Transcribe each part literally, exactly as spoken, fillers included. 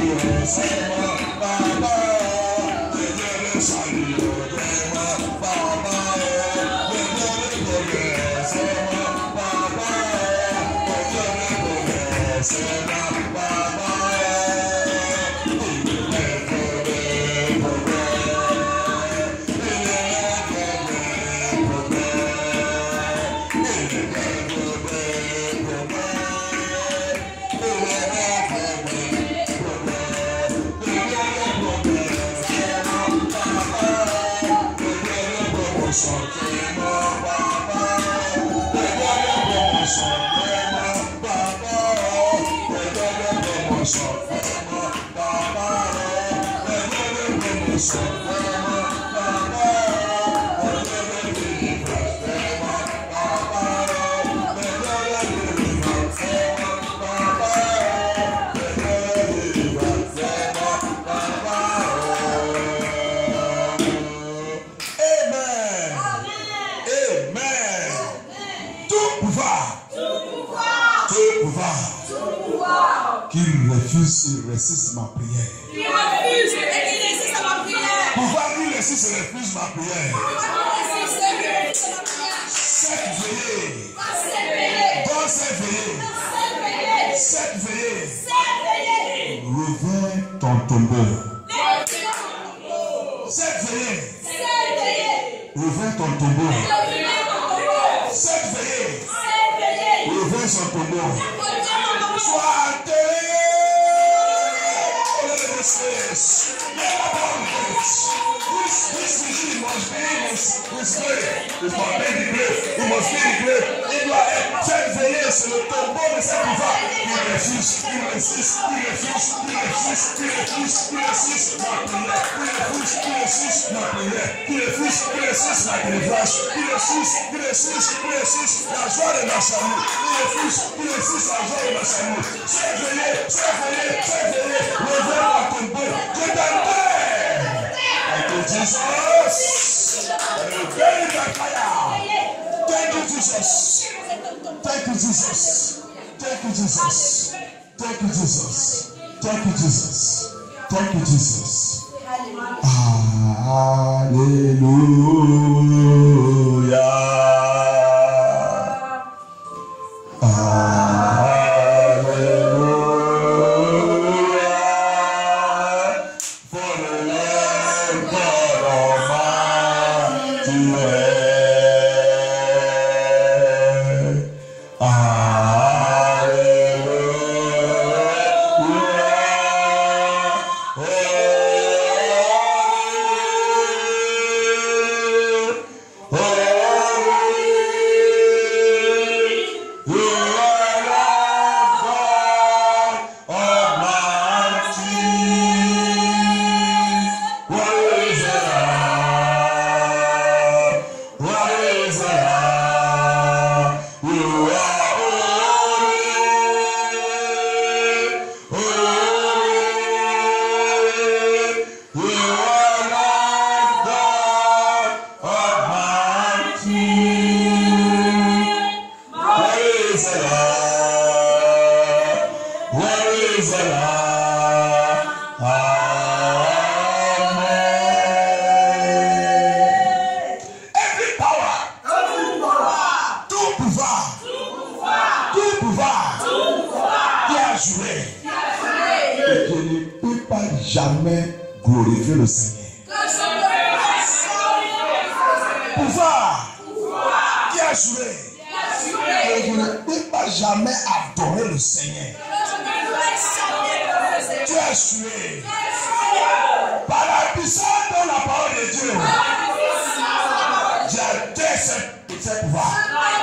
Qu'il refuse et résiste ma prière. Qu'il refuse et qu'il résiste à ma prière. Pouvoir qu'il résiste et refuse ma prière. Cette veillée. Dans cette veillée. Cette veillée. Reviens ton tombeau. Cette veillée. Reviens ton tombeau. Cette veillée. Reviens son tombeau. Sois enterré. This, this regime must be in his, his grave. It must be in the grave. It must be in the grave. Il doit être veillé sur le tombeau de ses pouvoirs. Il refuse, il résiste, il refuse, il refuse, il refuse, il refuse ma prière. Il refuse, il refuse ma prière. Il refuse, il refuse ma délivrance. Il refuse, il refuse, il refuse la joie de ma salut. Il refuse, il refuse la joie de ma salut. Sois veillé, sois veillé, sois veillé. Reviens à ton tombeau. Je t'entends. Thank you, Jesus. Bury the fire. Thank you, Jesus. Thank you, Jesus. Thank you, Jesus. Thank you, Jesus. Thank you, Jesus. Thank you, Jesus. Hallelujah. Jamais glorifier le Seigneur. Pouvoir qui a joué. Et vous ne pouvez pas jamais adorer le Seigneur. Tu as joué par la puissance de la parole de Dieu. J'ai atteint ce pouvoir.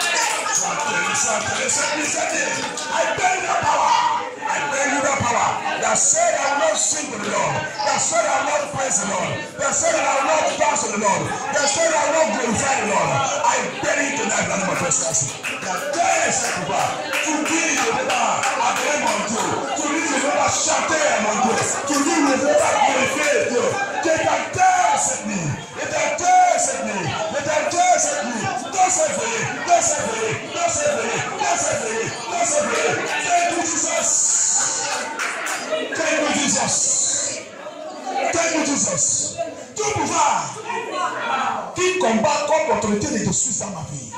I beg the power. I beg you the power. That said I will not sing to the Lord. That said I will not praise the Lord. That said I will not dance to the Lord. That said I will not glorify the Lord. I beg you tonight in the name of Jesus. That there is a power to give you the power at the name of Dieu. To give you the power chanter à mon Dieu. To give you the power glorifier Dieu. Qu'il t'enterre cette nuit. Il t'enterre cette nuit. Il t'enterre cette nuit. Dans cette veillée. Dans cette veillée. Dans cette veillée. Dans cette veillée. Dans cette veillée. Thank you, Jesus. Thank you, Jesus. Jesus. Tout pouvoir qui combat contre l'autorité de Jésus dans ma vie.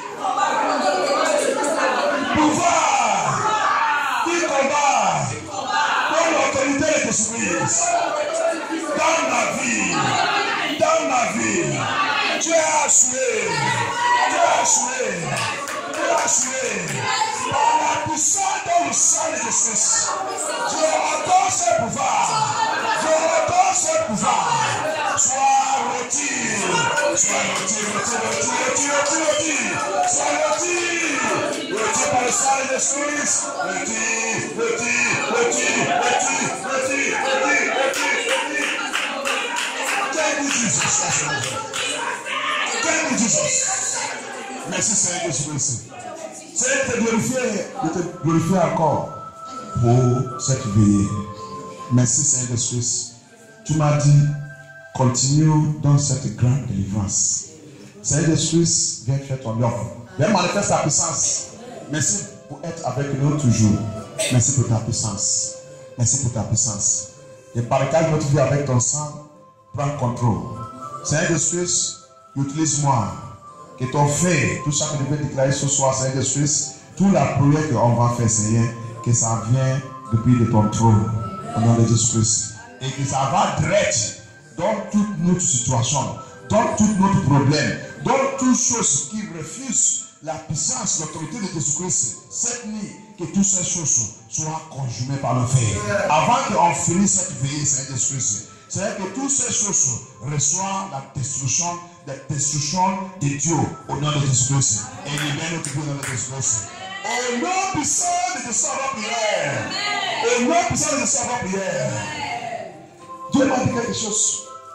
Pouvoir qui combat contre l'autorité de Jésus dans ma vie. Dans ma vie. Tu es assuré. Tu es assuré. Tu es assuré. Par la puissance dans le sang de Jésus. Je redonne ce pouvoir. Je redonne ce pouvoir. Sois retiré. Sois retiré, retiré, retiré, retiré, retiré. Sois retiré. Retiré par le sang de Jésus. Retiré, retiré, retiré, retiré, retiré, retiré, retiré. Thank you, Jesus. Thank you, Jesus. Merci, Seigneur Jésus-Christ. Seigneur, te glorifier, de te glorifier encore pour cette veillée. Merci, Seigneur Jésus-Christ. Tu m'as dit, continue dans cette grande délivrance. Seigneur Jésus-Christ, viens faire ton œuvre. Viens manifester ta puissance. Merci pour être avec nous toujours. Merci pour ta puissance. Merci pour ta puissance. Et barricade notre vie avec ton sang. Prends contrôle. Seigneur Jésus-Christ, utilise-moi. Que ton fait, tout ça que je vais déclarer ce soir, Seigneur Jésus-Christ, toute la prière qu'on va faire, Seigneur, que ça vient depuis de ton trône, au nom de Jésus-Christ. Et que ça va direct dans toute notre situation, dans tout notre problème, dans toutes choses qui refusent la puissance, l'autorité de Jésus-Christ. Cette nuit, que toutes ces choses soient conjugées par le feu. Avant qu'on finisse cette veillée, Seigneur Jésus-Christ, c'est que toutes ces choses reçoivent la destruction, la destruction de Dieu au nom de Jésus-Christ. Et libère notre vie au nom de Jésus-Christ. Au nom puissant de Jésus, on va prier. Au nom puissant de Jésus, on va prier. Dieu m'a dit quelque chose.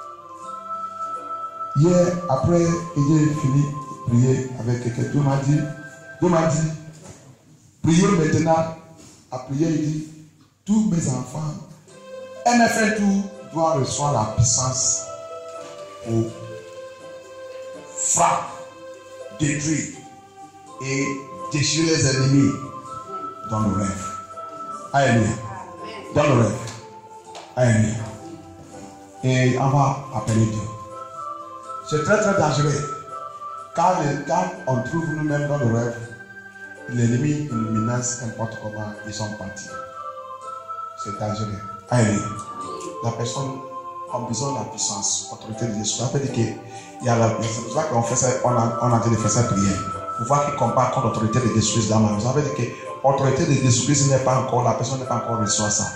Hier, après, j'ai fini de prier avec quelqu'un. Dieu m'a dit, Dieu m'a dit, priez maintenant. À prier, il dit, tous mes enfants, M F L tout doit recevoir la puissance pour frapper, détruire et déchirer les ennemis dans le rêve. Alléluia. Dans le rêve. Alléluia. Et on va appeler Dieu. C'est très très dangereux. Quand, quand on trouve nous-mêmes dans le rêve, l'ennemi nous menace n'importe comment, ils sont partis. C'est dangereux. Alléluia. La personne a besoin de la puissance, l'autorité de Jésus. Ça veut dire qu'il y a la puissance. C'est pour ça qu'on fait ça, on a, on a dit de faire cette prière. Pour voir qu'il combat contre l'autorité de Jésus dans ma vie. Ça veut dire que l'autorité de Jésus n'est pas encore, la personne n'est pas encore reçue ça.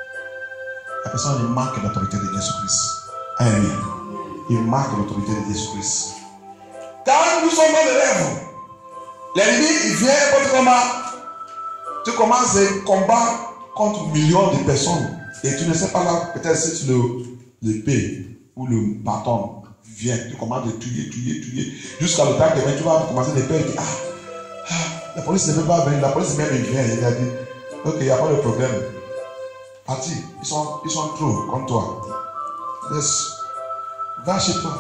La personne il manque l'autorité de Jésus-Christ. Alléluia. Il manque l'autorité de Jésus-Christ. Quand nous sommes dans le rêve, l'ennemi il vient contre comment tu commences à combattre contre millions de personnes. Et tu ne sais pas là, peut-être si le l'épée ou le bâton vient, tu commences à tuer, tuer, tuer, jusqu'à le temps que tu vas commencer à perdre. Ah, ah, la police ne veut pas venir, la police même vient, il a dit, ok, il n'y a pas de problème. Parti, ils sont, ils sont trop comme toi. Laisse, va chez toi.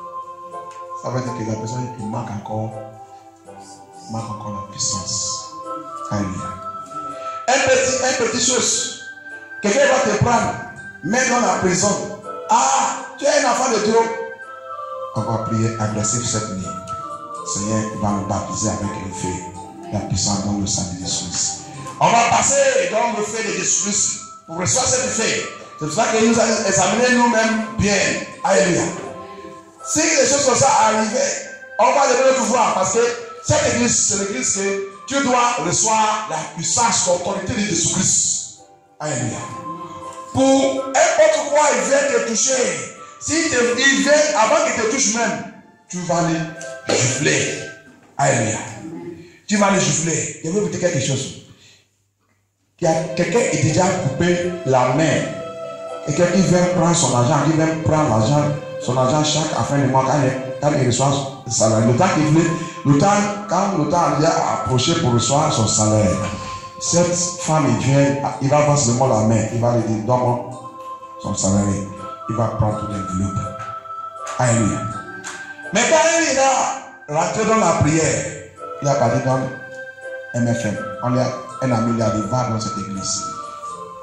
Ça veut dire que la personne, il manque encore, il manque encore la puissance. Alléluia. Un petit, un petit chose. Quelqu'un va te prendre, mettre dans la prison. Ah, tu es un enfant de Dieu. On va prier agressif cette nuit. Seigneur, il va nous baptiser avec le feu, la puissance dans le sang de Jésus-Christ. On va passer dans le feu de Jésus-Christ pour recevoir cette feu. C'est pour ça que nous allons examiner nous-mêmes bien. Alléluia. Si les choses comme ça arrivent, on va devenir le pouvoir parce que cette église, c'est l'église que tu dois recevoir la puissance, l'autorité de Jésus-Christ. Alléluia. Pour n'importe quoi, il vient te toucher. Si il vient avant qu'il te touche même, tu vas aller gifler. Alléluia. Tu vas aller gifler. Je vais vous dire quelque chose. Il y a quelqu'un qui a déjà coupé la main. Et quelqu'un vient prendre son argent, il vient prendre l'argent, son argent chaque fin de mois quand il, quand il reçoit son salaire. Le temps qu'il voulait, le temps, quand le temps a approché pour recevoir son salaire, cette femme il vient, il va voir seulement la main, il va lui dire, donne-moi son salaire, il va prendre tout l'enveloppe. Alléluia. Mais quand il a rentré dans la prière, il a parlé dans M F M. On a un ami, il a dit, va dans cette église.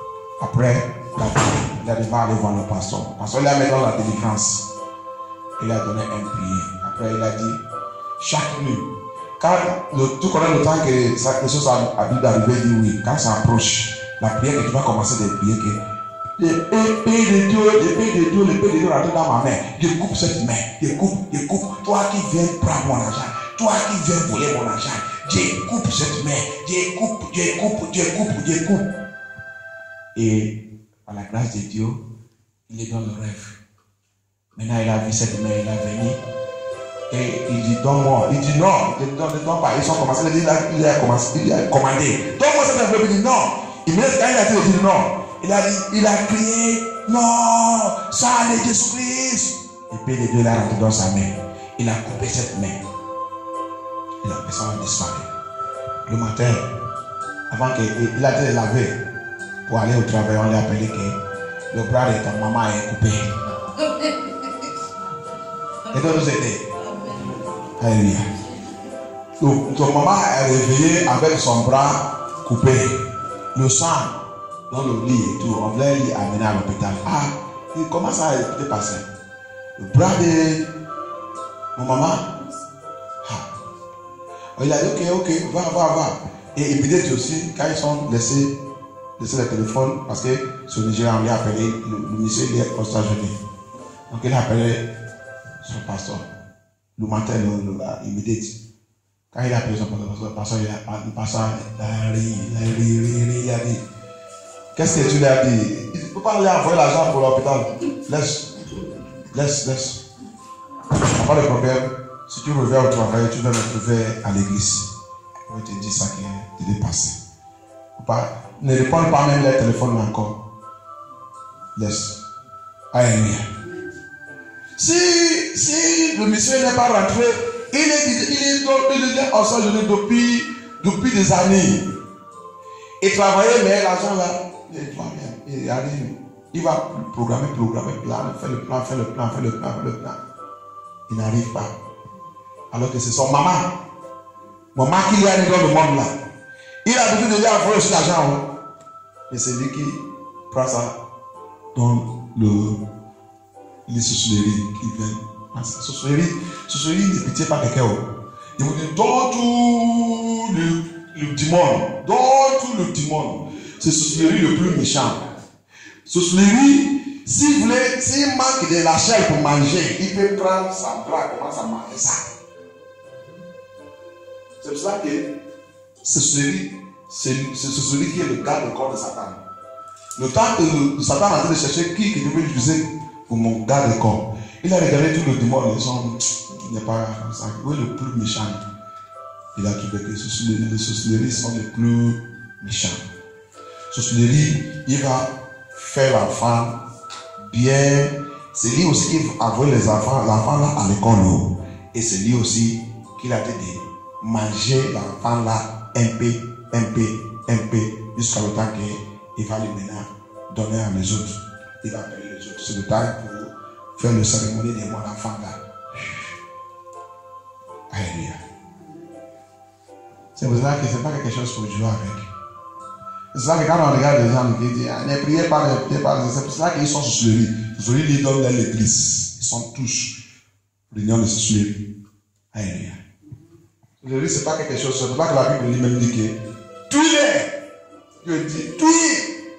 Après, il a dit, va aller voir le pasteur. Le pasteur, il a mis dans la délivrance. Il a donné un prier. Après, il a dit, chaque nuit, quand le, tout connaît le temps que ça, les choses habituent d'arriver, il dit oui. Quand ça approche, la prière que tu vas commencer de prier, que l'épée de Dieu, l'épée de Dieu, l'épée de Dieu rentre dans ma main. Je coupe cette main, je coupe, je coupe. Toi qui viens prendre mon argent, toi qui viens voler mon argent, je coupe cette main, je coupe, je coupe, je coupe, je coupe. Et par la grâce de Dieu, il est dans le rêve. Maintenant, il a vu cette main, il a venu. Et il dit, donne-moi. Il dit, non, ne donne, donne pas. Ils sont commencés, il a, il a, commencé, il a commandé. Donne-moi cette enveloppe. Il dit, non. Il me laisse quand il a dit, il dit, non. Il a dit, il a crié, non, sang de Jésus-Christ. Et puis les deux là rentrent dans sa main. Il a coupé cette main. Et la personne a disparu. Le matin, avant qu'il a été lavé pour aller au travail, on lui a appelé que le bras de ta maman est coupé. Et donc nous aider. Alléluia. Donc ton maman est réveillée avec son bras coupé. Le sang dans le lit et tout. On voulait l'y amener à l'hôpital. Ah, comment ça a été passé? Le bras de mon maman. Ah. Il a dit ok, ok, va, va, va. Et peut-être aussi, quand ils sont laissés, laissés le téléphone, parce que ce Nigérian lui a appelé, le, le monsieur il est aux États-Unis. Donc il a appelé son pasteur. Le matin, le, le, il me dit, quand il a appelé son pasteur, le pasteur, il a, le pasteur, il a ri, il a ri, il a ri, il a dit, qu'est-ce que tu lui as dit? Il ne peut pas aller envoyer l'argent pour l'hôpital. Laisse, laisse, laisse. Il n'y a pas de problème. Si tu reviens au travail, tu vas me trouver à l'église. On te dit ça qui est dépassé. Ne réponds pas même les téléphones encore. Laisse. Alléluia. Si, si le monsieur n'est pas rentré, il est, il est, il est ensemble depuis, depuis des années. Il travaillait, mais l'argent là, il arrive. Il va programmer, programmer, plan, faire le plan, faire le plan, faire le plan, faire le plan. Il n'arrive pas. Alors que c'est son maman. Maman qui lui a mis dans le monde là. Il a besoin de lui envoyer aussi l'argent. Hein? Et c'est lui qui prend ça dans le, les sorcelleries qui viennent. La sorcellerie, sorcellerie ne pitié pas quelqu'un. Il vous dit, dans tout le, le démon, dans tout le démon, c'est sorcellerie le plus méchant. Sorcellerie, si vous voulez, s'il manque de la chair pour manger, il peut prendre sa bras, commence à manger ça. C'est pour ça que c'est celui, c'est celui qui est le garde corps de Satan. Le temps que Satan a été de chercher qui, qui devait l'utiliser pour mon garde corps, il a regardé tout le démon, les gens, il n'est pas comme ça. Où est le plus méchant? Il a trouvé que les sorcelleries sont les plus méchants. Sorcellerie, il va faire l'enfant bien. C'est lui aussi qui va avoir les enfants, l'enfant là à l'école. Et c'est lui aussi qui a dit de manger l'enfant là un peu, un peu, un peu, jusqu'à le temps qu'il va lui maintenant donner à les autres. Il va appeler les autres. C'est le temps pour faire le cérémonie de mon enfant là. Alléluia. C'est pour ça que ce n'est pas quelque chose pour jouer avec. C'est ça que quand on regarde les gens qui disent, ne priez pas, ne priez pas, c'est pour ça qu'ils sont sorcellerie. Sorcellerie, ils donnent dans l'église. Ils sont tous réunions de sorcellerie. Alléluia. Sorcellerie, ce n'est pas quelque chose, c'est pas que la Bible lui-même dit que tuez-les. Dieu dit, tuez.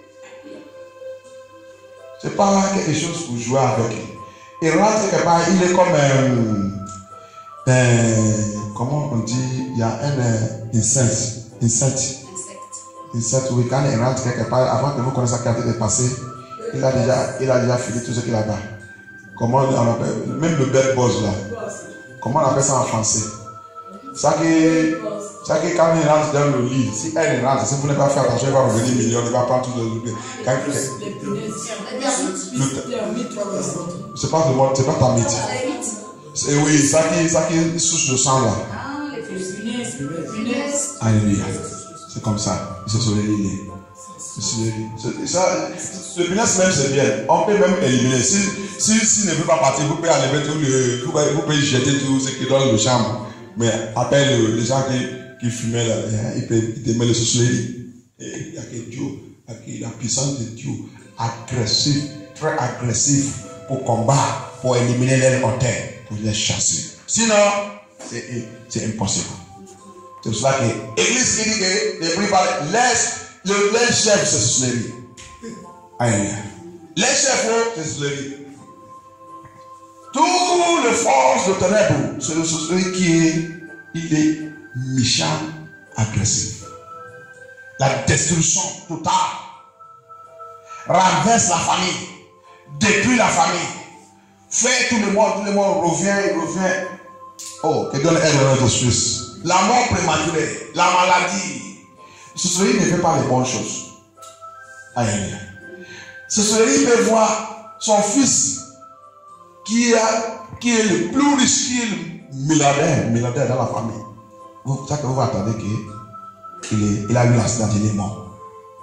Ce n'est pas quelque chose pour jouer avec. Il rentre quelque part, il est comme un, un comment on dit, il y a un insecte. Insecte. Insecte, oui, quand il rentre quelque part, avant que vous connaissiez sa carte de passé, il a déjà, il a déjà fini tout ce qu'il a là. Comment on appelle, même le bed boss là. Comment on appelle ça en français? Ça que, ça que quand il rentre dans le lit, si elle rentre, si vous n'avez pas fait attention, il va revenir million, il va prendre tout le. Quand il c'est pas le monde, c'est pas ta mythe. C'est oui, ça qui, ça qui souche le sang là. Alléluia. C'est comme ça. C'est sur les lignes. Le punaise même c'est bien. On peut même éliminer. Si, si, si ne veut pas partir, vous pouvez enlever tout le. Vous pouvez, vous pouvez jeter tout ce qui est dans le chambre. Mais après les gens qui, qui fumaient là, ils peuvent mettre le sorcellerie. Il n'y a que Dieu, il la puissance de Dieu, agressif, très agressif, pour combattre, pour éliminer les en terre, pour les chasser. Sinon, c'est impossible. C'est pour cela que l'église qui dit que les préparés, laisse le les chef, c'est sorcellerie. Alléluia. Les chefs, c'est sorcellerie. Toutes les forces de ténèbres, c'est le sorcellerie qui est, il est méchant, agressif. La destruction totale renverse la famille, détruit la famille, fait tout le monde, tout le monde revient, il revient. Oh, que Dieu aide notre Suisse. La mort prématurée, la maladie. Sorcellerie ne fait pas les bonnes choses. Alléluia. Sorcellerie peut voir son fils qui, a, qui est le plus riche, qui est le milliardaire, milliardaire dans la famille. Vous savez que vous attendez qu'il il a eu l'accident, il est mort.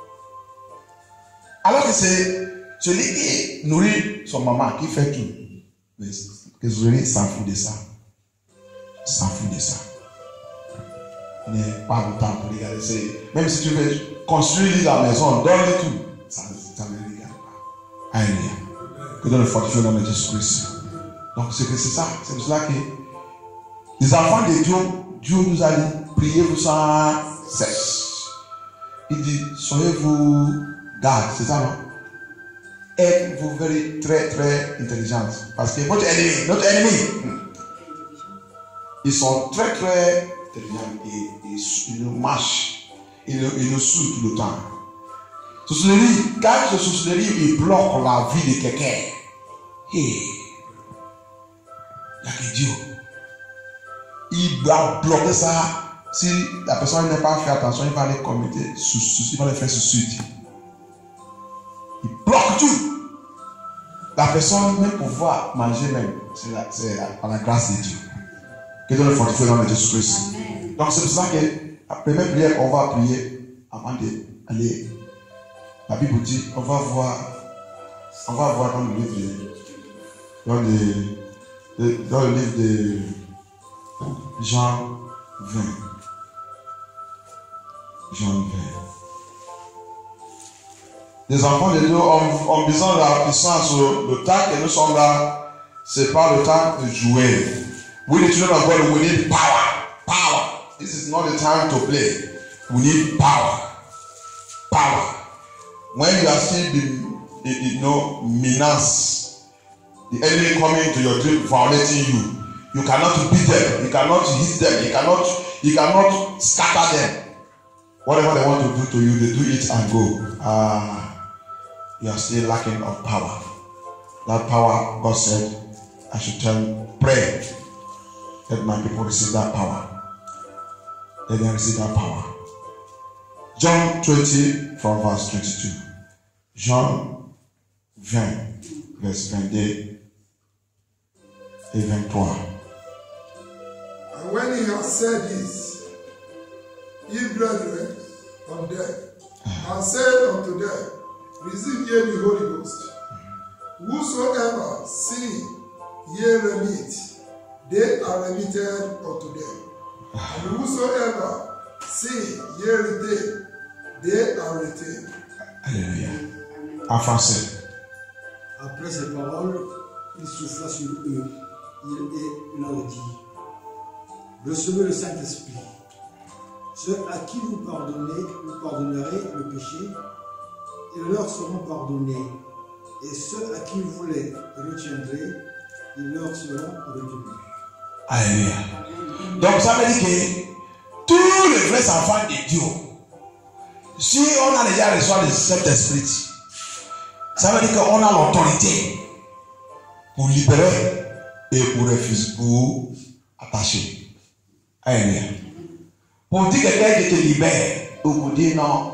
Alors que c'est celui qui nourrit son maman, qui fait tout. Mais que sorcellerie s'en fout de ça. S'en fout de ça. Il n'est pas le temps pour regarder. Même si tu veux construire la maison, donne-lui tout. Ça, ça ne regarde pas. Alléluia. Que Dieu le fortifie au nom de Jésus-Christ. Donc c'est que c'est ça. C'est pour cela que les enfants de Dieu, Dieu nous a dit, priez-vous sans cesse. Il dit, soyez-vous garde, c'est ça non? Êtes-vous très très intelligente. Parce que votre ennemi, notre ennemi, ils sont très très intelligents et, et ils nous marchent, ils, ils nous saoulent tout le temps. Sorcellerie, quand ce sorcellerie, il bloque la vie de quelqu'un. Hey. Il n'y a que Dieu. Il doit bloquer ça. Si la personne n'a pas fait attention, il va les commettre souci, il va les faire suicide. Il bloque tout. La personne même pouvoir manger même, c'est par la grâce de Dieu. Que Dieu le fortifie dans le Jésus-Christ. Donc c'est pour ça que la première prière qu'on va prier avant d'aller. La Bible dit, on va voir, on va voir dans le livre de, dans le, de, dans le livre de Jean vingt. Jean vingt. Les enfants de Dieu ont, ont besoin de la puissance. Le temps que nous sommes là, c'est pas le temps de jouer. We the children of God, we need power. Power. This is not the time to play. We need power. Power. When you are still being, you know, menaced, the enemy coming to your dream, violating you, you cannot beat them, you cannot hit them, you cannot, you cannot scatter them. Whatever they want to do to you, they do it and go. Ah, you are still lacking of power. That power, God said, I should tell you, pray. Let my people receive that power. Let them receive that power. John twenty from verse twenty-two. Jean vingt, verse vingt-deux et vingt-trois. And when he had said this, ye brethren of death, and said unto them, receive ye the Holy Ghost. Whosoever sin ye remit, they are remitted unto them. And whosoever sin ye retain, they are retained. Alléluia. En français. Après ces paroles, il souffla sur eux. Il leur dit, recevez le Saint-Esprit. Ceux à qui vous pardonnez, vous pardonnerez le péché, ils leur seront pardonnés. Et ceux à qui vous les retiendrez, ils leur seront retenus. Alléluia. Donc ça veut dire que tous les vrais enfants de Dieu, si on a déjà reçu le Saint-Esprit, ça veut dire qu'on a l'autorité pour libérer et pour refuser, pour attacher. Alléluia. Pour dire que quelqu'un te libère, ou pour dire non,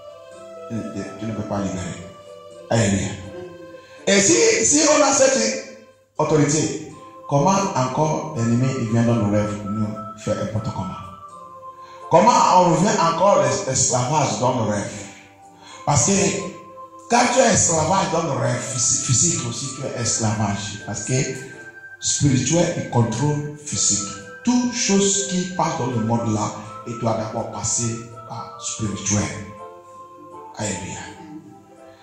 tu ne peux pas libérer. Alléluia. Et si, si on a cette autorité, comment encore l'ennemi vient dans nos rêves nous faire n'importe comment? Comment on revient encore l'esclavage dans nos rêves? Parce que quand tu es esclavage dans nos rêves, physique aussi, tu es esclavage. Parce que spirituel, il contrôle physique. Toute chose qui passe dans le monde là, il doit d'abord passer par spirituel. Alléluia.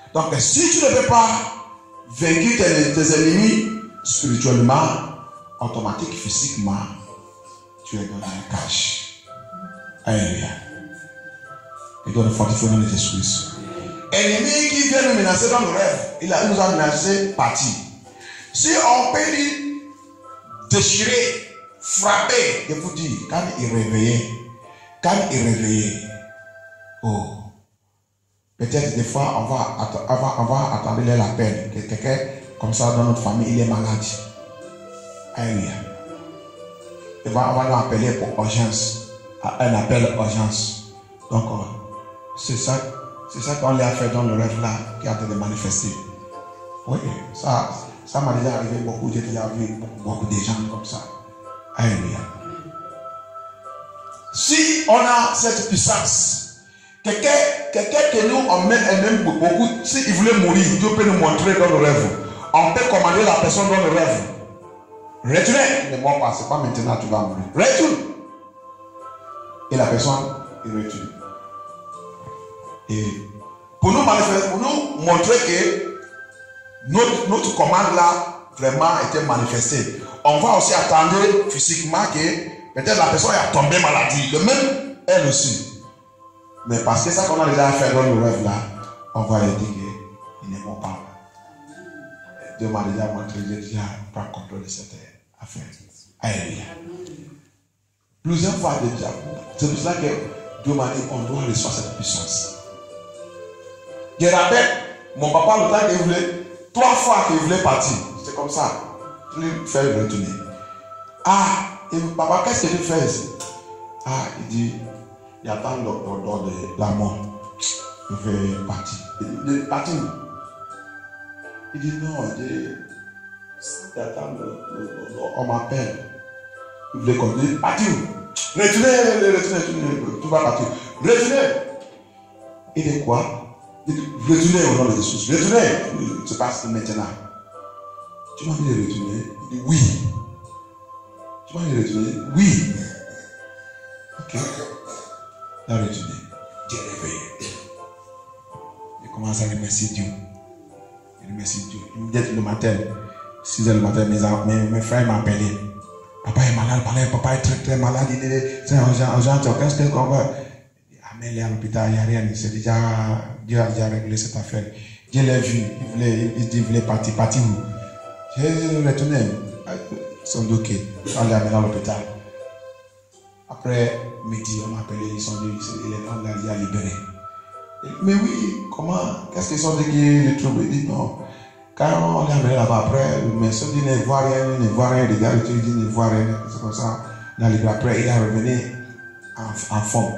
Donc, si tu ne peux pas vaincre tes, tes ennemis spirituellement, automatiquement, physiquement, tu es dans un cache. Alléluia. Et doit le fortifier dans les esprits. Ennemi qui vient nous menacer dans le rêve, il, a, il nous a menacé parti. Si on peut dire déchirer, frapper, je vous dis, quand il est réveillé, quand il est réveillé, oh, peut-être des fois on va, on va, on va attendre l'appel que quelqu'un comme ça dans notre famille, il est malade. Alléluia. On va, on va nous appeler pour urgence, un appel urgence. Donc, c'est ça, c'est ça qu'on lui a fait dans le rêve là, qui a été manifesté. Oui, ça, ça m'a déjà arrivé beaucoup, j'ai déjà vu beaucoup, beaucoup de gens comme ça. Alléluia. Si on a cette puissance, quelqu'un quelqu'un que nous on met un même beaucoup, s'il voulait mourir, Dieu peut nous montrer dans le rêve. On peut commander la personne dans le rêve. Retournez, ne meurs pas, c'est pas maintenant tu vas mourir. Retourne. Et la personne, il retourne. Et pour nous manifester, pour nous montrer que notre, notre commande là vraiment était manifestée. On va aussi attendre physiquement que peut-être la personne est tombée maladie. Le même, elle aussi. Mais parce que ça qu'on a déjà fait dans le rêve là, on va lui dire qu'il n'est pas. Dieu m'a déjà montré, j'ai déjà pas contrôle de cette affaire. Alléluia. Plusieurs fois déjà. C'est pour cela que Dieu m'a dit qu'on doit recevoir cette puissance. Je rappelle, mon papa, le temps qu'il voulait, trois fois qu'il voulait partir, c'est comme ça. Je lui fais retourner. Ah, et papa, qu'est-ce que tu fais ici? Ah, il dit, il attend l'ordre de la mort. Je vais partir. Il dit, partir. Il dit, non, il attend, on m'appelle. Il voulait qu'on dise, partir. Retournez, retournez, retournez, tu vas partir. Retournez. Il dit quoi? Il dit, retournez au nom de Jésus. Retournez. Se passe maintenant. Tu m'as dit de retourner? Il dit, oui. Tu m'as dit de retourner? Oui. Ok. Il a retourné. Dieu est réveillé. Il commence à remercier Dieu. Il remercie Dieu. Immédiatement le matin, six heures du matin, mes, mes, mes frères m'appelaient. Papa est malade, papa est très très malade. Il est urgent. Qu'est-ce qu'on va? Mais il est à l'hôpital, il n'y a rien. C'est déjà, Dieu a déjà réglé cette affaire. Dieu l'a vu. Il voulait, il, il voulait partir. Partir où? J'ai retourné. Ils sont bloqués. On l'a amené à l'hôpital. Après midi, on m'a appelé. Ils sont venus. On l'a déjà libéré. Mais oui, comment? Qu'est-ce qu'ils sont dit qu'ils le troublent? Il dit non. Quand on l'a amené là-bas, après, le médecin dit ne voit rien, ne voit rien. Le gars, il dit ne voit rien. C'est comme ça. On l'a libéré. Après, il est revenu en, en forme.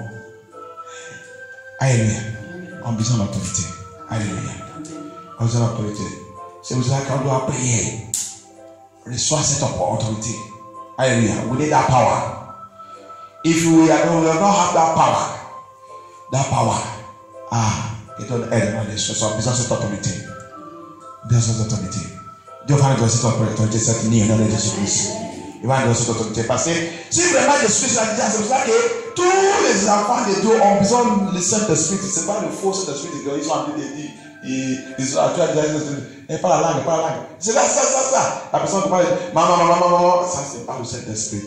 Alléluia. On a besoin d'autorité. Alléluia. On a besoin d'autorité. C'est pour ça qu'on doit prier. Reçois cette autorité. Alléluia. We need that power. If we don't have that power, that power, ah, it don't aid on this. So, besoin de cette autorité. Besoin de cette autorité. Dieu va nous donner cette autorité, cette ligne dans le nom de Jésus-Christ. Il va nous donner cette autorité. Parce que si vraiment Jésus-Christ a dit, c'est pour ça que tous les enfants de Dieu ont besoin du Saint-Esprit. Ce n'est pas le faux Saint-Esprit qu'ils sont en train de dire. Ils sont en train de dire, pas la langue, pas la langue. C'est là, ça, ça, ça. La personne qui parle, maman, maman, maman, maman. Ça, c'est pas le Saint-Esprit.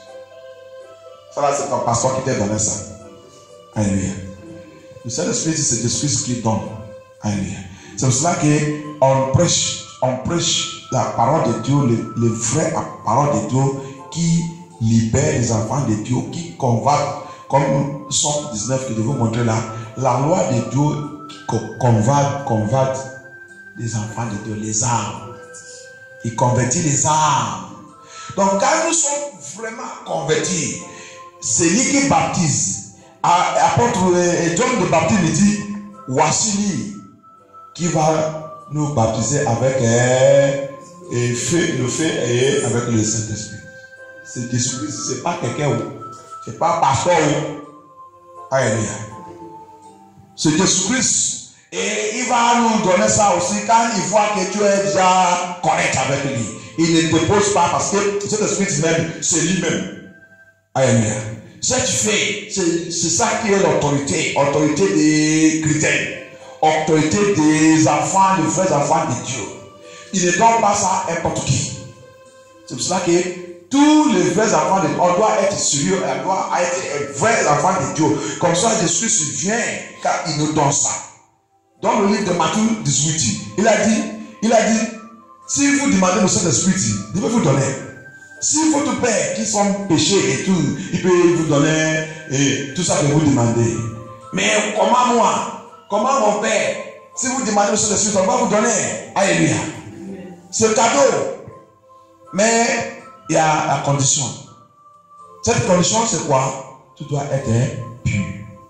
Ça, là, c'est ton pasteur qui t'a donné ça. Alléluia. Le Saint-Esprit, c'est l'Esprit qui donne. Alléluia. C'est pour cela qu'on prêche, on prêche la parole de Dieu, le, le vrai parole de Dieu qui libère les enfants de Dieu, qui convainc, comme Somme dix-neuf que je vous montrer là, la loi de Dieu qui convainc, convainc les enfants de Dieu, les âmes. Il convertit les âmes. Donc quand nous sommes vraiment convertis, c'est lui qui baptise. Apôtre John de Baptiste me dit, voici lui qui va nous baptiser avec euh, et feu, le feu et avec le Saint-Esprit. C'est Jésus-Christ, ce n'est pas quelqu'un où, ce n'est pas un pasteur où. Alléluia. C'est Jésus-Christ. Et il va nous donner ça aussi quand il voit que tu es déjà correct avec lui. Il ne te pose pas parce que cet esprit même, c'est lui-même. Alléluia. Ce que tu fais, c'est ça qui est l'autorité, autorité des chrétiens. autorité des enfants, des vrais enfants de Dieu. Il ne donne pas ça à n'importe qui. C'est pour cela que tous les vrais enfants de Dieu, on doit être sérieux, on doit être un vrai enfant de Dieu. Comme ça, Jésus vient car il nous donne ça. Dans le livre de Matthieu dix-huit, il a dit, il a dit, si vous demandez le Saint-Esprit, il peut vous donner. Si votre père qui sont péchés et tout, il peut vous donner et tout ça que vous demandez. Mais comment moi, comment mon père, si vous demandez le Saint-Esprit, on va vous donner. Alléluia. C'est le cadeau. Mais il y a la condition. Cette condition, c'est quoi? Tu dois être pur.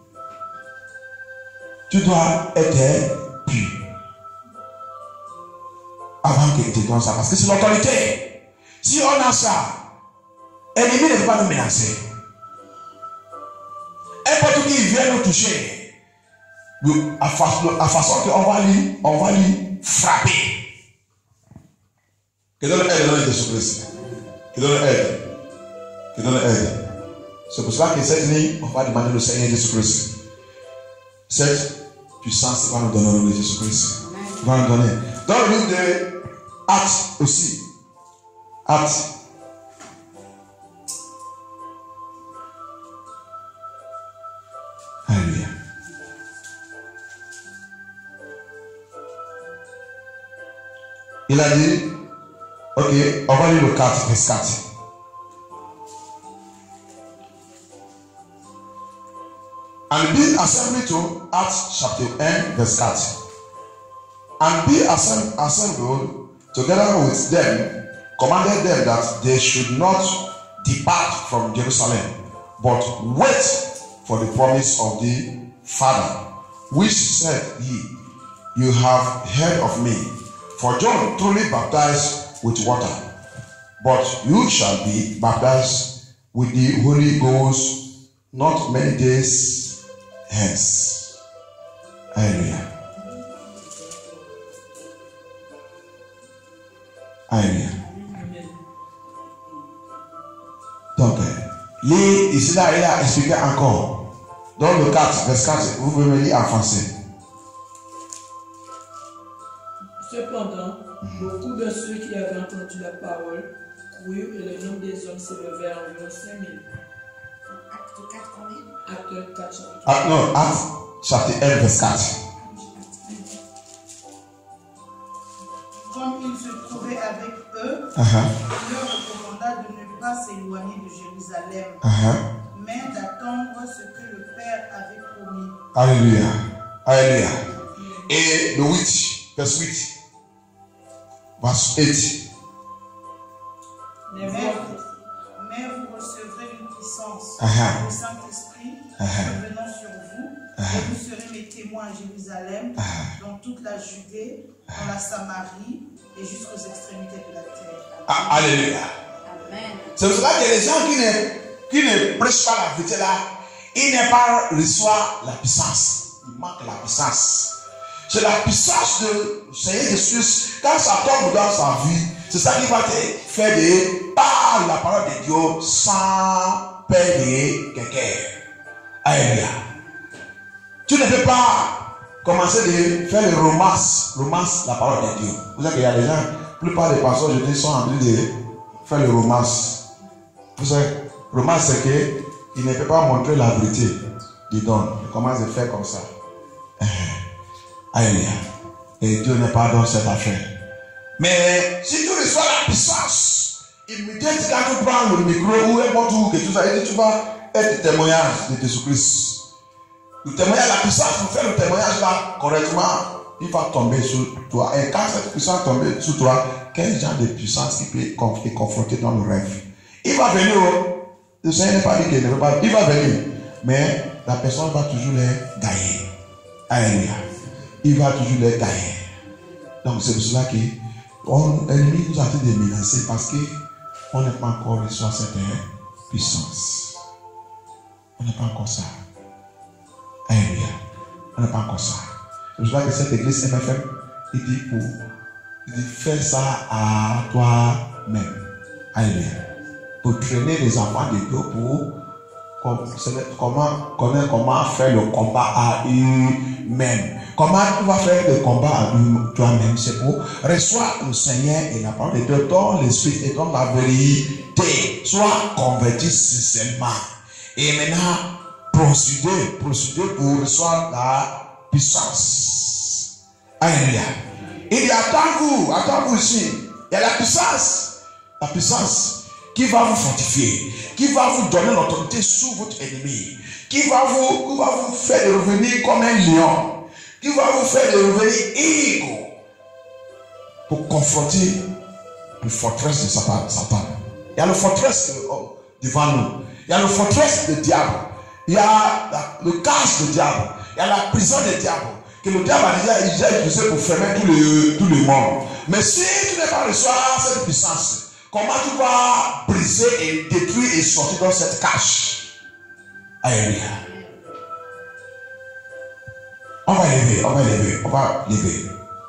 Tu dois être pur. Avant qu'il te donne ça. Parce que c'est l'autorité. Si on a ça, l'ennemi ne peut pas nous menacer. N'importe qui vient nous toucher, à façon qu'on va lui, on va lui frapper. Que donne l'aide dans Jésus-Christ. Que donne l'aide. Que donne l'aide. C'est pour cela que cette nuit, on va demander au Seigneur Jésus-Christ. Cette puissance va nous donner le Jésus-Christ. Il va nous donner. Dans le livre de Actes aussi. Actes. Alléluia. Il a dit, ok, on va lire le quatre, verset quatre. And be assembled to Acts chapter one, verse four. And be assembled together with them, commanded them that they should not depart from Jerusalem, but wait for the promise of the Father, which said he, you have heard of me. For John truly baptized with water, but you shall be baptized with the Holy Ghost not many days hence. Hallelujah. Hallelujah. Donc, lis ici là, il a expliqué encore. Dans le quatre, verset quatre, vous pouvez me lire en français. Cependant, beaucoup de ceux qui avaient entendu la parole crurent et le nombre des hommes s'élevait à environ cinq mille. Acte quatre, combien? Acte quatre, chapitre. Ah, non, Acte chapitre un, verset quatre. Comme il se trouvait avec eux, Uh-huh. il leur recommanda de ne pas s'éloigner de Jérusalem, Uh-huh. mais d'attendre ce que le Père avait promis. Alléluia. Alléluia. Et le huit, verset huit. Verset huit. Mais, mais vous recevrez une puissance, Uh-huh. le Saint-Esprit, Uh-huh. venant sur vous, Uh-huh. et vous serez mes témoins à Jérusalem, Uh-huh. dans toute la Judée, dans la Samarie et jusqu'aux extrémités de la terre. Ah, alléluia. Amen. C'est pour cela que les gens qui ne, qui ne prêchent pas la vérité là, ils ne pas reçoivent la puissance. Il manque la puissance. C'est la puissance de Seigneur Jésus. Quand ça tombe dans sa vie, c'est ça qui va te faire de par la parole de Dieu sans payer quelqu'un. Alléluia. Tu ne peux pas commencer de faire le romance, romance la parole de Dieu. Vous savez qu'il y a des gens, la plupart des pasteurs, je dis, sont en train de faire le romance. Vous savez, romance, c'est qu'il ne peut pas montrer la vérité. Il donne. Il commence à faire comme ça. Alléluia. Et Dieu n'est pas dans cette affaire. Mais si tu reçois la puissance, immédiatement quand tu prends le micro ou n'importe où, que tu vas, tu vas être témoignage de Jésus-Christ. Le témoignage, la puissance pour faire le témoignage là correctement, il va tomber sur toi. Et quand cette puissance tombe sur toi, quel genre de puissance qui peut être confronté dans le rêve? Il va venir, le Seigneur n'est pas dit qu'il ne veut pas, il va venir. Mais la personne va toujours les gagner. Alléluia. Il va toujours les gagner. Donc c'est pour cela que l'ennemi nous a été de menacer parce qu'on n'a pas encore reçu cette puissance. On n'a pas encore ça. Alléluia. On n'a pas encore ça. C'est pour cela que cette église M F M, il dit pour il dit fais ça à toi-même. Alléluia. Pour traîner les enfants de Dieu pour comment, comment, comment faire le combat à eux-mêmes. Comment tu vas faire le combat toi-même? C'est pour reçois le Seigneur et la parole de Dieu dans l'esprit et dans la vérité. Sois converti sincèrement. Et maintenant, procéder, procéder pour recevoir la puissance. Alléluia. Il y a attends vous, attends vous ici. Il y a la puissance. La puissance qui va vous fortifier, qui va vous donner l'autorité sur votre ennemi, qui va vous, qui va vous faire revenir comme un lion, qui va vous faire revenir égaux pour confronter la forteresse de Satan. Il y a la forteresse devant nous, il y a la forteresse du diable, il y a la, le casse du diable, il y a la prison du diable, que le diable a déjà, déjà utilisé pour fermer tout le, tout le monde. Mais si tu n'es pas reçu cette puissance, comment tu vas briser et détruire et sortir dans cette cache? Alléluia. On va lever, on va lever, on va lever.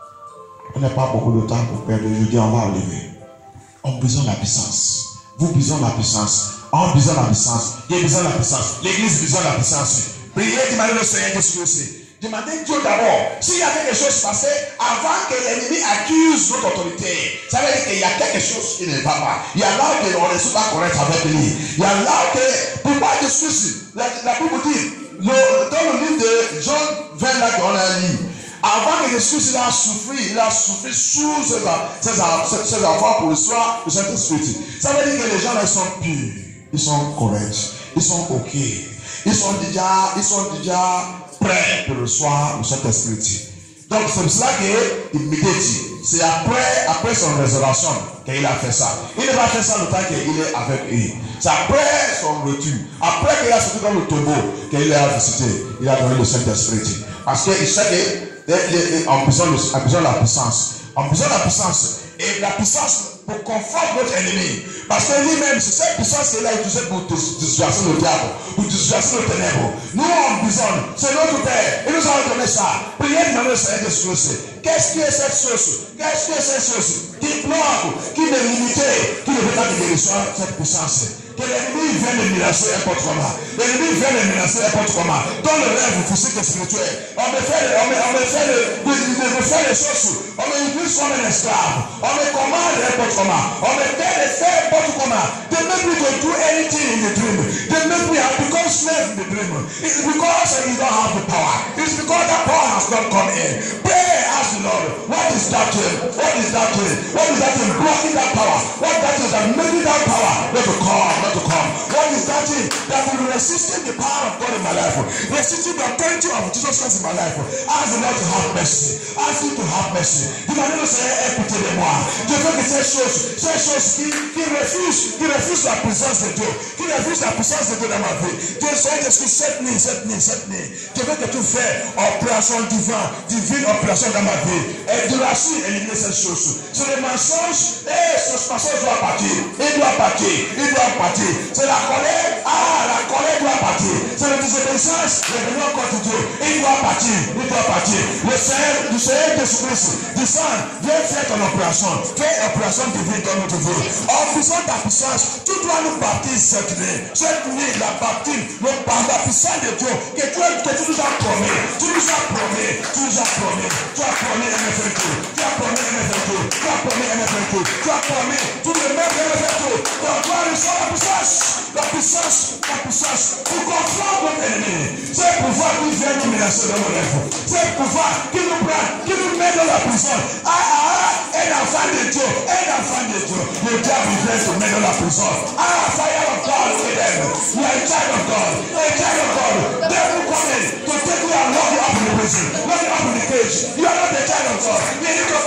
On n'a pas beaucoup de temps pour perdre. Je dis, on va lever. On a besoin de la puissance. Vous avez besoin de la puissance. On a besoin de la puissance. Il y a besoin de la puissance. L'église a besoin de la puissance. Priez, demandez le Seigneur Jésus-Christ. Demandez Dieu d'abord. S'il y a quelque chose passé avant que l'ennemi accuse notre autorité, ça veut dire qu'il y a quelque chose qui ne va pas. Il y a là que on ne soit pas correct avec lui. Il y a là que, pourquoi je suis la, la Bible dit, le, dans le livre de Jean vingt, là qu'on a lu, avant que Jésus il a souffert, il a souffert sous ses, ses, ses enfants pour le soir de cet esprit. Ça veut dire que les gens là ils sont purs, ils sont corrects, ils sont ok, ils sont déjà, ils sont déjà prêt pour le soir de cet esprit. Donc c'est pour cela qu'il médite. C'est après, après son résurrection qu'il a fait ça. Il ne va faire ça le temps qu'il est avec eux. C'est après son retour, après qu'il a sorti dans le tombeau, qu'il a visité, il a donné le Saint-Esprit. Parce qu'il sait qu'on a besoin de la puissance. On a besoin de la puissance. Et la puissance pour confondre notre ennemi. Parce que lui-même, c'est cette puissance qu'il a utilisée pour dissuader le diable, pour dissuader le ténèbre. Nous, on besoin, c'est notre Père. Il nous a donné ça. Priez dans le Seigneur Jésus. Qu'est-ce qui est cette chose? Qu'est-ce qui est cette chose? Qui bloque, qui est limité, qui ne veut pas qu'il reçoive cette puissance. Que l'ennemi vienne le menacer n'importe comment. L'ennemi vienne le menacer n'importe comment. Dans le rêve physique et spirituel, on me fait, on me, on me fait, de, de, de, de faire les choses. On me utilise comme un esclave. On me commande n'importe comment. On me fait de faire n'importe comment. They make me to do anything in the dream. They make me have become slave in the dream. It's because you don't have the power. It's because that power has not come in. Pray, ask the Lord, what is that thing? What is that thing? What is that thing blocking that power? What that is that making that power not to come? To come. What is that thing that will be resisting the power of God in my life? Resisting the authority of Jesus Christ in my life? Ask the Lord to have mercy. Ask him to have mercy. Il va nous dire, écoutez-moi. Je veux que ces choses, ces choses qui, qui refusent, qui refusent la présence de Dieu, qui refusent la puissance de Dieu dans ma vie. Dieu sait que cette nuit, cette nuit, cette nuit, je veux que tu fasses opération divine, divine opération dans ma vie. Et de la suite, éliminer ces choses. C'est le mensonge, et ce mensonge doit partir. Il doit partir. Il doit partir. C'est la colère, ah, la colère doit partir. C'est la désobéissance, le venir contre Dieu. Il doit partir, il doit partir. Le Seigneur, le Seigneur Jésus-Christ, descend, viens faire ton opération. Fais opération divine dans notre vie. En puissant ta puissance, tu dois nous baptiser cette nuit. Cette nuit, la baptême, le par la puissance de Dieu, que tu, que tu nous as promis. Tu nous as promis, tu nous as promis. Tu as promis un effet. Tu as promis un effet. Tu as promis un effet. Tu as promis, tu ne mets pas un effet. Donc, toi, nous sommes la puissance, la puissance, la puissance pour confondre notre ennemi. C'est le pouvoir qui vient nous menacer dans nos lèvres. C'est le pouvoir qui nous prend, qui nous met dans la prison. Ah, ah, ah, un enfant de Dieu, un enfant de Dieu. Le diable vient te mettre dans la prison. Ah, fire of God, with them. You are a child of God, a child of God. Devil coming to take you and lock you up in the prison, lock you up in the cage. You are not a child of God. You need to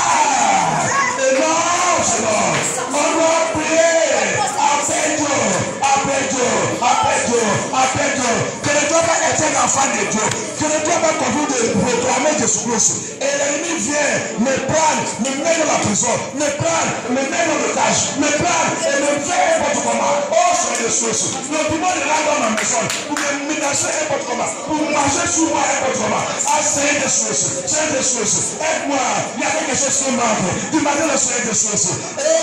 die. Enough, Lord. On va prier. Appelle Dieu, appelle Dieu, appelle Dieu, appelle Dieu. Que ne doit pas être un enfant de Dieu. Que ne doit pas conduire de proclamer Jésus-Christ. Et l'ennemi vient me prendre, me mettre dans la prison, me prendre, me mettre dans le cage, me prendre et me faire n'importe comment. Oh, Seigneur Jésus, le démon est là dans ma maison pour me menacer n'importe comment, pour marcher sur moi n'importe comment. Ah, Seigneur Jésus, Seigneur Jésus, aide-moi. Il y a quelque chose qui manque. Demandez le Seigneur Jésus.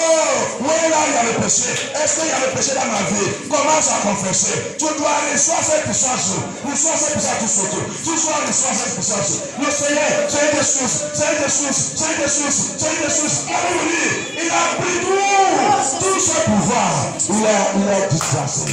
Oh, où est là il y a le péché? Est-ce qu'il y a le péché dans ma vie? Commence à confesser. Tu dois recevoir cette puissance. Reçois reçois cette puissance tout surtout. Tu dois recevoir cette puissance. Le Seigneur, c'est des sources, c'est des sources, c'est des sources, c'est des sources. Alléluia. Il a pris tout, tout ce pouvoir. Il a, il a disgracé.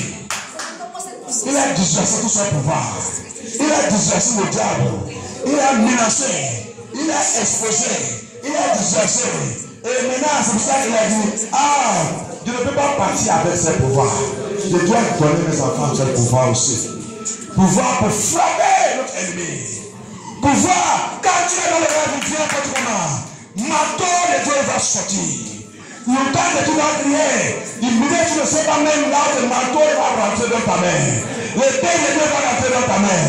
Il a disgracé tout son pouvoir. Il a disgracé le diable. Il a menacé. Il a exposé. Il a disgracé. Et maintenant, c'est pour ça qu'il a dit, ah, je ne peux pas partir avec ce pouvoir. Je dois donner mes enfants ce pouvoir aussi. Pouvoir pour frapper notre ennemi. Pouvoir, quand tu es dans le rêve, il vient contre moi. Marteau de Dieu va sortir. Le temps que tu vas crier, il me dit, tu ne sais pas même là où le marteau va rentrer dans ta main. L'épée de Dieu va rentrer dans ta main.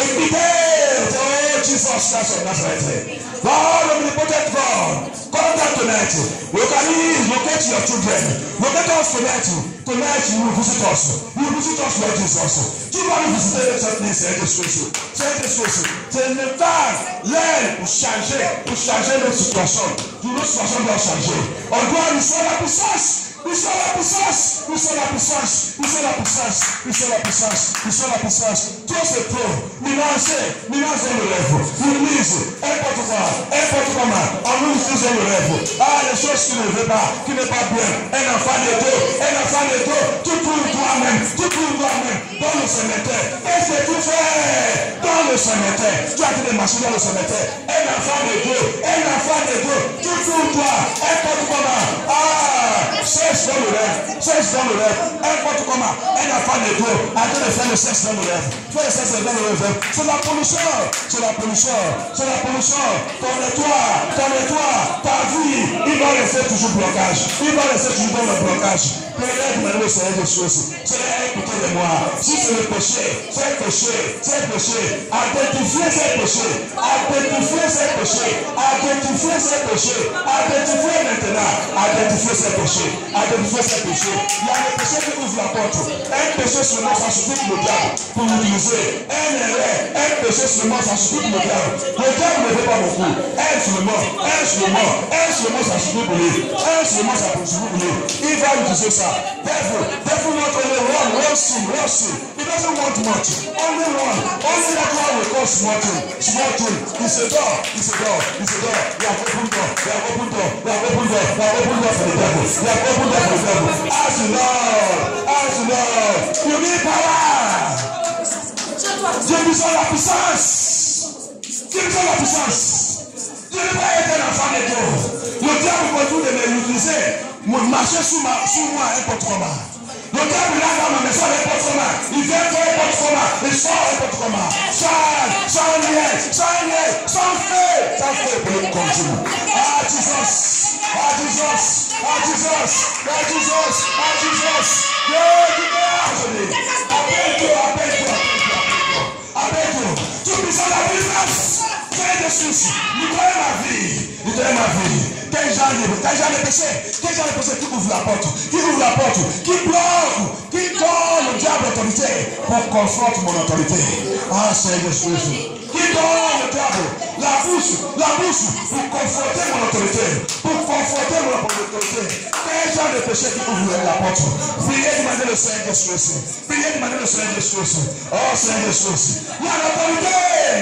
Écoutez, oh Jesus Christ of Nazareth. God, omnipotent God, come down tonight. Locally, locate your children. Locate us tonight. Tonight you will visit us. You will visit us, Lord Jesus. Tu vas nous visiter de cette nuit, c'est des choses. C'est des choses. C'est le temps, l'air pour changer, pour changer notre situation. Notre situation doit changer. On doit nous faire la puissance. Nous sommes la puissance, nous sommes la puissance, nous sommes la puissance, nous sommes la puissance, nous sommes la puissance. Tout c'est trop. Mélanger, mélanger le rêve. Nous lisons, n'importe quoi, n'importe comment. On nous utilise le rêve. Ah, les choses qui ne veulent pas, qui n'est pas bien. Un enfant de Dieu, un enfant de Dieu, tout pour toi-même, tout pour toi-même. Dans le cimetière. Qu'est-ce que tu fais? Dans le cimetière. Tu as dit des machines dans le cimetière. Un enfant de Dieu, un enfant de Dieu, tout pour toi, n'importe comment. Ah, sexe dans le rêve, sexe dans le rêve, n'importe comment, un enfant de Dieu, arrête de faire le sexe dans le rêve, fais le sexe dans le rêve, c'est la pollution, c'est la pollution, c'est la pollution, ton étoile, ton étoile, ta vie, il va rester toujours blocage, il va rester toujours dans le blocage. Peut-être maintenant le Seigneur des choses, Seigneur, écoutez-moi, si c'est le péché, c'est le péché, c'est le péché, identifiez ces péchés, identifiez ces péchés, identifiez ces péchés, identifiez maintenant, identifiez ces péchés. Identifier ces péchés. Il y a des péchés qui ouvrent la porte. Un péché seulement, ça suffit pour le diable pour l'utiliser. Un erreur, un péché seulement, ça suffit pour le diable. Le diable ne fait pas beaucoup. Un seulement, un seulement, un seulement, ça suffit pour lui. Un seulement, ça suffit pour lui. Il va utiliser ça. Therefore, therefore not only one, one sin, one sin. He doesn't want much. Only one. Only that one will cause small thing. Small thing. It's a door. It's a door. It's a door. You have opened door. You have opened door. You have opened door. You have opened door for the devil. You have opened door for the devil. Ask the Lord. Ask the Lord. You need power. Dieu besoin de la puissance. Dieu besoin de la puissance. Dieu n'est pas été l'enfant de Dieu. Le diable continue de m'utiliser. Marcher sous moi n'importe comment. Le diable là dans ma maison n'importe comment. Il vient faire n'importe comment. Il sort n'importe comment. Sans, sans lien, sans lien, sans feu. Sans feu pour le continuer. Ah Jesus. Ah Jesus. Ah Jesus. Ah Jesus. Ah Jesus. Dieu, tu m'as appelé. Appelle-toi, appelle-toi, appelle-toi. Appelle-toi. Tu puisses la puissance. Fais des soucis. Libère ma vie. Libère ma vie. Quel genre de quel genre de péché? Quel genre de péché qui ouvre la porte? Qui ouvre la porte? Qui bloque? Qui donne au diable l'autorité pour confronter mon autorité? Ah, Seigneur Jésus. Qui donne au diable la bouche, la bouche pour confronter mon autorité? Pour confronter mon autorité? Quel genre de péché qui ouvre la porte? Priez demander le Seigneur Jésus. Priez demander le Seigneur Jésus. Oh, Seigneur Jésus. Il y a l'autorité.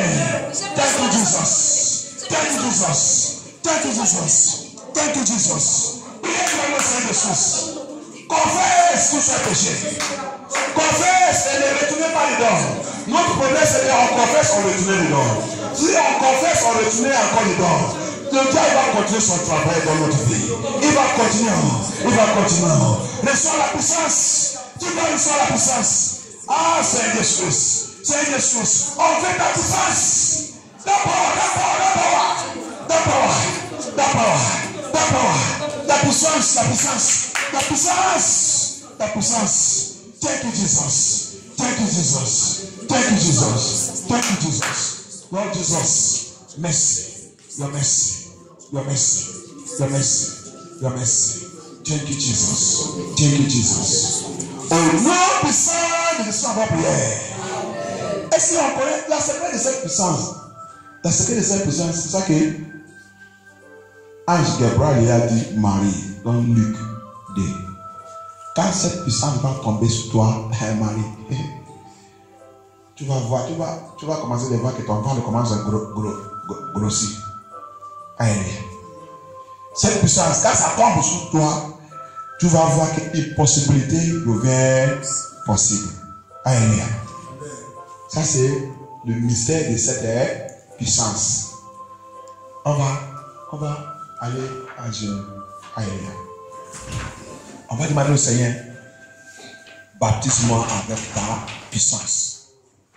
Thank you, Jesus. Thank you, Jesus. Thank you, Jesus. Thank you, Jesus. Priez pour le Seigneur Jésus. Confesse tous ces péchés. Confesse et ne retournez pas dedans. Notre problème, c'est qu'on confesse, on retourne dedans. Si on confesse, on retourne encore dedans. Le diable va continuer son travail dans notre vie. Il va continuer. Il va continuer. Reçois la puissance. Tu dois recevoir la puissance. Ah, Seigneur Jésus. Seigneur Jésus. On fait ta puissance. D'abord, d'abord, d'abord. D'abord. D'abord. D'abord. La puissance, la puissance. La puissance. La puissance. Thank you, Jesus. Thank you, Jesus. Thank you, Jesus. Thank you, Jesus. Lord Jesus, mercy. Your mercy. Your mercy. Your mercy. Your mercy. Thank you, Jesus. Thank you, Jesus. Au nom puissant de l'histoire de la prière. Est-ce qu'on connaît la secret de cette puissance? La secret de cette puissance, c'est ça que Ange Gabriel a dit Marie dans Luc deux. Quand cette puissance va tomber sur toi, Marie, tu vas voir, tu vas, tu vas commencer à voir que ton ventre commence à gros, gros, grossir. Alléluia. Cette puissance, quand ça tombe sur toi, tu vas voir que les possibilités deviennent possibles. Alléluia. Ça, c'est le mystère de cette puissance. On va, on va aller à Dieu. Alléluia. On va demander au Seigneur, baptise-moi avec ta puissance.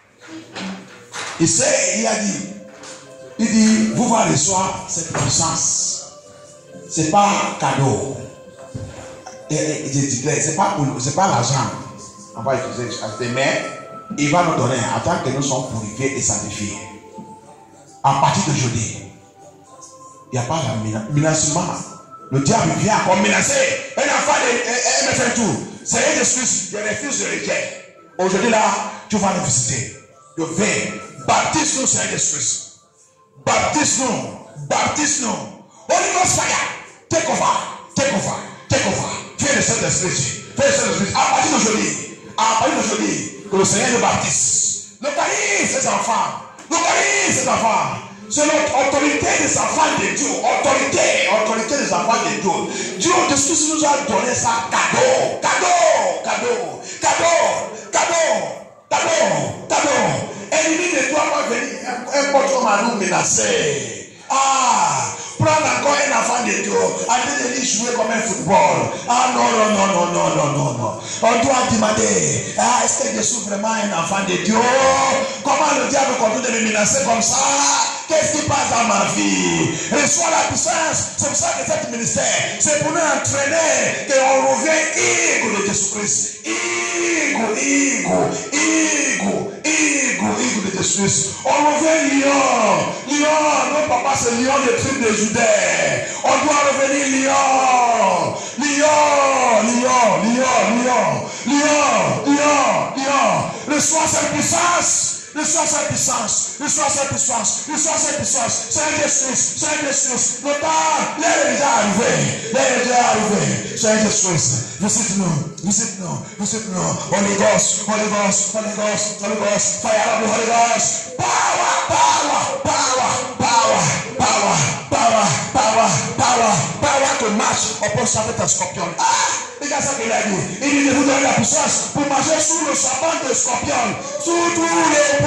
Il sait, il a dit, il dit, vous allez recevoir cette puissance. Ce n'est pas un cadeau. Et, et, je dis, ce n'est pas, pas l'argent. On va utiliser les mais il va nous donner en tant que nous sommes purifiés et sanctifiés. À partir d'aujourd'hui, il n'y a pas de menacement. Le diable vient encore menacer. Un enfant de me fait tout. C'est Jésus, il refuse de rejeter. Aujourd'hui là, tu vas nous visiter. Je vais. Baptise-nous, Seigneur Jésus. Baptise-nous. Baptise-nous. Holy Ghost fire. Take over. Take over. Take over. Fais le Saint-Esprit. Fais le Saint-Esprit. À partir d'aujourd'hui. À partir d'aujourd'hui. Que le Seigneur nous baptise. Localise ces enfants. Localise ces enfants. C'est l'autorité des enfants de Dieu. Autorité. Autorité des enfants de Dieu. Dieu de ce qui nous a donné ça. Cadeau. Cadeau. Cadeau. Cadeau. Cadeau. Cadeau. Cadeau. Ennemi ne doit pas venir. Un portrait à nous menacer. Ah. Prendre encore un enfant de Dieu, aller de lui jouer comme un football. Ah non, non, non, non, non, non, non, non. On doit demander, ah, est-ce que je suis vraiment un enfant de Dieu? Comment le diable continue de me menacer comme ça? Qu'est-ce qui passe dans ma vie? Reçois la puissance. C'est pour ça que cet ministère, c'est pour nous entraîner, qu'on revient ego de Jésus-Christ. Ego, ego, ego, ego, ego de Jésus-Christ. On revient lion. Lion, non, papa, c'est lion de tribu de Juda. On doit revenir lion. Lion, lion, lion, lion, lion, lion, lion. Reçois cette puissance. Reçois cette puissance, reçois cette puissance, reçois cette puissance. Seigneur Jésus, Seigneur Jésus, le temps, l'heure est déjà arrivée, l'heure est déjà arrivée. Seigneur Jésus, visite-nous, visite-nous, visite-nous. Holy Ghost, Holy Ghost, Holy Ghost, Holy Ghost, fire of the Holy Ghost. Power, power, power, power, power, power, power, power, power to march upon serpent and scorpion. Ah! Regarde ça qu'il a dit. Il dit de vous donner la puissance pour marcher sous le serpent de scorpion, sous tous les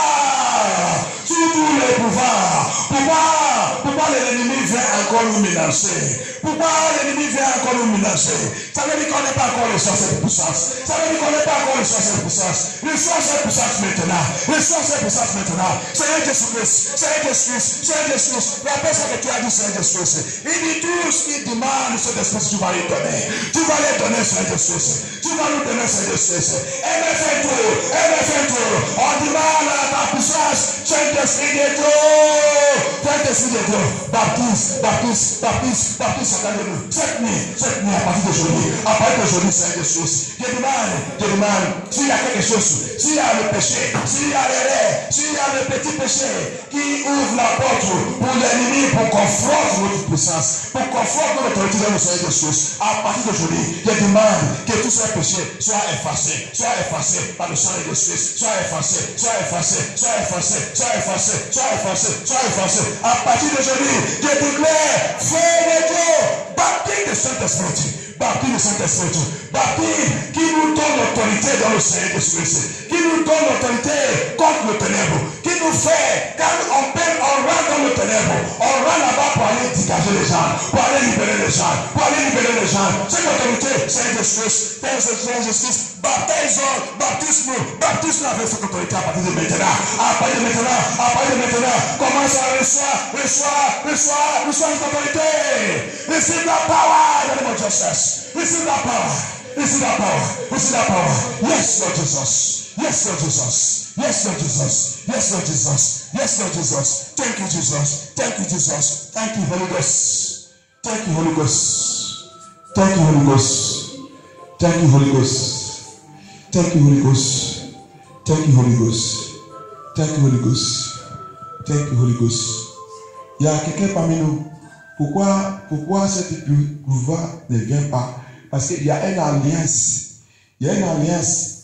pouvoirs, sous tous les pouvoirs. Pourquoi, pourquoi l'ennemi vient encore nous menacer? Pourquoi l'ennemi vient encore nous menacer? Ça veut dire qu'on n'est pas encore reçu cette puissance. Ça veut dire qu'on n'est pas encore reçu cette puissance. Reçois cette puissance maintenant. Reçois cette puissance maintenant. Seigneur Jésus-Christ, Seigneur Jésus-Christ, Seigneur Jésus-Christ. Rappelle ce que tu as dit, Seigneur Jésus-Christ. Il dit tout ce qui demande cet esprit, tu vas lui donner. Tu vas lui donner, Seigneur Jésus-Christ. Tu vas lui donner, Seigneur Jésus-Christ. Et me fais tout, et me fais tout. On demande à ta puissance, Seigneur Esprit de Dieu. Seigneur Esprit de Dieu. Baptise, baptise, baptise, baptise. Cette nuit, cette nuit, à partir d'aujourd'hui, à partir d'aujourd'hui, Seigneur Jésus, je demande, je demande, s'il y a quelque chose, s'il y a le péché, s'il y a l'erreur, s'il y a le petit péché qui ouvre la porte pour l'ennemi, pour confronter notre puissance, pour confronter notre autorité dans le Seigneur Jésus, à partir d'aujourd'hui, je demande que tous ces péchés soient effacés, soient effacés par le sang de Jésus, soient effacés, soient effacés, soient effacés, soient effacés, soient effacés, soient effacés. À partir d'aujourd'hui, je déclare, feu de Dieu, baptême de Saint-Esprit, baptême de Saint-Esprit, baptême qui nous donne l'autorité dans le Seigneur Jésus-Christ, qui nous donne l'autorité contre le ténèbre, qui nous fait, quand on peine, on rentre dans le ténèbre, on rentre là-bas pour aller dégager les gens, pour aller libérer les gens, pour aller libérer les gens. Cette autorité, Seigneur Jésus-Christ, Seigneur Jésus-Christ, baptise-nous, baptise-nous, baptise-nous avec cette autorité à partir de maintenant, à partir de maintenant, à partir de maintenant, commence à recevoir, recevoir, recevoir, recevoir cette autorité. Receive that power in the name of Jesus. Receive that power. Receive that power. Receive that power. Yes, Lord Jesus. Yes, Lord Jesus. Yes, Lord Jesus. Yes, Lord Jesus. Yes, Lord Jesus. Thank you, Jesus. Thank you, Jesus. Thank you, Holy Ghost. Thank you, Holy Ghost. Thank you, Holy Ghost. Thank you, Holy Ghost. Thank you, Holy Ghost. Thank you, Holy Ghost. Thank you, Holy Ghost. Thank you, Holy Ghost. Il y a quelqu'un parmi nous. Pourquoi, pourquoi cette pouvoir ne vient pas? Parce qu'il y a une alliance. Il y a une alliance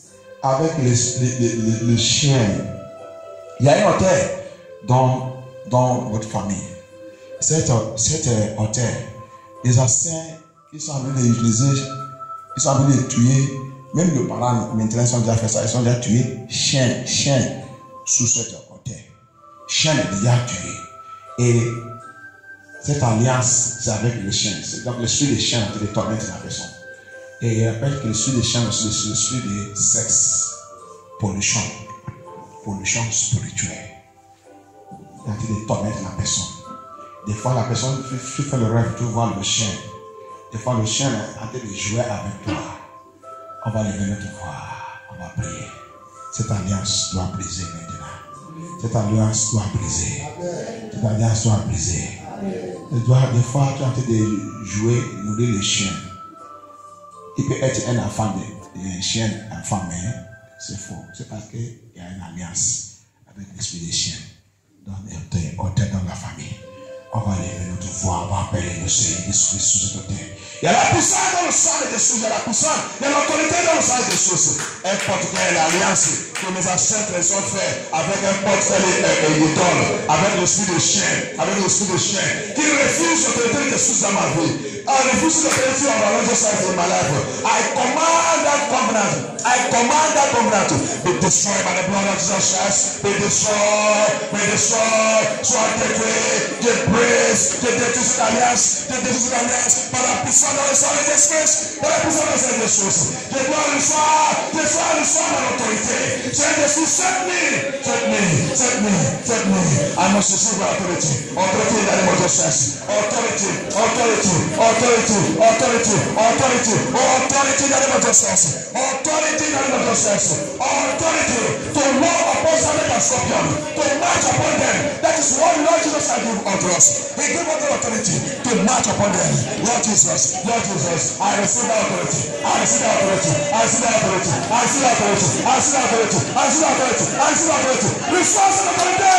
avec les, les, les, les, les chiens. Il y a un hôtel dans, dans votre famille. Cet, cet hôtel, les anciens, ils sont venus l'utiliser, ils sont venus les tuer. Même les parents, maintenant, ils ont déjà fait ça, ils ont déjà tué chien, chien sous cet hôtel. Chien est déjà tué. Et cette alliance, c'est avec le chien. Donc, le sujet des chiens est de tormenter la personne. Et il rappelle que le sujet des chiens, c'est le sujet du sexe, pollution, pollution spirituelle. Il a dit de tormenter la personne. Des fois, la personne, tu fais le rêve, tu vois le chien. Des fois, le chien est en train de jouer avec toi. On va aller venir te voir. On va prier. Cette alliance doit briser maintenant. Cette alliance doit briser. Cette alliance doit briser. Doit, des fois, tu es en train de jouer, nourrir les chiens. Il peut être un enfant de, de un chien, un enfant, mais c'est faux. C'est parce qu'il y a une alliance avec l'esprit des chiens. Dans les hôtels dans la famille. On va aller venir te voir, on va appeler le Seigneur Jésus sous cet hôtel. Il y a la puissance dans le sang de Jésus, il y a la puissance, il y a l'autorité dans le sang de Jésus. N'importe quelle alliance que mes ancêtres ont fait avec n'importe quel idole, avec l'esprit de chien, avec l'esprit de chien, qui refuse l'autorité de Jésus dans ma vie. I refuse l'autorité of our Lord Jesus Christ in my life. I command that covenant, I command that covenant to be destroyed by the blood of Jesus Christ. Be destroyed, be destroyed, soit détruit, débrise, de détruire cette alliance, de détruire cette alliance, par la puissance dans le sang de Jésus, par la puissance dans le sang de Jésus. Je dois le soir, je dois le soir dans l'autorité. Saint Jésus, set me, set me, set me, set me. I must receive authority, authority in the name of Jesus. Authority, authority, authority, authority, authority, authority in the name of Jesus. Authority in the name of Jesus. Authority to walk upon serpent and scorpion, to march upon them. That is what Lord Jesus has given unto us. He gave us the authority to march upon them. Lord Jesus, Lord Jesus, I receive that authority. I receive that authority. I receive that authority. I receive that authority. I receive that authority. I receive that authority. I receive that authority. Resource and authority.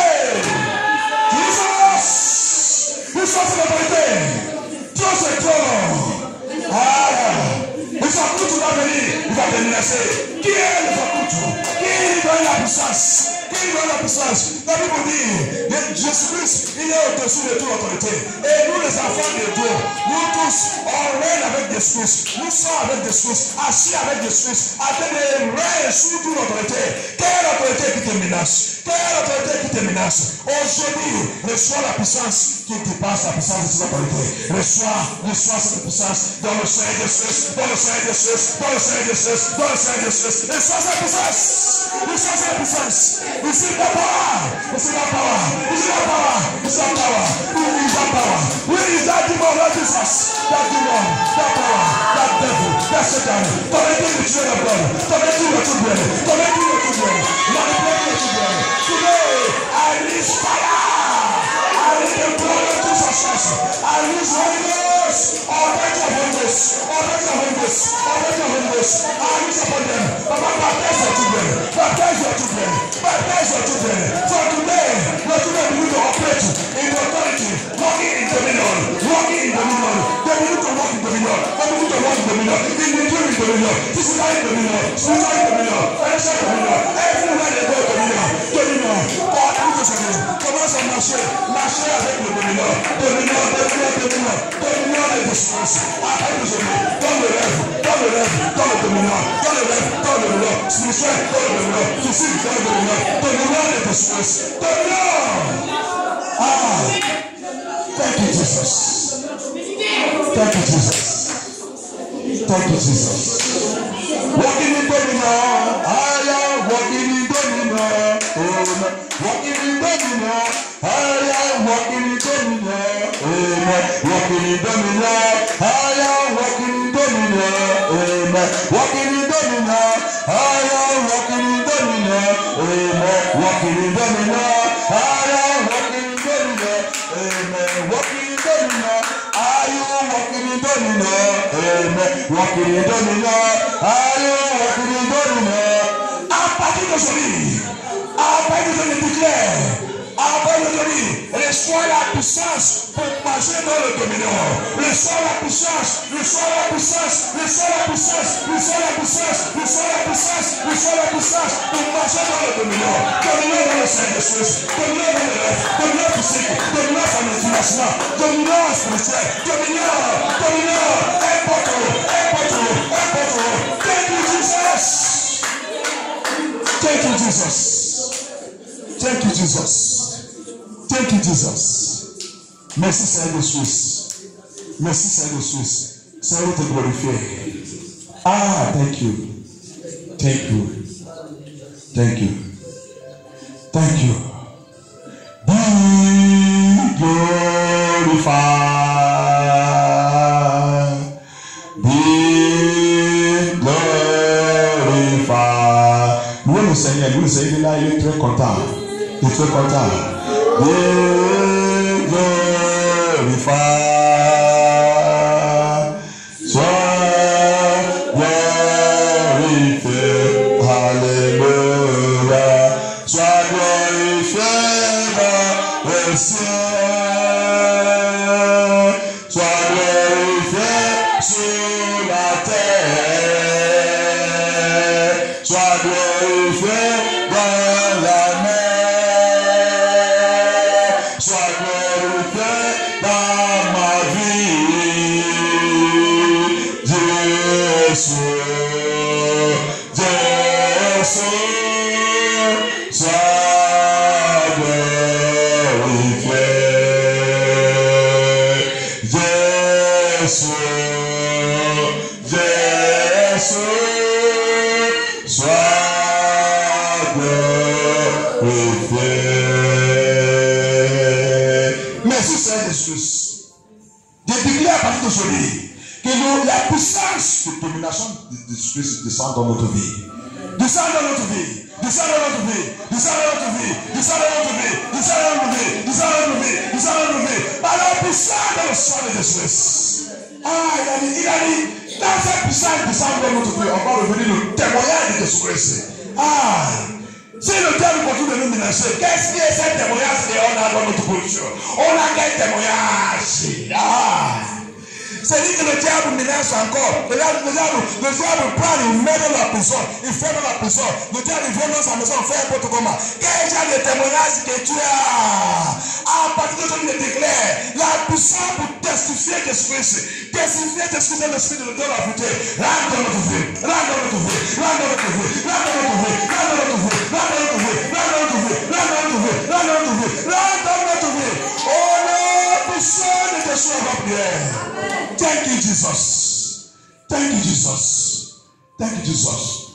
Jesus. Resource and authority. Dieu c'est toi. Ah. Il faut que tu vas venir. Il va te menacer. Qui est le Fakutu? Qui donne la puissance? Qui donne la puissance? La Bible dit, Jésus-Christ, il est au-dessus de toute autorité. Et nous, les enfants de Dieu, nous tous, on règne avec Jésus-Christ. Nous sommes avec Jésus-Christ, assis avec Jésus-Christ, en train de règner sous toute autorité. Quelle autorité qui te menace? Quelle autorité qui te menace? Aujourd'hui, reçois la puissance qui dépasse la puissance de cette autorité. Reçois, reçois cette puissance dans le Seigneur Jésus, dans le Seigneur Jésus, dans le Seigneur Jésus, dans le Seigneur Jésus. Reçois cette puissance. Reçois cette puissance. Receive the power. Receive the power. Receive the power. Receive the power. Who is that power? Where is that demon, Lord Jesus? That demon, that power, that devil, that Satan. Tormenting the children of God. Tormenting your children. Tormenting your children. Manipulating your children. Today, I release fire. I release the blood of Jesus Christ. I release Holy Ghost. Almighty of Holy Ghost. Almighty of Holy Ghost. Almighty of Holy Ghost. I release upon them. Papa, baptize your children. Baptize your children. Baptize your children. For today, your children begin to operate in authority, walking in dominion, walking in dominion. They begin to walk in dominion. They begin to walk in dominion. In the dream in dominion. Physical in dominion. Spiritual in dominion. Financial dominion. Everywhere they go, dominion. Dominion. God, because of you. Commence à marcher. Marcher avec le dominion. Dominion, dominion, dominion. Dominion de distance. Après nous aimer. Dans le rêve. Dans le rêve. Dans le dominion. Dans le rêve. Dans le dominion. Spirituel. Dans le dominion. Physique. Dans le dominion. Dominion de distance. Dominion. Ah. Thank you, Jesus. Thank you, Jesus. Thank you, Jesus. Walking in dominion. I am walking in dominion. Amen. Walking in dominion. I am walking in dominion. Amen. Walking in dominion. I am walking in dominion. Amen. Walking in dominion. I am walking in dominion. Amen. Walking in dominion. I am walking in dominion. Amen. Walking in dominion. Are you walking in dominion? Amen. Walking in dominion. Are you walking in dominion? À partir d'aujourd'hui, à partir d'aujourd'hui, déclare Avant de venir, reçois la puissance pour marcher dans le dominion. Reçois la puissance, reçois la puissance, reçois la puissance, reçois la puissance, reçois la puissance, reçois la puissance pour marcher dans le dominion. Dominion dans le Saint-Esprit, dominion dans le rêve, dominion physique, dominion financièrement, dominion spirituel, dominion, dominion, importe, importe, importe. Thank you, Jesus. Thank you, Jesus. Thank you, Jesus. Thank you, Jesus. Merci, Seigneur de Suisse. Merci, Seigneur de Suisse. Seigneur, te glorifier. Ah, thank you. Thank you. Thank you. Thank you. Be glorified. Be glorified. Nous, le Seigneur, nous, le Seigneur, là, il est très content. Il est très content. Be glorified. Sois glorifié. Alléluia. Sois glorifié dans le ciel. Sois glorifié sur la terre. Sois glorifié dans la mer. Aujourd'hui, que nous, la puissance de domination de Jésus descend dans notre vie. Descend dans notre vie. Descend dans notre vie. Descend dans notre vie. Descend dans notre vie. Descend dans notre vie. Descend dans notre vie. Descend dans notre vie. Par la puissance dans le sang de Jésus. Ah, il a dit, il a dit, dans cette puissance descend dans notre vie, on va revenir le témoignage de Jésus. Ah, si le diable continue de nous menacer, qu'est-ce qui est ce témoignage qu'on a dans notre position? On a quel témoignage? Ah. C'est-à-dire que le diable menace encore. Le diable, le diable, le diable prend, il met dans la prison, il fait dans la prison. Le diable vient dans sa maison, fait n'importe comment. Quel genre de témoignage que tu as? À partir de ce qu'il déclare, la puissance pour testifier de Jésus-Christ, testifier de Jésus dans l'esprit de la vérité. Rentre dans notre vie, rentre dans notre vie, rentre dans notre vie, rentre dans notre vie, rentre dans notre vie, rentre dans notre vie, rentre dans notre vie, rentre dans notre vie, rentre dans notre vie, rentre dans notre vie. Oh non, puissant de Jésus à la prière. Thank you, Jesus. Thank you, Jesus. Thank you, Jesus.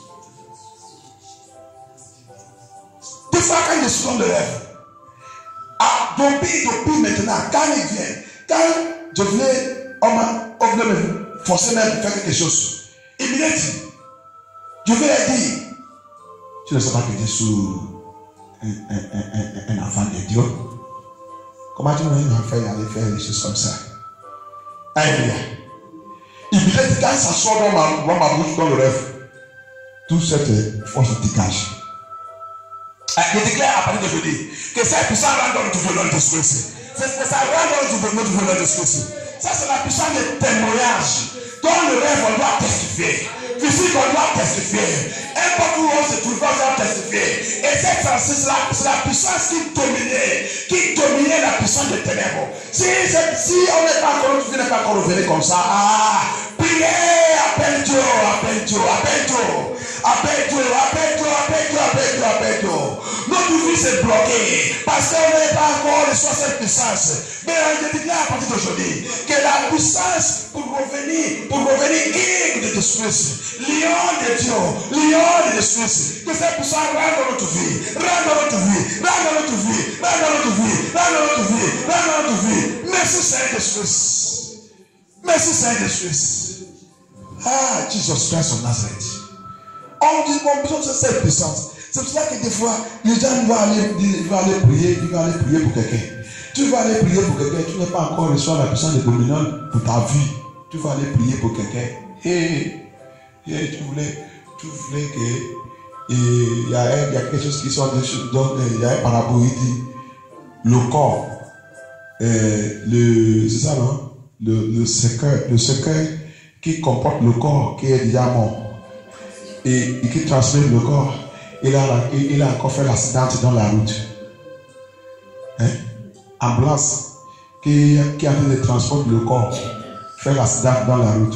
Des fois, quand je suis dans le rêve, ah, depuis, depuis maintenant, quand il vient, quand je voulais, on m'a, on voulait me forcer même à faire quelque chose, il me dit, je vais lui dire, tu ne sais pas que tu es sous un, un, un, un enfant de Dieu. Comment tu veux un enfant aller faire des choses comme ça? Alléluia. Il me dit, quand ça sort dans ma, dans ma bouche, dans le rêve, toute cette force dégage. Je déclare à partir d'aujourd'hui que cette puissance rentre dans notre violence de Jésus. C'est que ça rentre dans notre violence de Jésus. Ça, c'est la puissance de témoignage. Dans le rêve, on doit testifier. Physique, on doit testifier. N'importe où on se trouve, on doit testifier. Et cette c'est la, la puissance qui dominait, qui dominait la puissance des ténèbres. Si, si on n'est pas encore, tu n'es pas encore revenu comme ça, ah, priez, appelle Dieu, appelle Dieu, appelle Dieu. Appelle Dieu, appelle Dieu, appelle Dieu, appelle Dieu, appelle Dieu. Notre vie s'est bloquée parce qu'on n'est pas encore reçu cette puissance. Mais je déclare à partir d'aujourd'hui que la puissance pour revenir, pour revenir aigle de Jésus, lion de Dieu, lion de Jésus, que cette puissance rentre dans notre vie, rentre dans notre vie, rentre dans notre vie, rentre dans notre vie, rentre dans notre vie, rentre dans notre vie. Merci Seigneur Jésus. Merci Seigneur Jésus. Ah, Jesus Christ of Nazareth. On dit, on a besoin de cette puissance. C'est pour ça que des fois, les gens vont aller, vont aller prier, ils vont aller prier pour quelqu'un. Tu vas aller prier pour quelqu'un, tu n'as pas encore reçu la puissance de dominant pour ta vie. Tu vas aller prier pour quelqu'un. Et, et tu voulais, tu voulais que, il y, y a quelque chose qui sort de donc il y a un parabole, il dit, le corps, euh, le, c'est ça non? Le, le cercueil, le cercueil qui comporte le corps qui est déjà mort et, et qui transmet le corps, il a, il, il a encore fait l'accident dans la route. Hein? Ambulance qui, qui a fait de transporter le corps, fait l'accident dans la route.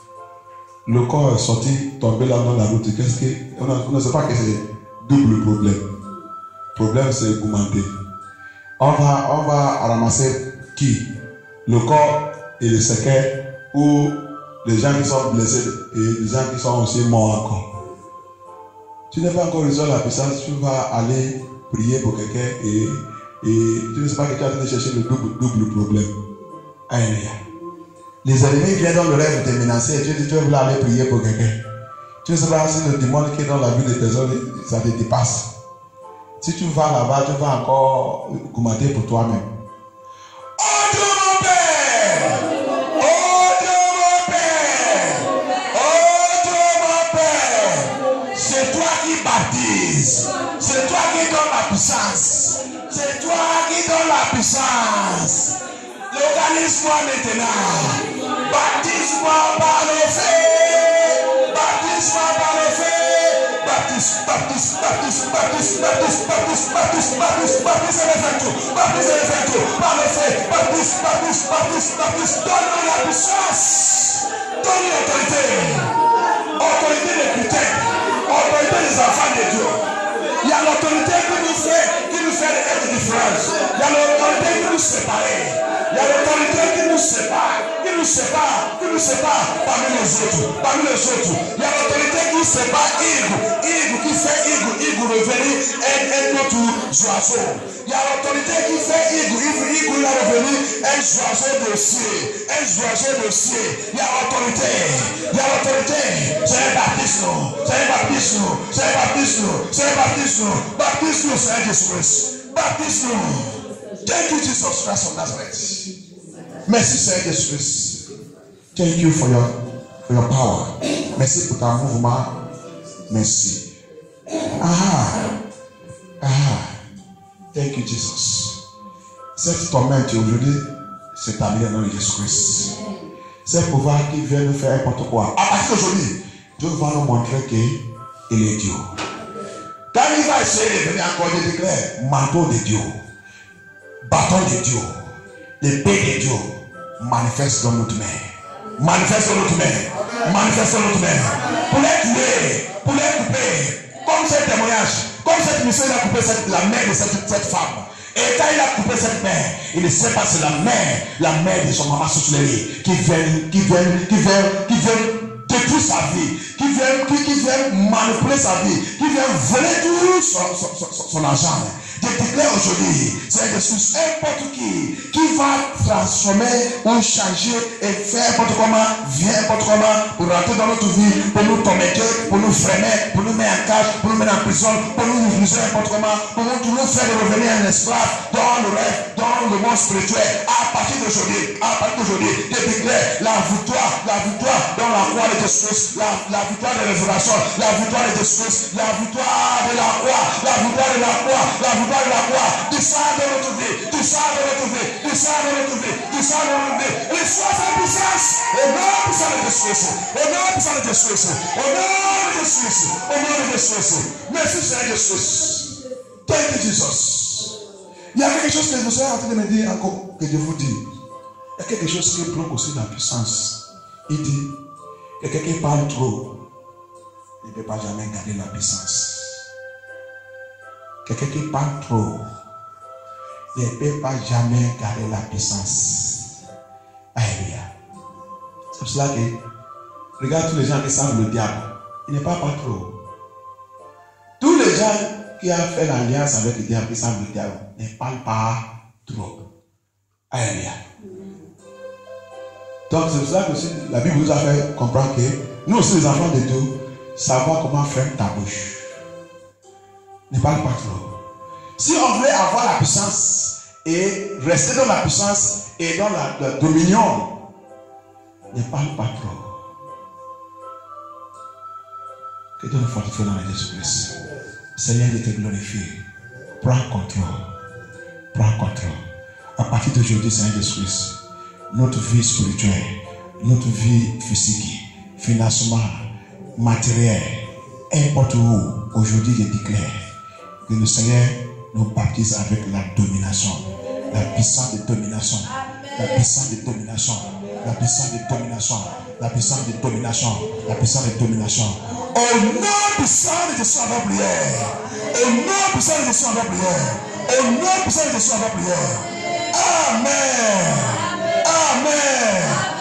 Le corps est sorti, tombé là dans la route. Qu'est-ce que, on, a, on ne sait pas que c'est double problème. Le problème c'est augmenté. On va, on va ramasser qui? Le corps et le cercueil, ou les gens qui sont blessés et les gens qui sont aussi morts encore. Tu n'as pas encore résolu la puissance, tu vas aller prier pour quelqu'un et, et tu ne sais pas que tu as été chercher le double, double problème. Alléluia. Les ennemis viennent dans le rêve de te menacer et tu dis tu veux aller prier pour quelqu'un. Tu ne sais pas si le démon qui est dans la vie des personnes, ça te dépasse. Si tu vas là-bas, tu vas encore commenter pour toi-même. Oh Dieu mon Père! Oh Dieu mon Père! Oh Dieu mon Père! C'est toi qui baptises. C'est toi qui donne la puissance. C'est toi qui donne la puissance. Localise-moi maintenant. Baptise-moi par le feu. Baptise-moi par le feu. Baptise, baptise, baptise, baptise, baptise, baptise, baptise, baptise, baptise, et refais tout. Baptise et refais tout. Par le feu. Baptise, baptise, baptise, baptise. Donne-nous la puissance. Donne-nous l'autorité. Autorité des putains. Autorité des enfants de Dieu. Il y a l'autorité qui nous fait, qui nous fait être différents. Il y a l'autorité qui nous sépare. Il y a l'autorité qui nous sépare, qui nous sépare, qui nous sépare parmi les autres, parmi les autres. Il y a l'autorité qui sépare Igu, Igu qui fait Igu, Igu revenir un, un autre oiseau. Il y a l'autorité qui fait Igu, Igu, Igu il a revenu un oiseau de ciel, un oiseau de ciel. Il y a l'autorité, il y a l'autorité. C'est un baptiste, c'est un baptiste, c'est un baptiste, c'est un baptiste, baptiste, c'est un Jésus-Christ, baptiste. Thank you, Jesus Christ of Nazareth. Merci, Seigneur Jésus. Thank you for your, for your power. Merci pour ton mouvement. Merci. Ah, ah. Thank you, Jesus. Cette tormente aujourd'hui s'établit dans le nom de Jésus-Christ. C'est pouvoir qui vient nous faire n'importe quoi. À partir d'aujourd'hui, Dieu va nous montrer qu'il est Dieu. Quand il va essayer de venir encore, je déclare manteau de Dieu. Bâton de Dieu, l'épée de Dieu, manifeste dans notre main. Manifeste dans notre main. Manifeste dans notre main. Pour les tuer, pour les couper. Comme ce témoignage, comme cette mission, il a coupé cette, la main de cette, cette femme. Et quand il a coupé cette main, il ne sait pas c'est la main, la main de son maman Sosuleri qui vient, qui vient, qui vient, qui vient détruire sa vie, qui vient, qui, qui vient manipuler sa vie, qui vient voler tout son, son, son, son argent. Je déclare aujourd'hui, c'est Jésus, n'importe qui, qui va transformer ou changer et faire n'importe comment, vient n'importe comment, pour rentrer dans notre vie, pour nous tormenter, pour nous freiner, pour nous mettre en cage, pour nous mettre en prison, pour nous user n'importe comment, pour nous, pour nous faire revenir un esclave dans le rêve, dans le monde spirituel. À partir d'aujourd'hui, à partir d'aujourd'hui, je déclare la victoire, la victoire dans la croix de Jésus, la, la victoire de la révélation, la victoire de Jésus, la victoire de la croix, la victoire de la croix, la victoire de la croix, du sang de notre vie, du sang de notre vie, du sang de notre vie, du sang de notre vie. Et soit sa puissance, au nom puissant de Jésus, au nom puissant de Jésus, au nom de Jésus, au nom de Jésus. Merci Seigneur Jésus. Thank you Jesus. Il y a quelque chose que vous êtes en train de me dire encore, que je vous dis. Il y a quelque chose qui bloque aussi la puissance. Il dit que quelqu'un qui parle trop, il ne peut pas jamais garder la puissance. Quelqu'un qui parle trop, il ne peut pas jamais garder la puissance. Alléluia. C'est pour cela que, regarde tous les gens qui savent le diable, il n'est pas pas trop. Tous les gens qui ont fait l'alliance avec le diable, qui savent le diable, ne parlent pas trop. Alléluia. Donc c'est pour ça que la Bible nous a fait comprendre que nous aussi les enfants de Dieu, savoir comment faire ta bouche. Ne parle pas trop. Si on veut avoir la puissance et rester dans la puissance et dans la, la dominion, ne parle pas trop. Que Dieu nous fortifie dans le Jésus-Christ. Seigneur, je te glorifie. Prends contrôle. prends contrôle. À partir d'aujourd'hui, Seigneur Jésus-Christ, notre vie spirituelle, notre vie physique, financement, matériel, n'importe où, aujourd'hui je déclare que le Seigneur nous baptise avec la domination, la puissance de domination, la puissance de domination, la puissance de domination, la puissance de domination, la puissance de domination. Au nom puissant de Jésus, on va prier. Au nom puissant de Jésus, on va prier. Au nom puissant de Jésus, on va prier. Amen. Amen.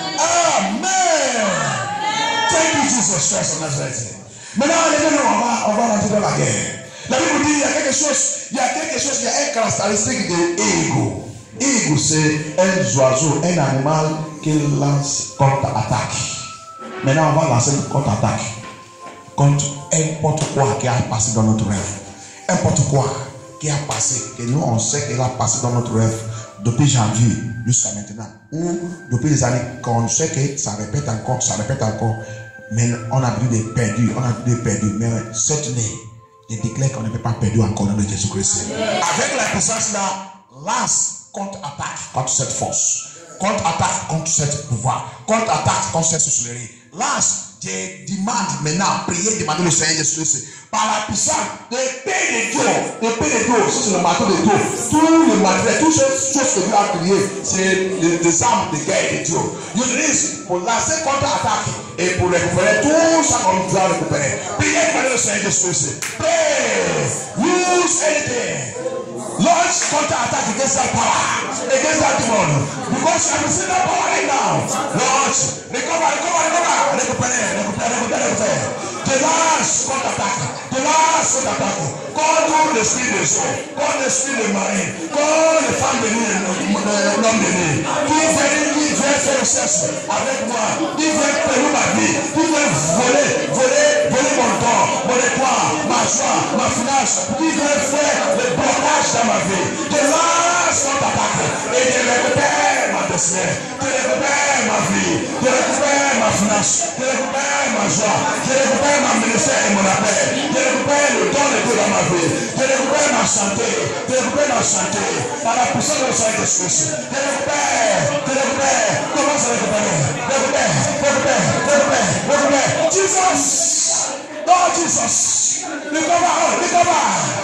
Amen. Thank you, Jesus Christ of Nazareth. Maintenant, les gens, on va, on va rentrer dans la guerre. La Bible dit, il y a quelque chose, il y a quelque chose, il y a une caractéristique de ego. Ego, c'est un oiseau, un animal qui lance contre-attaque. Maintenant, on va lancer une contre-attaque contre n'importe quoi qui a passé dans notre rêve. N'importe quoi qui a passé, que nous on sait qu'il a passé dans notre rêve depuis janvier jusqu'à maintenant. Ou depuis les années qu'on sait que ça répète encore, ça répète encore. Mais on a vu des perdus, on a vu des perdus. Mais cette année, je déclare qu'on ne peut pas perdre encore dans Jésus-Christ. Avec la puissance là, lance contre-attaque contre cette force. Contre-attaque contre ce pouvoir. Contre-attaque contre cette sorcellerie. Lance. Je demande maintenant, priez, demandez le Seigneur Jésus-Christ. Par la puissance de paix de Dieu, de paix de Dieu, c'est le marteau de Dieu. Tout le matériel, toutes ces choses que Dieu a créées, c'est des armes de guerre de Dieu. J'utilise pour lancer contre-attaque et pour récupérer tout ça qu'on doit récupérer. Priez, demandez le Seigneur Jésus-Christ. Pray, use anything. Launch counter-attack against that power, against that demon. Because you have received that power right now. Launch, recover, recover, recover. Récupérer, récupérer, récupérer, récupérer. The last counter-attack, the last counter-attack. Call tout l'esprit de soi, call l'esprit de mari, call les femmes de nuit, l'homme de nuit. Qui vient, qui vient faire sexe avec moi, qui vient perdre ma vie, qui vient voler, voler, voler mon temps, mon espoir, ma joie, ma finance, qui vient faire le blocage dans ma vie. De lâche son attaque et de récupérer ma destinée, de récupérer ma vie, de récupérer ma finance, de récupérer ma joie, de récupérer ma ministère et mon appel, de récupérer le don de Dieu dans ma vie, de récupérer ma santé, de récupérer ma santé, par la puissance de Saint-Esprit, de récupérer, de récupérer, commence à récupérer, récupérer, récupérer, récupérer, récupérer, Jesus, Lord Jesus, recover all, recover,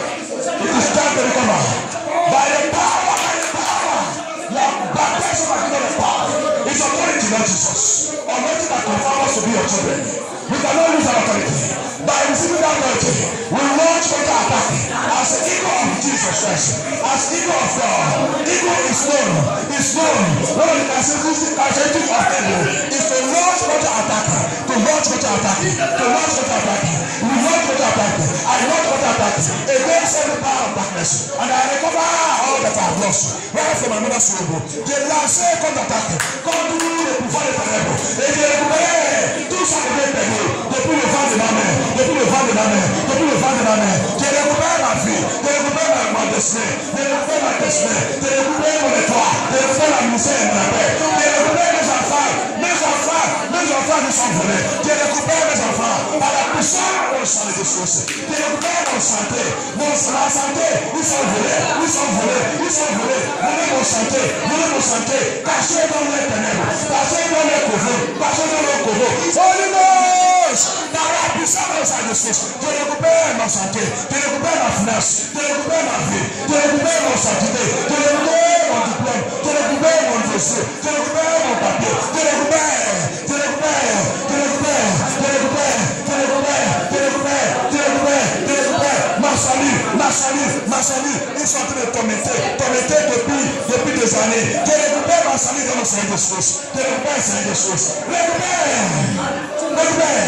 it is time to recover, by the power, by the power, the baptism of the power, it's authority, Lord Jesus, authority that confirms us to be your children. We cannot lose our authority. By receiving that authority, we launch counter attack as the eagle of Jesus Christ, as eagle of God. Eagle is known, is known. One of the characteristics of eagle is to launch counter attack, to launch counter attack, to launch counter attack. We launch counter attack, I launch counter attack against every power of darkness, and I recover all that I have lost. Right from my mother's womb, they lance counter attack, contre le pouvoir des ténèbres, et je récupère tout ça que j'ai perdu. Depuis le vent de ma main, depuis le vent de ma main, depuis le vent de ma main, je récupère ma vie, je récupère ma destinée, je récupère ma destinée, je récupère mon étoile, je récupère la misère et mon appel, je récupère mes enfants, mes enfants, mes enfants qui sont volés, je récupère mes enfants par la puissance de sang de Jésus, je récupère mon santé, mon la santé, ils sont volés, ils sont volés, ils sont volés, volez mon santé, volez mon santé, cachez dans les ténèbres, cachez dans les couvents, cachez dans les couvents, Holy Ghost, par la puissance de Saint-Esprit, je récupère ma santé, je récupère ma finance, je récupère ma vie, je récupère mon sanctité, je récupère mon diplôme, je récupère mon dossier, je récupère mon papier, je récupère, je récupère, je récupère, je récupère, je récupère, je récupère, je récupère, je récupère, ma salut, ma salut, ma salut, ils sont en train de tormenter, tormenter depuis, depuis des années, je récupère ma salut dans le Saint-Esprit, je récupère le Saint-Esprit, récupère, récupère,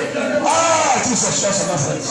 ah, Jesus Christ of Nazareth.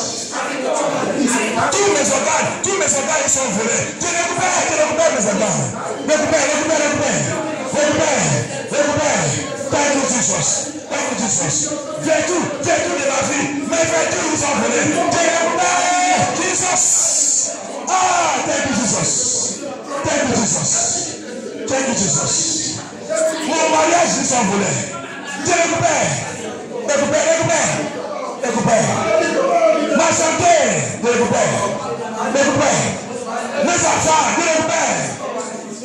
Tous mes organes, tous mes organes ils sont volés. Je récupère, je récupère mes organes. Récupère, récupère, récupère. Récupère, récupère. Thank you, Jesus. Thank you, Jesus. Vertu, vertu de ma vie. Mes vertus ils sont volés. Je récupère, Jesus. Ah, thank you, Jesus. Thank you, Jesus. Thank you, Jesus. Mon mariage ils sont volés. Je récupère. Récupère, récupère. Récupère. Ma santé, je récupère. Récupère. Mes enfants, je récupère.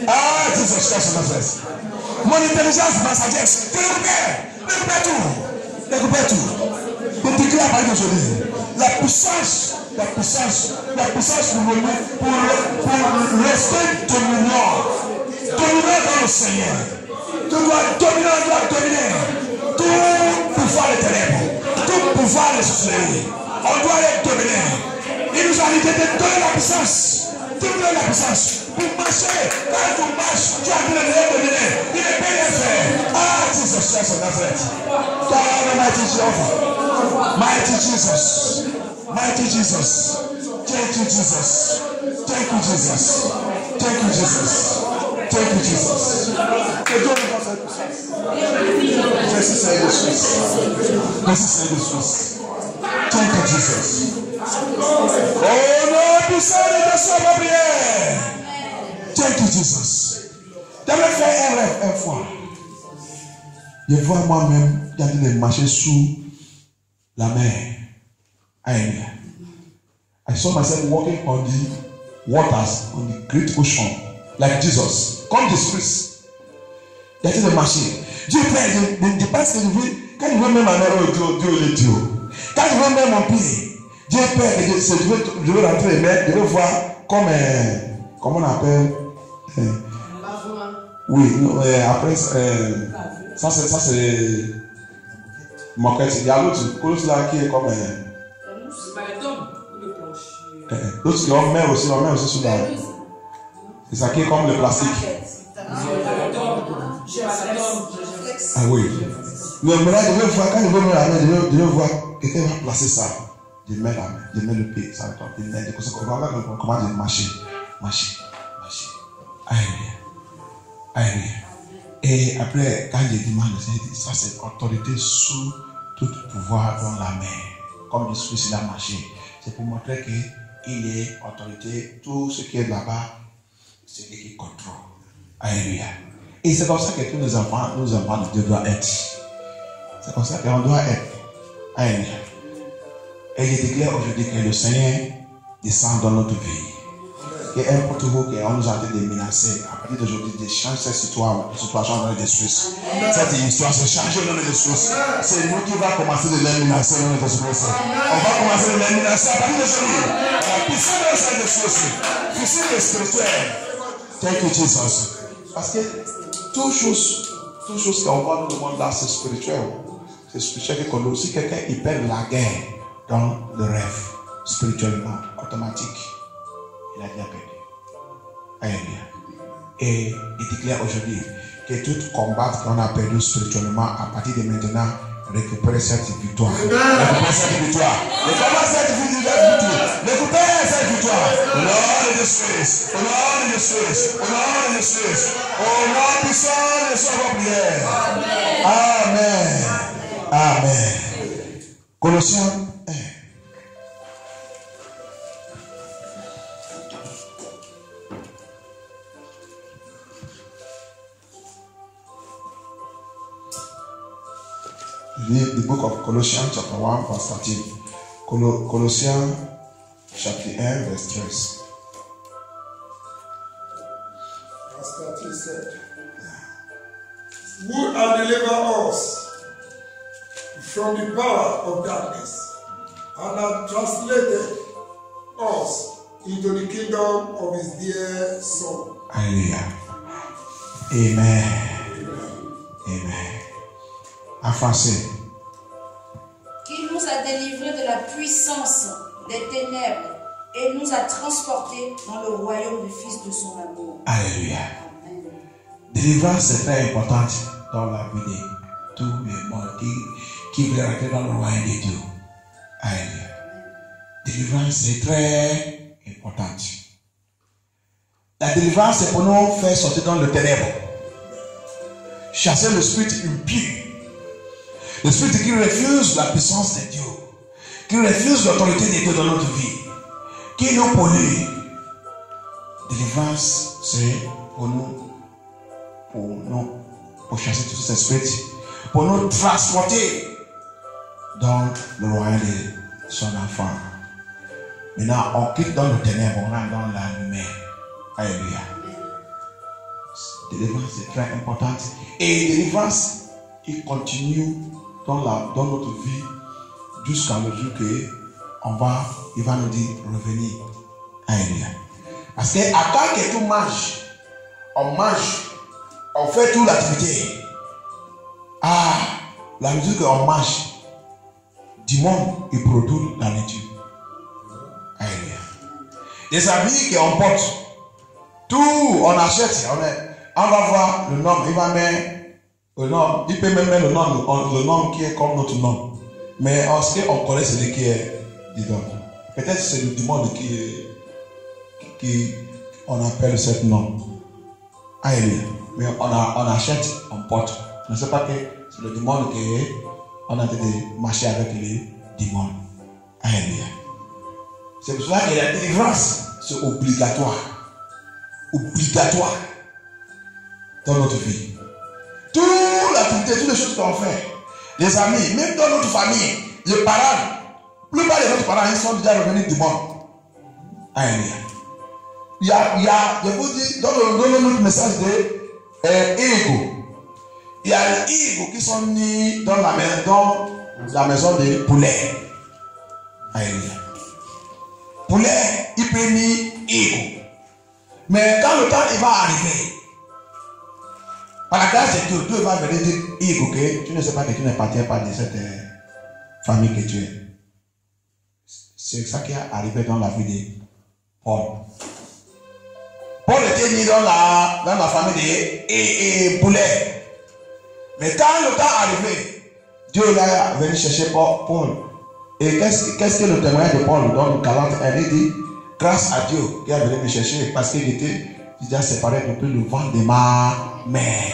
Ah, Jesus Christ of Nazareth. Mon intelligence, ma sagesse. Récupère. Récupère tout. Récupère tout. Je déclare par aujourd'hui. La puissance, la puissance, la puissance pour, pour, pour rester dominant. Dominant dans le Seigneur. Tu dois dominer, tu dois dominer. Tout pouvoir des ténèbres. Tout pouvoir des sorcelleries. On doit les dominer. Il nous a dit de donner la puissance. De donner la puissance. Pour marcher. Quand tu marches, tu as dit de les dominer. Il est bien fait. Ah, Jesus Christ of Nazareth. God Almighty Jehovah. Mighty Jesus. Mighty Jesus. Thank you, Jesus. Thank you, Jesus. Thank you, Jesus. Thank you, Jesus. Que Dieu nous donne cette puissance. Merci Seigneur de Suisse. Merci Seigneur de Suisse. Thank you, Jesus. Oh non, puissant de Dieu soit ma prière. Thank you, Jesus. J'avais fait un rêve une fois. Je vois moi-même qui a dit de marcher sous la mer. Amen. I saw myself walking on the waters, on the great ocean, like Jesus. Comme Jésus Christ. Il a dit de marcher. Dieu Père, je ne dis pas ce que je veux. Quand je veux même ma mère, Dieu, Dieu le Dieu. Quand je veux même mon pied, Dieu Père, je, je, veux, je veux rentrer, mais je veux voir comme un, comment on appelle, euh, oui, euh, après, euh, ça c'est, ça c'est, moquette. Il y a l'autre, l'autre là qui est comme un, l'autre qui est en mer aussi, en mer aussi sur la, c'est ça qui est comme le plastique. Ah oui. Mais maintenant, je veux voir, quand je veux mettre la main, je veux, je veux voir quelqu'un va placer ça. Je mets la main, je mets le pied, ça va tomber. Je mets le pied, comment je marcher, marcher, marcher. Alléluia. Alléluia. Et après, quand j'ai dit, ça c'est autorité sous tout pouvoir dans la main. Comme Jésus il a marché. C'est pour montrer qu'il est autorité, tout ce qui est là-bas, c'est lui qui contrôle. Alléluia. Et c'est comme ça que tous nos enfants, nos enfants de Dieu doivent être. C'est comme ça qu'on doit être. Alléluia. Et je déclare aujourd'hui que le Seigneur descend dans notre vie. Que n'importe où qu'on nous a été menacés, à partir d'aujourd'hui, de changer cette situation dans les Suisses. Cette histoire se change dans les Suisses. C'est nous qui va commencer de les menacer dans les Suisses. On va commencer de les menacer à partir d'aujourd'hui. La puissance de les Suisses. Puissance spirituelle. Thank you, Jesus. Parce que toute chose, toute chose qu'on voit dans le monde là, c'est spirituel. C'est spirituel que quand si quelqu'un il perd la guerre dans le rêve, spirituellement, automatique, il a déjà perdu. Alléluia. Et il déclare aujourd'hui que tout combat qu'on a perdu spirituellement, à partir de maintenant, récupérer cette victoire. Récupérer cette victoire. Récupérer cette victoire. Récupérer cette victoire. Au nom de Jésus. Au nom de Jésus. Au nom de Jésus. Au nom puissant de sa prière. Amen. Amen. Colossiens un. Read the book of Colossians chapter one verse thirteen. Col Colossians chapter one verse treize. Verse thirteen said, who has delivered us from the power of darkness and has translated us into the kingdom of his dear Son. Hallelujah. Amen. Amen. En français. Qui nous a délivrés de la puissance des ténèbres et nous a transportés dans le royaume du Fils de son amour. Alléluia. Amen. Délivrance est très importante dans la vie de tous les morts qui, qui veulent rentrer dans le royaume de Dieu. Alléluia. Délivrance est très importante. La délivrance c'est pour nous faire sortir dans le ténèbre. Chasser le spirit impur. Le spirit qui refuse la puissance de Dieu, qui refuse l'autorité de Dieu dans notre vie, qui nous pollue. Délivrance, c'est pour nous, pour nous, pour chasser tout cet esprit, pour nous transporter dans le royaume de son enfant. Maintenant, on quitte dans le ténèbre, on rentre dans la lumière. Alléluia. délivrance est très importante. Et délivrance, il continue dans, la, dans notre vie jusqu'à le jour que on va, il va nous dire revenir. Alléluia. Parce que à quand que tout mange, on mange, on fait toute l'activité. Ah, la mesure qu'on mange, du monde, il produit la nature. Alléluia. Les habits qu'on porte, tout on achète, on, est, on va voir le nom, il va mettre le nom, il peut même mettre le nom, le nom qui est comme notre nom. Mais en ce qu'on connaît celui qui est dedans. Peut-être c'est le monde qui est qui on appelle ce nom. Alléluia. Mais on, a, on achète, on porte. Je ne sais pas que c'est le démon qui on a de marcher avec les démons. Alléluia. C'est pour cela que la délivrance, c'est obligatoire. Obligatoire dans notre vie. Toute l'activité, toutes les choses qu'on fait, les amis, même dans notre famille, les parents, la plupart de notre parents, ils sont déjà revenus du monde. Alléluia. Il y a, il y a, je vous dis, dans le, dans notre message de euh, ego, il y a les égos qui sont nés dans la maison, dans la maison des poulets. Alléluia. Poulet, il peut ni ego. Mais quand le temps il va arriver, par la grâce de Dieu, Dieu va venir dire ego que tu ne sais pas que tu n'appartiens pas de cette euh, famille que tu es. C'est ça qui est arrivé dans la vie de Paul. Paul était né dans la, dans la famille de poulets. Mais quand le temps est arrivé, Dieu est venu chercher Paul. Et qu'est-ce, qu'est-ce que le témoignage de Paul dans le quarante, elle dit, grâce à Dieu qui est venu me chercher parce qu'il était déjà séparé depuis le ventre de ma mère.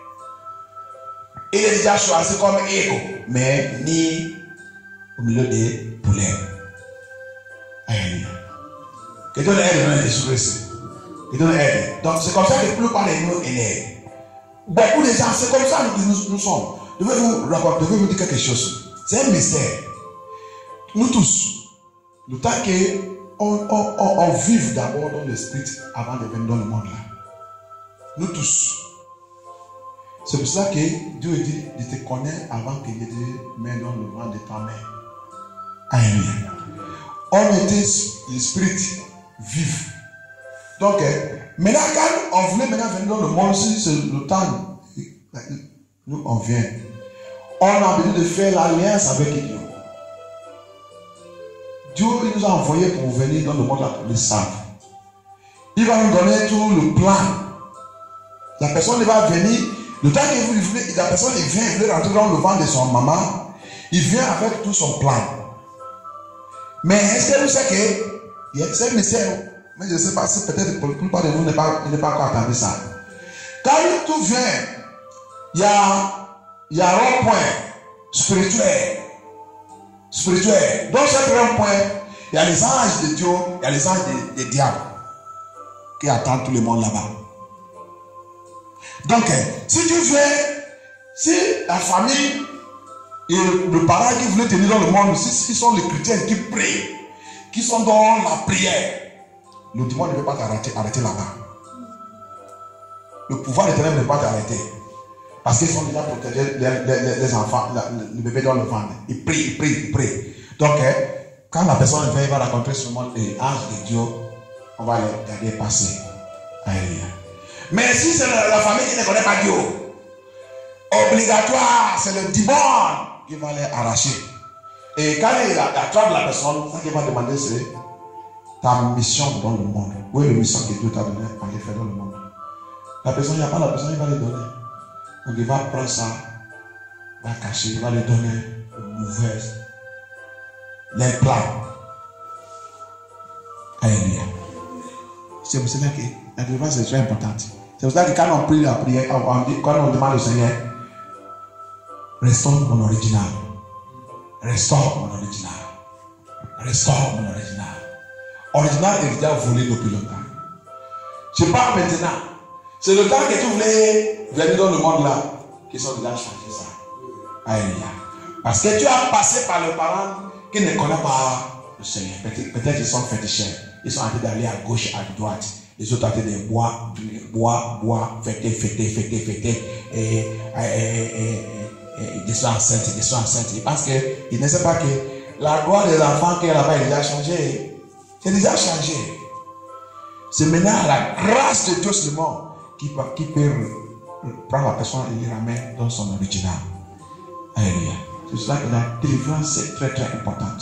Il est déjà choisi comme égo, mais ni au milieu des poulets. Alléluia. Que Dieu l'aide dans Jésus-Christ. Que Dieu l'aide. Donc c'est comme ça que la plupart de nous élèves. Beaucoup de gens, c'est comme ça que nous, nous sommes. Je vais vous raconter, je vais vous dire quelque chose. C'est un mystère. Nous tous, le temps qu'on on, on, on vive d'abord dans l'esprit avant de venir dans le monde là. Nous tous. C'est pour ça que Dieu dit, je te connais avant que je te mette dans le ventre de ta mère. Alléluia. On était l'esprit vif. Donc, maintenant, quand on voulait maintenant venir dans le monde, si c'est le temps, nous on vient. On a besoin de faire l'alliance avec Dieu. Dieu il nous a envoyés pour venir dans le monde là pour les savent. Il va nous donner tout le plan. La personne va venir, le temps que vous voulez, la personne il vient, il veut rentrer dans le ventre de son maman, il vient avec tout son plan. Mais est-ce que vous savez que c'est un mystère, mais je ne sais pas si peut-être pour la plupart de nous n'est pas, n'est pas encore entendu ça. Quand tout vient, il y a, il y a un point spirituel. Spirituel. Dans ce grand point, il y a les anges de Dieu, il y a les anges des de diables qui attendent tout le monde là-bas. Donc, si Dieu veut, si la famille et le parent qui voulait tenir dans le monde, si ce sont les chrétiens qui prient, qui sont dans la prière, le dimanche ne peut pas t'arrêter arrêter là-bas. Le pouvoir de ténèbres ne peut pas t'arrêter. Parce qu'ils sont déjà protégés, les, les, les enfants, le bébé dans le ventre. Ils prient, ils prient, ils prient. Donc, quand la personne vient, il va rencontrer seulement les anges de Dieu, on va les garder passer. Alléluia. Mais si c'est la, la famille qui ne connaît pas Dieu, obligatoire, c'est le démon qui va les arracher. Et quand il attrape la personne, ce qu'il va demander, c'est ta mission dans le monde. Où est la mission que Dieu t'a donnée à aller faire dans le monde? La personne, il n'y a pas la personne, il va les donner. Donc il va prendre ça, il va cacher, il va lui donner une mauvaise, l'implant. Alléluia. C'est pour cela que la délivrance est très importante. C'est pour ça que quand on prie la prière, quand on demande au Seigneur, restaure mon original. Restaure mon original. Restaure mon original. Original est déjà volé depuis longtemps. Je parle maintenant. C'est le temps que tu voulais venir dans le monde là, qu'ils ont déjà changé ça. Alléluia. Parce que tu as passé par les parents qui ne connaissent pas le Seigneur. Peut-être, peut-être qu'ils sont féticheurs. Ils sont en train d'aller à gauche, à droite. Les autres étaient des bois, bois, bois, fêter, fêter, fêter, fêter, et, et, et, et, et descend enceinte, descend enceinte. Parce qu'ils ne savent pas que la gloire des enfants qu'il y a là-bas est déjà changée. C'est déjà changé. C'est maintenant la grâce de Dieu seulement qui peut, qui peut prendre la personne et la ramène dans son original. Alléluia. C'est cela que la délivrance est très très importante.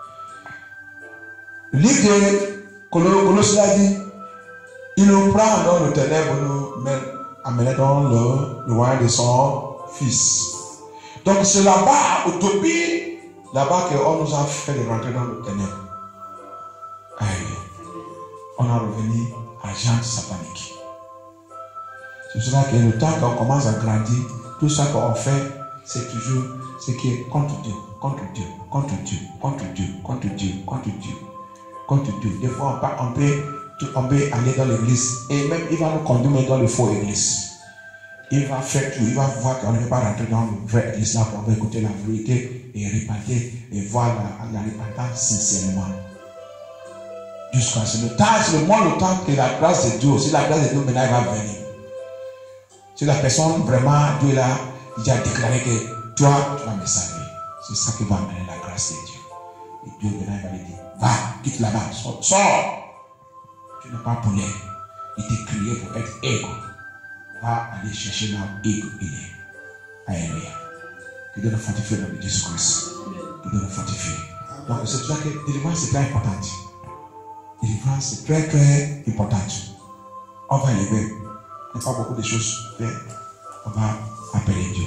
Le livre de Colossiens a dit, il nous prend dans le ténèbre, nous amène dans le, le royaume de son Fils. Donc c'est là-bas, utopie, là-bas qu'on nous a fait de rentrer dans le ténèbre. Alléluia. On a revenu à Jean satanique. C'est cela que le temps qu'on commence à grandir, tout ça qu'on fait, c'est toujours ce qui est contre Dieu, contre Dieu, contre Dieu, contre Dieu, contre Dieu, contre Dieu, contre Dieu. Des fois, on peut, on peut aller dans l'église et même il va nous conduire dans le faux église. Il va faire tout, il va voir qu'on ne va pas rentrer dans le vrai église là pour écouter la vérité et répéter et voir la, la repentance sincèrement. Jusqu'à ce le temps, c'est le moins le temps que la grâce de Dieu, si la grâce de Dieu maintenant va venir. Si la personne vraiment, Dieu là, il a déclaré que toi, tu vas me servir. C'est ça qui va amener la grâce de Dieu. Et Dieu maintenant va lui dire, va, quitte là-bas, sors, sors. Tu n'es pas poulet. Il t'est créé pour être égo. Va aller chercher là où égo il est. Alléluia. Que Dieu nous fortifie dans le Jésus-Christ. Que Dieu nous fortifie. Donc c'est pour ça que délivrance c'est très important. Délivrance c'est très très important. On va élever. Il n'y a pas beaucoup de choses à faire. On va appeler Dieu.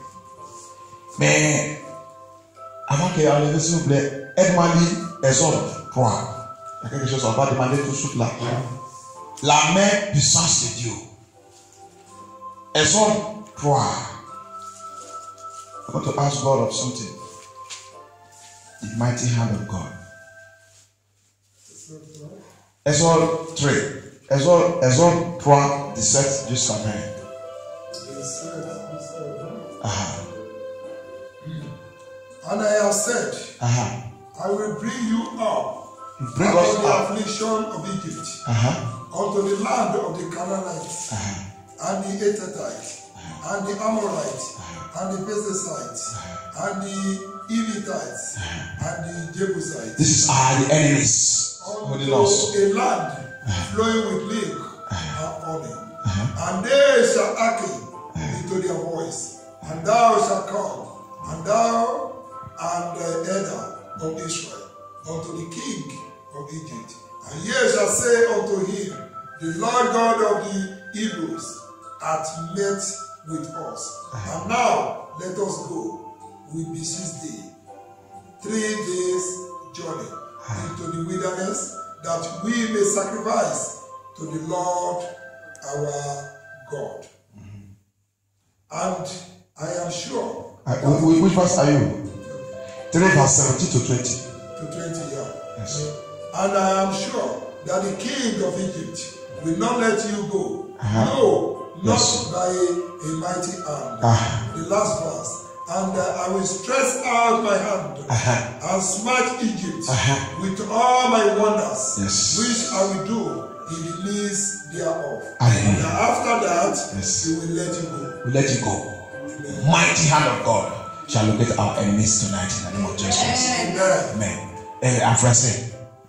Mais avant qu'il y ait enlevé, s'il vous plaît, aide-moi à lire Exode trois. Il y a quelque chose, on va demander tout de suite là. La main puissance de Dieu. Exode trois. I want to ask God of something. The mighty hand of God. Exode trois. Exode, Exode trois, dix-sept jusqu'à vingt. Ah. And I have said, Uh-huh. I will bring you up Bring out us of the up. affliction of Egypt, Uh-huh. unto the land of the Canaanites, Uh-huh. and the Hittites, and the Amorites, and the Perizzites, and the Hivites, and the Jebusites, This is our the enemies holding unto us. a land flowing with milk and honey. And they shall hearken into their voice, and thou shalt come, and thou and the elder of Israel, unto the king of Egypt. And ye shall say unto him, the Lord God of the Hebrews hath met with us. And now let us go. We beseech thee three days' journey into the wilderness, that we may sacrifice to the Lord our God. And I am sure Uh, wh- which verse are you? three verse seventeen to twenty. to twenty years. Yes. And I am sure that the king of Egypt will not let you go. Uh-huh. No, not Yes. by a, a mighty hand. Uh-huh. The last verse. And uh, I will stretch out my hand Uh-huh. and smite Egypt Uh-huh. with all my wonders, Yes. which I will do in the midst thereof. Hallelujah. And after that, Yes. he will let you go. We let you go. Mighty hand of God shall locate our enemies tonight in the name of Jesus. Amen. Amen. Eh, en français.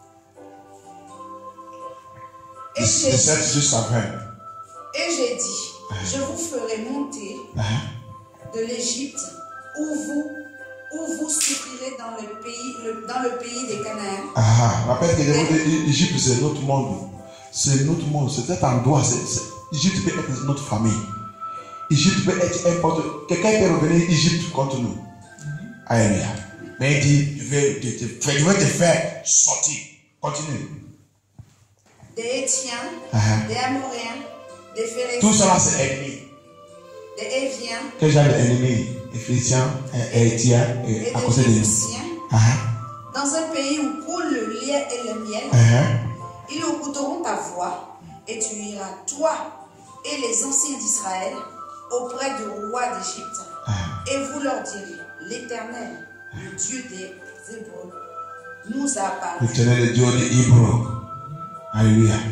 Et j'ai dix-sept dit, jusqu'à vingt. et j'ai dit, je vous ferai monter Uh-huh. de l'Égypte, où vous, où vous souffrirez dans le pays, le- dans le pays des Canaans. Ah, rappelle que l'Égypte c'est notre monde. C'est notre monde. C'est cet endroit. L'Égypte peut être notre famille. L'Égypte peut être n'importe. Quelqu'un peut revenir Égypte contre nous. Alléluia. Mais il dit, je vais te, te, faire- je vais te faire sortir. Continue. Des Hétiens, Uh-huh. des Amoréens, des Tout Phéréziens, cela c'est ennemi. des Éviens Quel genre d'ennemi? Éphésiens, Hétiens et et à des côté de nous. Jébusiens, Uh-huh. dans un pays où coule le lait et le miel. Uh-huh. Ils écouteront ta voix, et tu iras, toi et les anciens d'Israël, auprès du roi d'Égypte. Et vous leur direz, l'Éternel, le Dieu des Hébreux, nous a parlé. L'éternel est Dieu des Hébreux. Alléluia. Amen.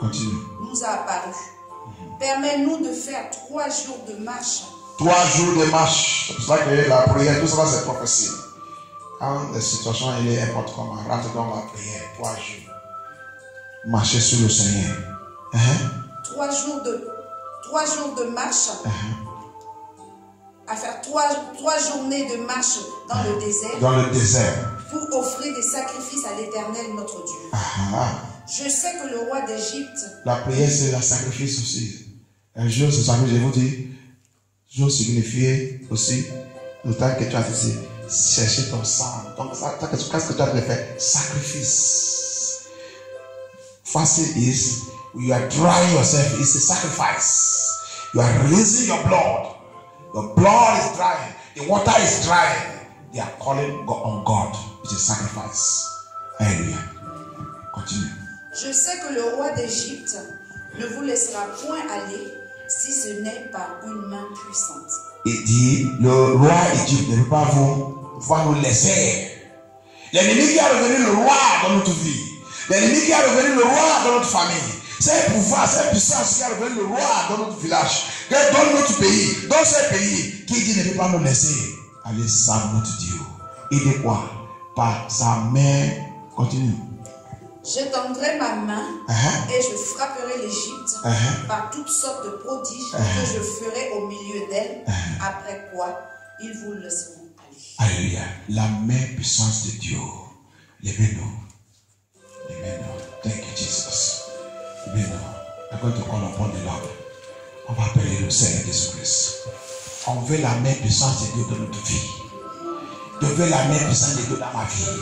Continue. nous a apparu. Permets-nous de faire trois jours de marche. Trois jours de marche. C'est pour ça que la prière, tout ça c'est prophétie. Quand la situation elle est importante, comment rentre dans la prière. Trois jours. Marcher sur le Seigneur. Uh-huh. Trois jours de, trois jours de marche. Uh-huh. À faire trois, trois journées de marche dans uh-huh. le désert. Dans le désert. Pour offrir des sacrifices à l'Éternel notre Dieu. Uh-huh. Je sais que le roi d'Égypte. La prière c'est le sacrifice aussi. Un jour, ce sacrifice, je vous dis, jour signifié aussi le temps que tu as dit, chercher ton sang. Donc, qu'est-ce que tu as fait? Sacrifice. Fasting is, you are drying yourself, it's a sacrifice. You are releasing your blood. Your blood is drying. The water is drying. They are calling on God. It's a sacrifice. Hallelujah. Continue. Je sais que le roi d'Égypte ne vous laissera point aller si ce n'est par une main puissante. Il dit, le roi d'Égypte ne peut pas vous, va nous laisser. L'ennemi qui a revenu le roi dans notre vie, l'ennemi qui a revenu le roi dans notre famille, c'est un pouvoir, c'est une puissance qui a revenu le roi dans notre village, dans notre pays, dans ce pays, qui dit ne peut pas nous laisser aller sans notre Dieu. Et de quoi? Par sa main. Continue. J'étendrai ma main uh-huh. et je frapperai l'Égypte uh-huh. par toutes sortes de prodiges uh-huh. que je ferai au milieu d'elle, uh-huh. après quoi ils vous laisseront aller. Alléluia. La main puissance de Dieu. Levez-nous. Levez-nous. Thank you, Jesus. Levez-nous. I'm going to call upon the Lord. On va appeler le Seigneur Jésus-Christ. On veut la main puissance de Dieu dans notre vie. Je veux la main puissante de Dieu dans ma vie.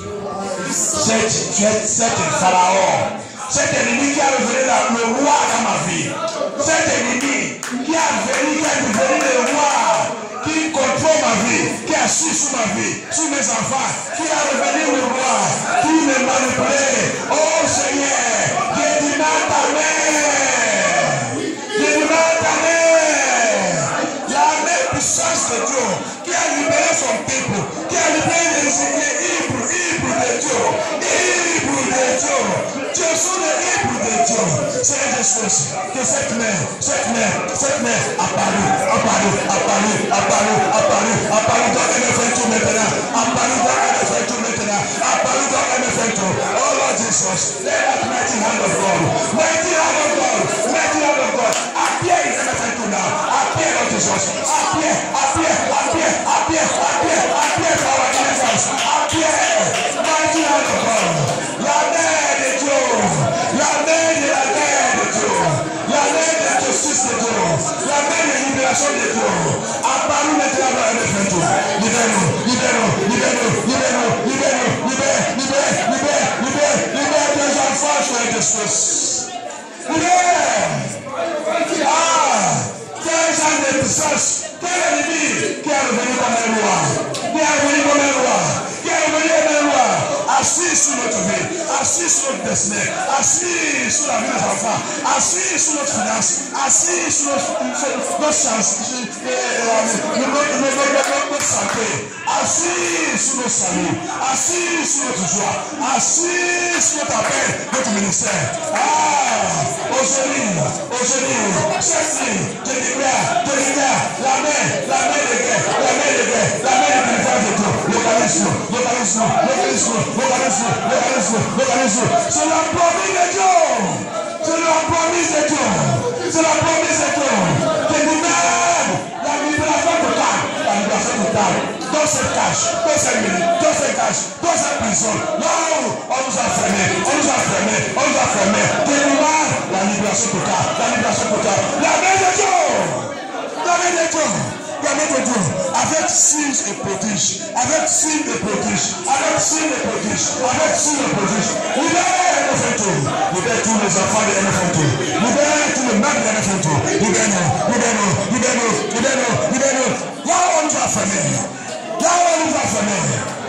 Cet pharaon, cet ennemi qui a revenu le roi dans ma vie, cet ennemi qui a venu, qui a devenu le roi, qui contrôle ma vie, qui a assis sur ma vie, sur mes enfants, qui a revenu le roi, qui me manipule. Oh Seigneur, je demande ta main. Je demande ta main. La main puissance de Dieu qui a libéré son peuple, qui a libéré les Hébreux, Hébreux de Dieu, Hébreux de Dieu. Dieu sont les Hébreux de Dieu. C'est Jésus que cette main, cette main, cette main apparue, apparue, apparue, apparue, apparue, apparue dans les faits tout maintenant, apparue dans les faits tout maintenant, apparue dans les faits tout. Oh Lord Jesus, let that mighty hand of God, mighty hand of God, mighty hand of God, appear in the faith now, appear Lord Jesus, appear, appear, appear, appear, appear, appear for our deliverance, appear, mighty hand of God, la main de Dieu, la main de la guerre de Dieu, la main de la justice de Dieu, la main de libération de Dieu, apparue maintenant dans le faith tout. Libère-nous, libère-nous, libère-nous, libère-nous, libère-nous, libère, libère, libère, libère, libère tes enfants sur les espèces. Libère! Ah! Quel genre de puissance, quel ennemi qui est revenu comme un roi, qui est revenu comme un roi, qui est revenu comme un roi, assis sur notre vie, assis sur notre destinée, assis sur la vie de nos enfants, assis sur notre finance, assis sur notre chance, notre santé, assis sur notre salut, assis sur notre joie, assis sur notre appel, notre ministère. Ah, aujourd'hui, aujourd'hui, cette nuit, je déclare, je déclare la main, la main de guerre, la main de guerre, la main de délivrance de Dieu, localise-nous, localise-nous, localise-nous, localise-nous, localise-nous, localise-nous. C'est la promise de Dieu, c'est la promise de Dieu, c'est la promise de Dieu. Je demande la libération totale, la libération totale. Dans cette cage, dans cette minute, dans cette cage, dans cette prison, là où on nous a fermés, on nous a fermés, on nous a fermés. Je demande la libération totale, la libération totale. La main de Dieu, la main de Dieu, la main de Dieu, avec signes et prodiges, avec signes et prodiges, avec signes et prodiges, avec signes et prodiges. Libère nos fantômes, libère tous les enfants de nos fantômes, libère tous les maîtres de nos fantômes, libère-nous, libère-nous, libère-nous, libère-nous, libère-nous. Là où on nous a fermés. Là où on nous a fermés,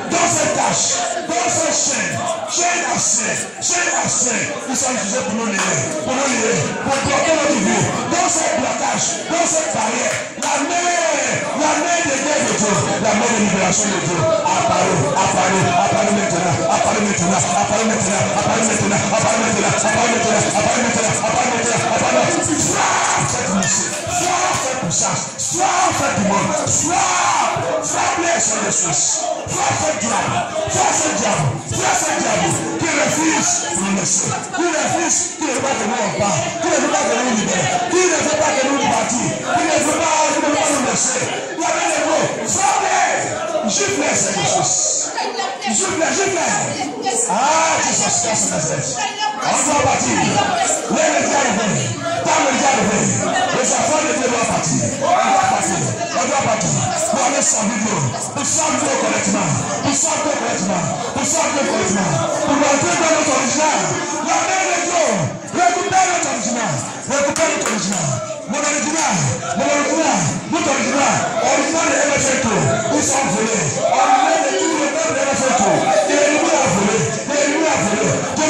dans cette tâche, dans cette chaîne, chaîne à chaîne, chaîne à chaîne, ils sont jugés pour nous lier, pour nous lier, pour bloquer notre vie. Dans ce blocage, dans cette barrière, la main, la main de guerre de Dieu, la main de libération de Dieu, apparaît, apparaît, apparaît maintenant, apparaît maintenant, apparaît maintenant, apparaît maintenant, apparaît maintenant, apparaît maintenant, apparaît maintenant, apparaît maintenant, apparaît maintenant. Frappe cette mission, frappe cette puissance, frappe cette demande, frappe, frappe les choses de Suisse, frappe ce diable, frappe ce diable, frappe ce diable qui refuse de nous laisser, qui refuse, qui ne veut pas que nous on part, qui ne veut pas que nous libérer, qui ne veut pas que nous partir, qui ne veut pas, qui ne veut pas nous laisser. Il y avait des mots, frappe, gifle ces choses, gifle, gifle. Ah, Jesus Christ of Nazareth. On doit partir. Les médias arrivés. Dans le médias arrivés. Les enfants de Dieu doivent partir. On doit partir. On doit partir. Pour aller servir Dieu. Pour servir Dieu correctement. Pour servir Dieu correctement. Pour servir Dieu correctement. Pour rentrer dans notre original. La main de Dieu. Récupère notre original. Récupère notre original. Mon original. Mon original. Notre original. Original de M F T. Ils sont volés. Original de tout le temps de M F T. Et nous a volé. Et nous a volé.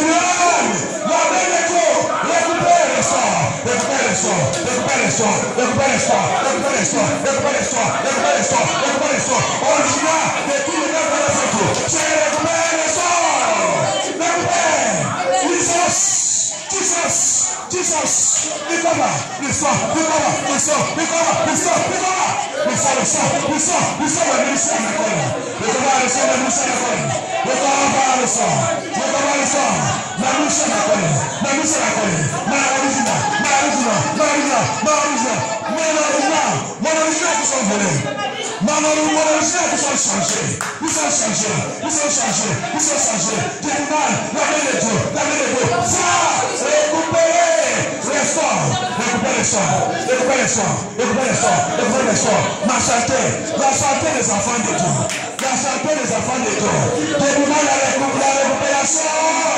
La main de Dieu. Récupère le sort. Récupère le sort. Récupère le sort. Récupère le sort. Récupère le sort. Récupère le sort. Récupère le sort. Récupère le sort. Original de tout le temps de M F T. C'est récupère le sort. Récupère. Jesus. Jesus. Jesus. Recover. Restore. Recover. Restore. Recover. Restore. Recover. Restore. Restore. Restore. Restore my ministry and my calling. Recover. Restore my ministry and my calling. Recover. Restore. Recover. Restore. My ministry and my calling. My ministry and my calling. My original. My original. My original. My original. My original. Mon original qui sont volés. Mon original qui sont changés. Ils sont changés. Ils sont changés. Ils sont changés. Tribunal. La main de Dieu. La main de Dieu. Ça. Récupérer. Restore. Récupère les sorts. Récupère les sorts. Récupère les sorts. Récupère les sorts. Ma santé. La santé des enfants de Dieu. La santé des enfants de Dieu. Tribunal la récupération.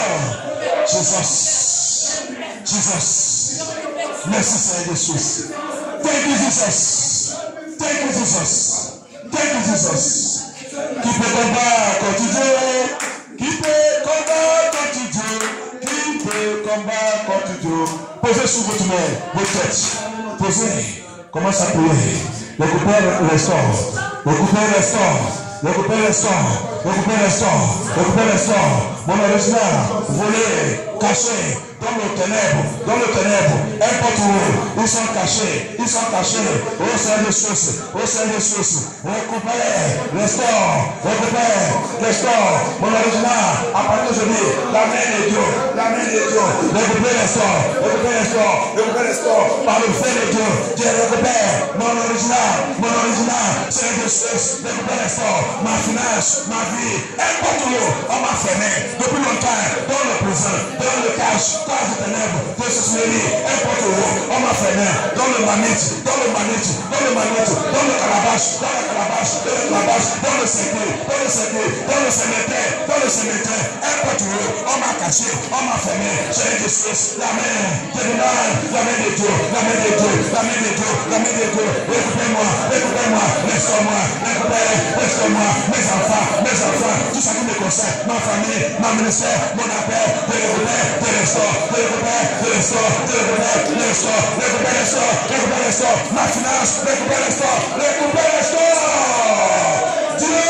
Jesus. Jesus. Merci Seigneur Jésus. Thank you Jesus. Thank you Jesus. Thank you Jesus. Qui peut combattre contre Dieu? Qui peut combattre contre Dieu? Qui peut combattre contre Dieu? Posez sur votre main, votre tête. Posez. Commence à prier. Récupère les sorts. Récupère les sorts. Récupère les sorts. Récupère les sorts. Récupère les sorts. Mon original, volé, caché, dans le ténèbre, dans le ténèbre, n'importe où, ils sont cachés, ils sont cachés, au sein des sources, au sein des sources, récupère, restaure, récupère, restaure, mon original, à partir d'aujourd'hui, la main de Dieu, la main de Dieu, récupère les sorts, récupère les sorts, récupère les sorts, par le fait de Dieu, Dieu récupère, mon original, mon original, c'est des sources, récupère les sorts, ma finance, ma vie, n'importe où, on m'a fermé, depuis longtemps, dans le prison, dans le cache, dans le ténèbre, de ce mairie, n'importe où, on m'a fermé, dans le manite, dans le manite, dans le manite, dans le calabash, dans le calabash, dans le calabash, dans le sécu, dans le sécu, dans le cimetière, dans le cimetière, n'importe où, on m'a caché, on m'a fermé, j'ai des sources, la main, tribunal, la main de Dieu, la main de Dieu, la main de Dieu, la main de Dieu, récupère-moi, récupère-moi, restaure-moi, récupère, restaure-moi, mes enfants, mes enfants, tout ça qui me concerne, ma famille, ma ministère, mon appel, de récupère, de restaure, de récupère, de restaure, de récupère, de restaure, récupère, restaure, récupère, restaure, ma finance, récupère, restaure, récupère, restaure. Dieu,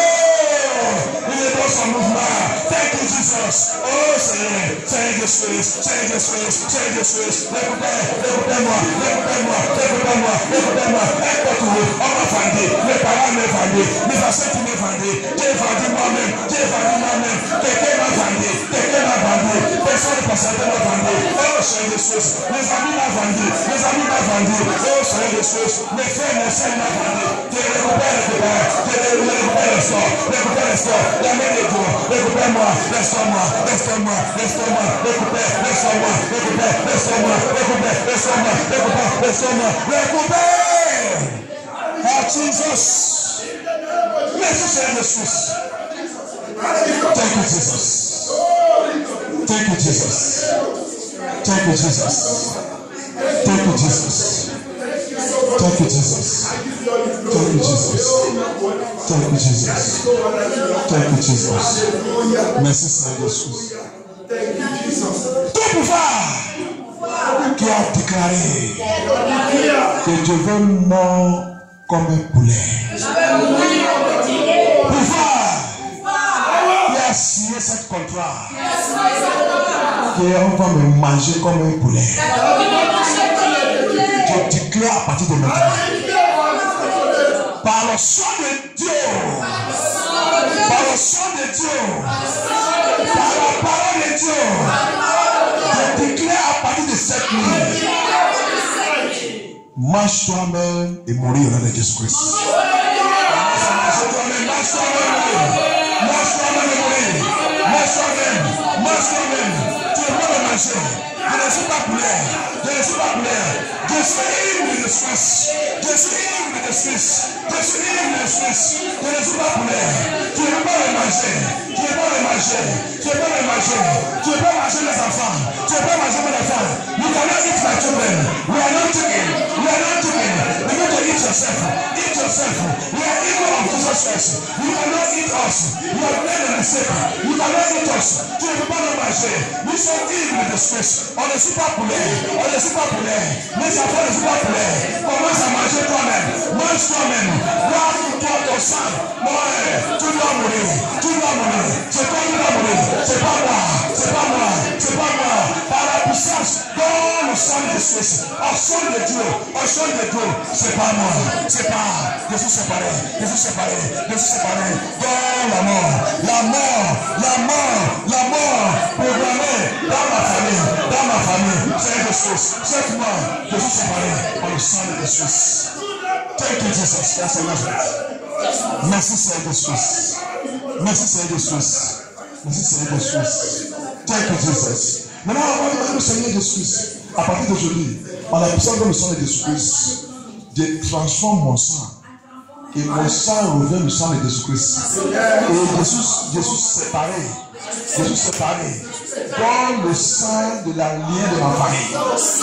il est dans son mouvement. Thank you, Jesus. Oh Seigneur, Seigneur Jésus, Seigneur Jésus, Seigneur Jésus, récupère, récupère-moi, récupère-moi, récupère-moi, récupère-moi, n'importe où, on m'a vendu, mes parents m'ont vendu, mes ancêtres m'ont vendu, j'ai vendu moi-même, j'ai vendu moi-même, quelqu'un m'a vendu, quelqu'un m'a vendu, personne ne passe à m'a vendu, oh Seigneur Jésus, mes amis m'ont vendu, mes amis m'ont vendu, oh Seigneur Jésus, mes frères, mes soeurs m'ont vendu, je récupère, récupère, je récupère le sort, récupère le sort, la main de Dieu, récupère-moi, restaure-moi, restaure-moi, restaure-moi, récupère, restaure-moi, récupère, restaure-moi, récupère, restaure-moi, récupère, restaure-moi, récupère. Ah Jesus. Merci Seigneur Jésus. Thank you Jesus. Thank you Jesus. Thank you Jesus. Thank you Jesus. Thank you Jesus. Thank you you, Jesus. Thank you, Jesus. Thank you, Jesus. Merci, Seigneur Jésus. Tout pouvoir qui a déclaré que je veux mort comme un poulet. Pouvoir qui a signé ce contrat. On va me manger comme un poulet. Je déclare à partir de maintenant. Par le sang de Dieu. Par le sang de Dieu. Par la parole de Dieu. Je déclare à partir de cette nuit. Marche toi-même et mourir au nom de Jésus-Christ. Marche toi-même. Marche toi-même. Marche toi-même et mourir. Marche toi-même. Marche toi-même. Tu ne peux pas manger. Je ne suis pas poulet. Je ne suis pas poulet. Je suis libre de Suisse. Je suis libre de Suisse. Je suis libre de Suisse. Je ne suis pas poulet. Tu ne peux pas le manger. Tu ne peux pas le manger. Tu ne peux pas le manger. Tu ne peux pas manger les enfants. Tu ne peux pas manger mes enfants. You cannot eat my children. We are not chicken. We are not chicken. You need to eat yourself. Eat yourself. We are evil of Jesus Christ. You cannot eat us. You are dead and sick. You cannot eat us. Tu ne peux pas le manger. Nous sommes libres de Suisse. On ne suit pas poulet. On ne suit pas poulet. Mes enfants ne suivent pas poulet. Commence à manger toi-même. Mange toi-même. Là, toi, ton sang. Moi, tu dois mourir. Tu dois mourir. C'est toi qui dois mourir. C'est pas moi. C'est pas moi. C'est pas moi. Par la puissance dans le sang de Suisse. Au sang de Dieu. Au sang de Dieu. C'est pas moi. C'est pas. Je suis séparé. Je suis séparé. Je suis séparé. Dans la mort. La mort. La mort. La mort. Programmée dans ma famille. Dans ma famille. C'est de Suisse. Cette mort. Je suis séparé par le sang de Suisse. Thank you, Jesus. That's enough. Merci, Seigneur de Suisse. Merci, Seigneur de Suisse. Merci, Seigneur de Suisse. Thank you, Jesus. Maintenant, on va le Seigneur de Suisse. À partir d'aujourd'hui, en la puissance de le sang de Jésus-Christ, je transforme mon sang. Et mon sang revient du sang de Jésus-Christ. Et Jésus, Jésus séparé. Jésus séparé. Dans le sang de la lignée de ma famille.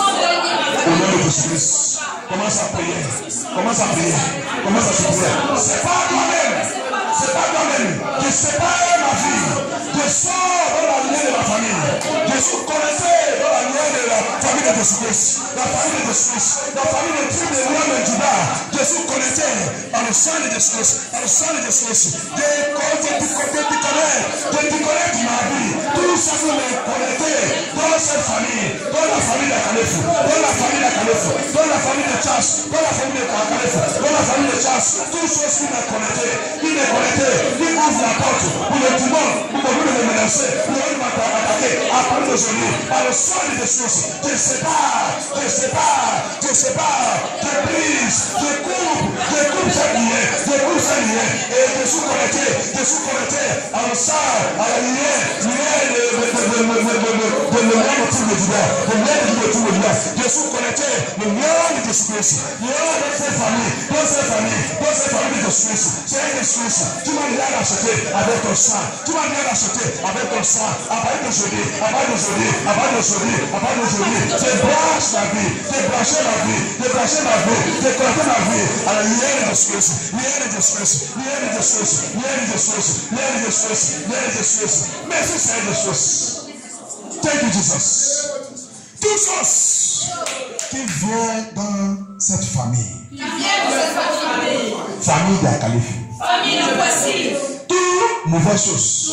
Au nom de Jésus-Christ. Commence à prier. Commence à prier. Commence à prier. C'est pas toi-même. C'est pas toi-même. Je sépare ma vie. Je sors dans la lignée de ma famille. Je suis connecté dans la lignée de la famille de Jésus-Christ. La famille de Jésus-Christ. La famille de tribus de l'homme de Juda. Je suis connecté dans le sang de Jésus-Christ. Dans le sang de Jésus-Christ. Je déconnecte. Je déconnecte ma vie. Tout ça qui m'est connecté dans cette famille. Dans la famille de Calef. Dans la famille de Calef. Dans la famille de Charles. Dans la famille de Calef. Dans la famille de Charles. Tout ce qui m'est connecté. Il m'est connecté. Il ouvre la porte pour le démon. Pour le de me menacer. Pour le m'attaquer. À partir d'aujourd'hui. Par le sang de Jésus. Je sépare. Je sépare. Je sépare. Je brise. Je coupe. Je coupe cette lignée. Je coupe cette lignée. Et je suis connecté. Je suis connecté à le sang. À la lignée. Lignée de le lien de tout le Juda. Le lien de tout le Juda. Je suis connecté. Le lien de Jésus-Christ. Le lien de cette famille. Dans cette famille. Dans cette famille de Jésus-Christ. C'est un Jésus-Christ. Tu m'as bien acheté avec ton sang. Tu m'as bien acheté avec ton sang. À partir d'aujourd'hui. À partir d'aujourd'hui. À partir d'aujourd'hui. À partir d'aujourd'hui. Je branche la vie. Je branche la vie. Je branche la vie. Je connecte ma vie à la lien de Jésus-Christ. Lien de Jésus-Christ. Lien de Jésus-Christ. Lien de Jésus-Christ. Lien de Jésus-Christ. Lien de Jésus-Christ. Merci Seigneur Jésus. Thank you, Jesus. Tout chose qui vient dans cette famille. Qui vient dans cette famille. Famille d'Akalif. Famille de Voici. Toute mauvaise chose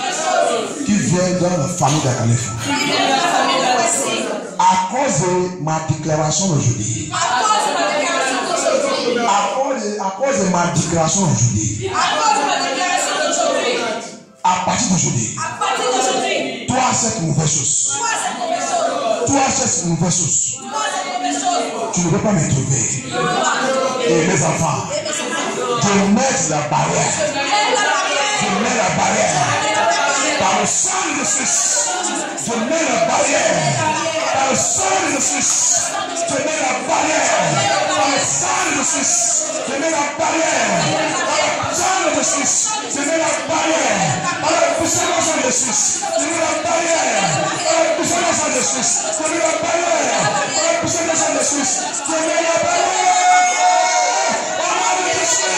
qui vient dans la famille d'Akalif. Qui vient dans la famille de Voici. À cause de ma déclaration d'aujourd'hui. À cause de ma déclaration d'aujourd'hui. À cause de, à cause de ma déclaration d'aujourd'hui. À cause de ma déclaration d'aujourd'hui. À partir d'aujourd'hui. À partir d'aujourd'hui. Toi, cette mauvaise chose. Toi, cette mauvaise chose. Toi, cette mauvaise chose. Toi, cette mauvaise chose. Tu ne peux pas me trouver. Et mes enfants. Je mets la barrière. Je mets la barrière. Par le sang de Jésus. Je mets la barrière. Par le sang de Jésus. Je mets la barrière. Par le sang de Jésus. Je mets la barrière. Par le sang de Jésus. Je mets la barrière. Par la puissance de Jésus. Je mets la barrière. Par la puissance de Jésus. Je mets la barrière. Par la puissance de Jésus. Je mets la barrière. Au nom de Jésus.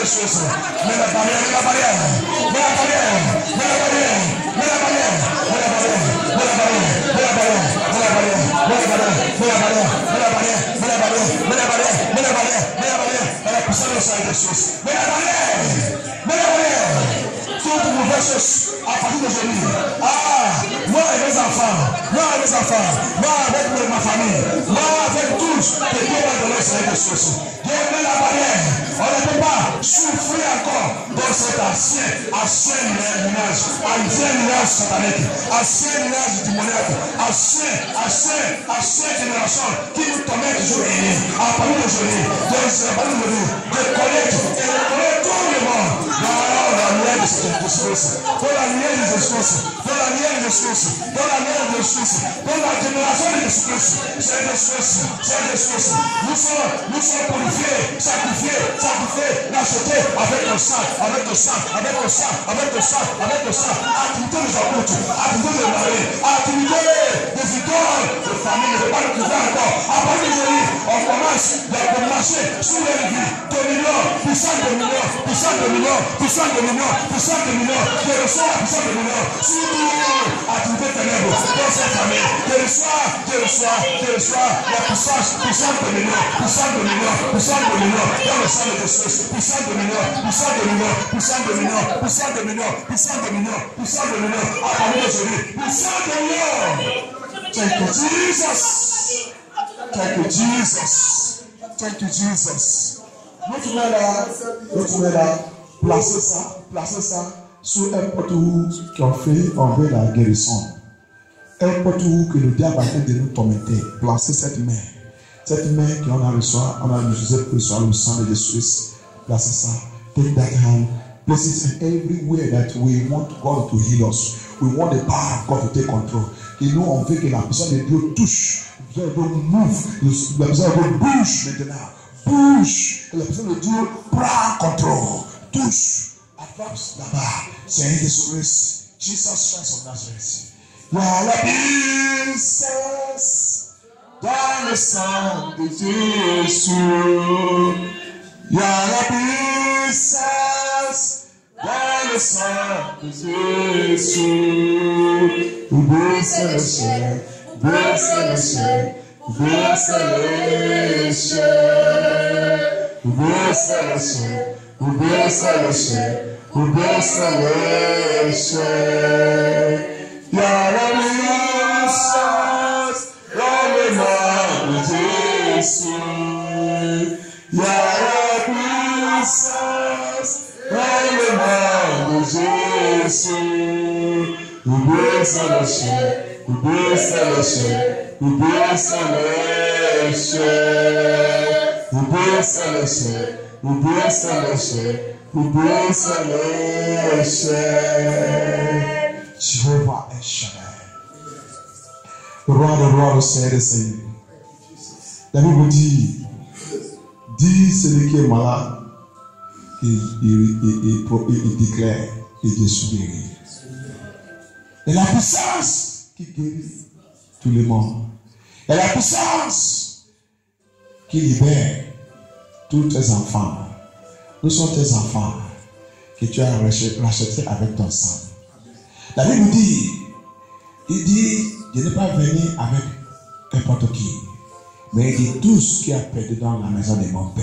Jésus. Mets la barrière, mets la barrière, mets la barrière, mets la barrière, mets la barrière, mets la barrière, mets la barrière, mets la barrière, mets la barrière, mets la barrière, mets la barrière, mets la barrière, mets la barrière, mets la barrière, mets la barrière, mets la barrière, dans la puissance de Saint Jésus. Mets la barrière, mets la barrière. Toute nouvelle chose à partir d'aujourd'hui. Ah, moi et mes enfants, moi et mes enfants, moi avec ma famille, moi avec tous, que Dieu va donner Saint Jésus. Dieu met la barrière. On ne peut pas souffrir encore dans cet ancien, ancien nuage, ancien nuage satanique, ancien nuage démoniaque, ancien, ancien, ancien génération qui nous tormente toujours et nuit. À partir d'aujourd'hui, Dieu à partir d'aujourd'hui, de connaître et de connaître tout le monde dans la lumière de cette espèce, dans la lumière des espèces, dans la lumière des espèces, dans la lumière des espèces, dans la génération des espèces, c'est des espèces, c'est des espèces. Nous sommes, nous sommes purifiés, sacrifiés, sacrifiés, rachetés avec le sang, avec le sang, avec le sang, avec le sang, avec le sang. Activité de Jean-Claude, activité de Marie, activité de victoire, de famille, de pas de pouvoir encore. À partir d'aujourd'hui, on commence de marcher sur les vies, dominant, puissant dominant, puissant dominant, puissant dominant, puissant dominant, de recevoir la puissance dominant, sur activité ténèbres, dans cette famille, de recevoir, de recevoir, de recevoir la puissance, puissant dominant, puissant dominant, puissant dominant, dans le sang de Jésus, puissant dominant, puissant dominant, puissant dominant, puissant dominant, puissant dominant, puissant dominant, à partir d'aujourd'hui, puissant dominant. Thank you, Jesus. Thank you, Jesus. Thank you, Jesus. Notre mère là, notre mère là, placez ça, placez ça sur un poteau qui a fait enlever la guérison. Un poteau que le diable a fait de nous tormenter. Placez cette main. Cette main qu'on a reçue, on a utilisé pour recevoir le sang de Jésus. Placez ça. Take that hand. Place it everywhere that we want God to heal us. We want the power of God to take control. Et nous, on veut que la puissance de Dieu touche. La puissance de Dieu move. La puissance de Dieu bouge maintenant. Bouge. Et la puissance de Dieu prend contrôle. Touche. Avance là-bas. Seigneur Jésus-Christ. Jesus Christ of Nazareth. La la puissance dans le sang de Jésus. Y'a la puissance dans le sang de Jésus. Baissez le ciel, baissez le ciel, baissez le ciel, baissez le ciel, baissez le ciel, baissez le ciel. Y'a la puissance dans le nom de Jésus. Y'a la puissance dans le nom de Jésus. Baissez le ciel, baissez le ciel, baissez le ciel, baissez le ciel, baissez le ciel, baissez le ciel. Jéhovah El Shaddai, le roi des rois, le Seigneur des seigneurs. La Bible dit, dit celui qui est malade, il, il, il, il, il déclare, et Jésus guérit. Et la puissance qui guérit tout le monde. Et la puissance qui libère tous tes enfants. Nous sommes tes enfants que tu as rachetés avec ton sang. La Bible dit, il dit, je n'ai pas venu avec n'importe qui, mais il dit tous qui a perdu dans la maison de mon Père.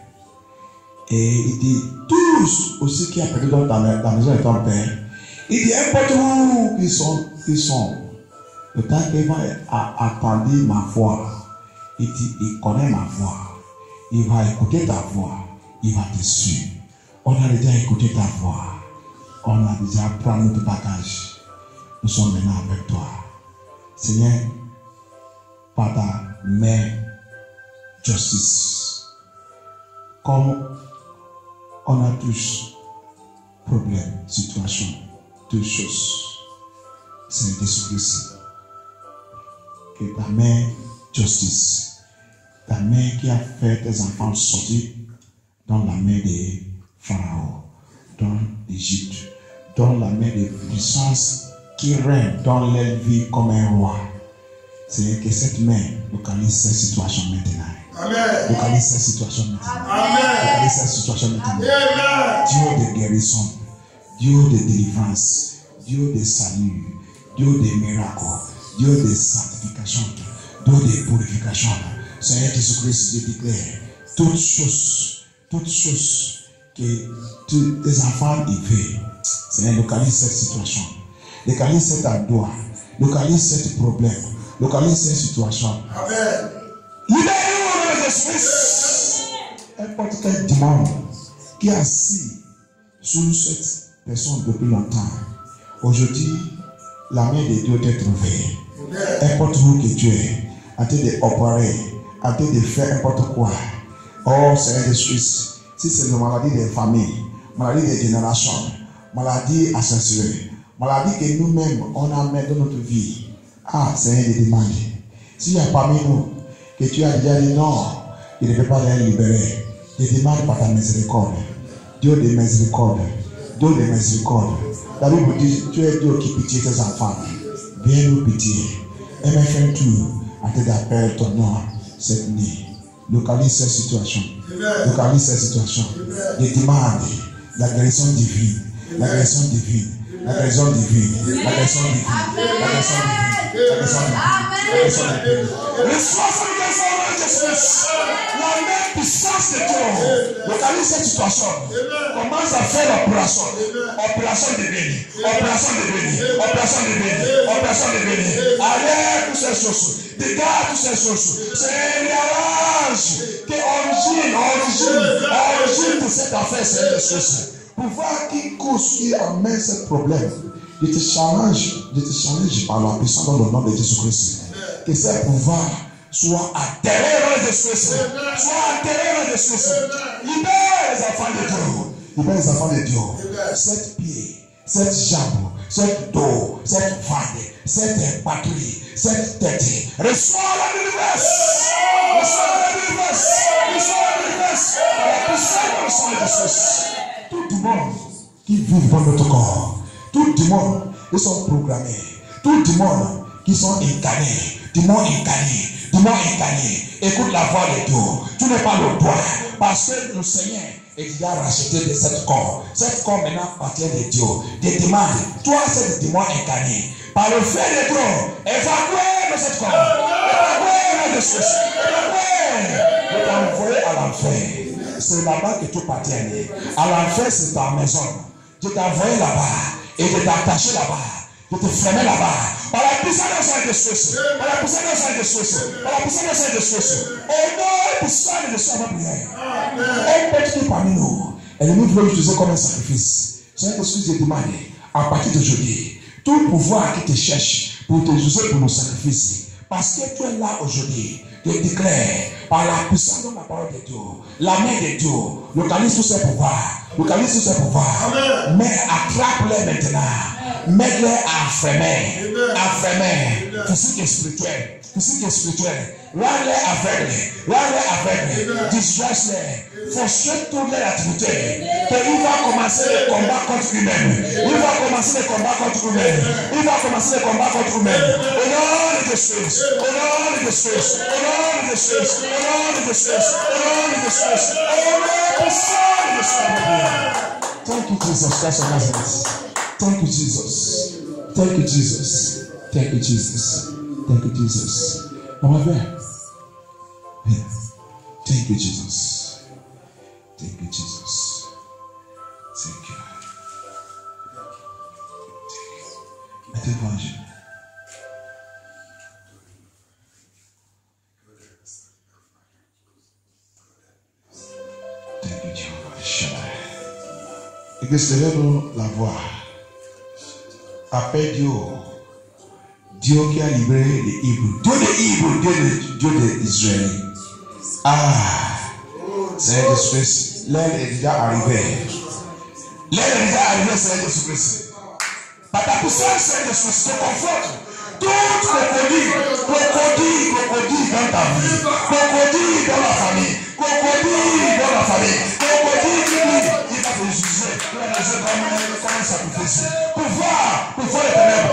Et il dit tous aussi qui a perdu dans la, la maison de ton Père. Il dit n'importe où ils sont, ils sont. Le temps qu'il va attendre ma voix, il dit, il connaît ma voix. Il va écouter ta voix. Il va te suivre. On a déjà écouté ta voix. On a déjà pris notre bagage. Nous sommes maintenant avec toi. Seigneur, par ta main justice, comme on a tous problèmes, situations, deux choses. Seigneur Jésus-Christ, que ta main justice, ta main qui a fait tes enfants sortir dans la main de Pharaon, dans l'Égypte, dans la main de puissance qui règne dans leur vie comme un roi. Seigneur, que cette main localise cette situation maintenant. Amen. Localise cette situation maintenant. Amen. Localise cette situation maintenant. Amen. Dieu de guérison, Dieu de délivrance, Dieu de salut, Dieu de miracles, Dieu de sanctification, Dieu de purification. Seigneur Jésus-Christ, je déclare toutes choses, toutes choses que tous tes enfants y veulent. Seigneur, localise cette situation, localise cet endroit, localise ce problème, localise cette situation. Amen. Libère-nous de Jésus-Christ. N'importe quel démon qui est assis sous cette personne depuis longtemps. Aujourd'hui, la main de Dieu t'est trouvée. N'importe où que tu es, en train d'opérer, en train de faire n'importe quoi. Oh Seigneur Jésus-Christ, si c'est une maladie des familles, maladie des générations, maladie ascensionnelle, maladie que nous-mêmes on amène dans notre vie. Ah, Seigneur, je demande. S'il y a parmi nous que tu as déjà dit non, il ne peut pas les libérer, je demande par ta miséricorde. Dieu de miséricorde, Dieu de miséricorde. La Bible dit, tu es Dieu qui pitié tes enfants. Viens nous pitié. Et mes frères, tout, en train d'appeler ton nom cette nuit. Localise cette situation. Localise cette situation. Je demande la guérison divine. La guérison divine. La guérison divine. La guérison divine. La guérison divine. La guérison divine. La guérison divine. Reçois cette guérison de Jésus. La même puissance de Dieu. Localise cette situation. Commence à faire l'opération. Opération de béni. Opération de béni. Opération de béni. Opération de béni. Allez toutes ces choses. Dégage toutes ces choses. C'est l'arrange. Que origine, origine, origine de cette affaire, c'est des choses. Pour voir qui cause, qui amène ce problème. Je te challenge, je te challenge par la puissance dans le nom de Jésus-Christ. Que ce pouvoir soit atterré dans Jésus-Christ. Soit atterré dans Jésus-Christ. Libère les enfants de Dieu. Libère les enfants de Dieu. Sept pieds, sept jambes, sept dos, sept vagues, sept patrouilles, sept têtes. Reçois la délivrance. Reçois la délivrance. Reçois la délivrance. Par la puissance dans le sang de Jésus. Tout le monde qui vit dans notre corps, tout le monde qui sont programmés, tout le monde qui sont incarnés, du monde incarné, du monde incarné. Écoute la voix de Dieu. Tu n'es pas le droit parce que le Seigneur est déjà racheté de cette corps. Cette corps maintenant appartient de Dieu. Dieu demande, toi c'est le démon incarné. Par le fait de Dieu, évacue de cette corps. Évacue de ce évacue. Je t'ai envoyé à l'enfer. C'est là-bas que tu partiens. À l'enfer, c'est ta maison. Je t'ai envoyé là-bas et je t'ai attaché là-bas. Je t'ai fermé là-bas. Par la puissance de Jésus. Par la puissance de Jésus. Par la puissance de Jésus. Au nom puissant de Jésus, on va prier. Un petit peu parmi nous. L'ennemi veut l'utiliser comme un sacrifice. C'est un excuse de demander. À partir d'aujourd'hui, tout pouvoir qui te cherche pour t'utiliser pour nos sacrifices. Parce que tu es là aujourd'hui. Je déclare par la puissance de la parole de Dieu, la main de Dieu, localise tous ces pouvoirs, localise tous ces pouvoirs, mais attrape-les maintenant, mets-les à fermer, à fermer, physique et spirituel, physique et spirituel, rends-les aveugles, rends-les aveugles, disperse-les, frustrez toutes les activités, qu'il va commencer le combat contre lui-même, il va commencer le combat contre lui-même, il va commencer le combat contre lui-même, au nom de Jésus, au nom de Jésus, au nom de Jésus, au nom de Jésus, au nom de Jésus, au nom de Jésus. Thank you, Jesus Christ of Nazareth. Thank you, Jesus. Thank you, Jesus. Thank you, Jesus. Thank you, Jesus. Mama Bear. Thank you, Jesus. Thank you, Jesus. Thank you. Thank you. Intervention. Thank you, Jehovah. Église, levez-nous la voix. Appelle Dieu. Dieu qui a libéré les Hébreux. Dieu des Hébreux, Dieu de, Dieu d'Israël. Ah, Seigneur Jésus-Christ, l'aide est déjà arrivée. L'aide est déjà arrivée, Seigneur Jésus-Christ. Par ta puissance, Seigneur Jésus-Christ, te conforte. Toutes les crocodiles, crocodiles, crocodiles dans ta vie, crocodiles dans la famille, crocodiles dans la famille, crocodiles qui dit, il va te juger, il va te juger comme un sacrifice. Pour voir, pour voir les ténèbres, pour voir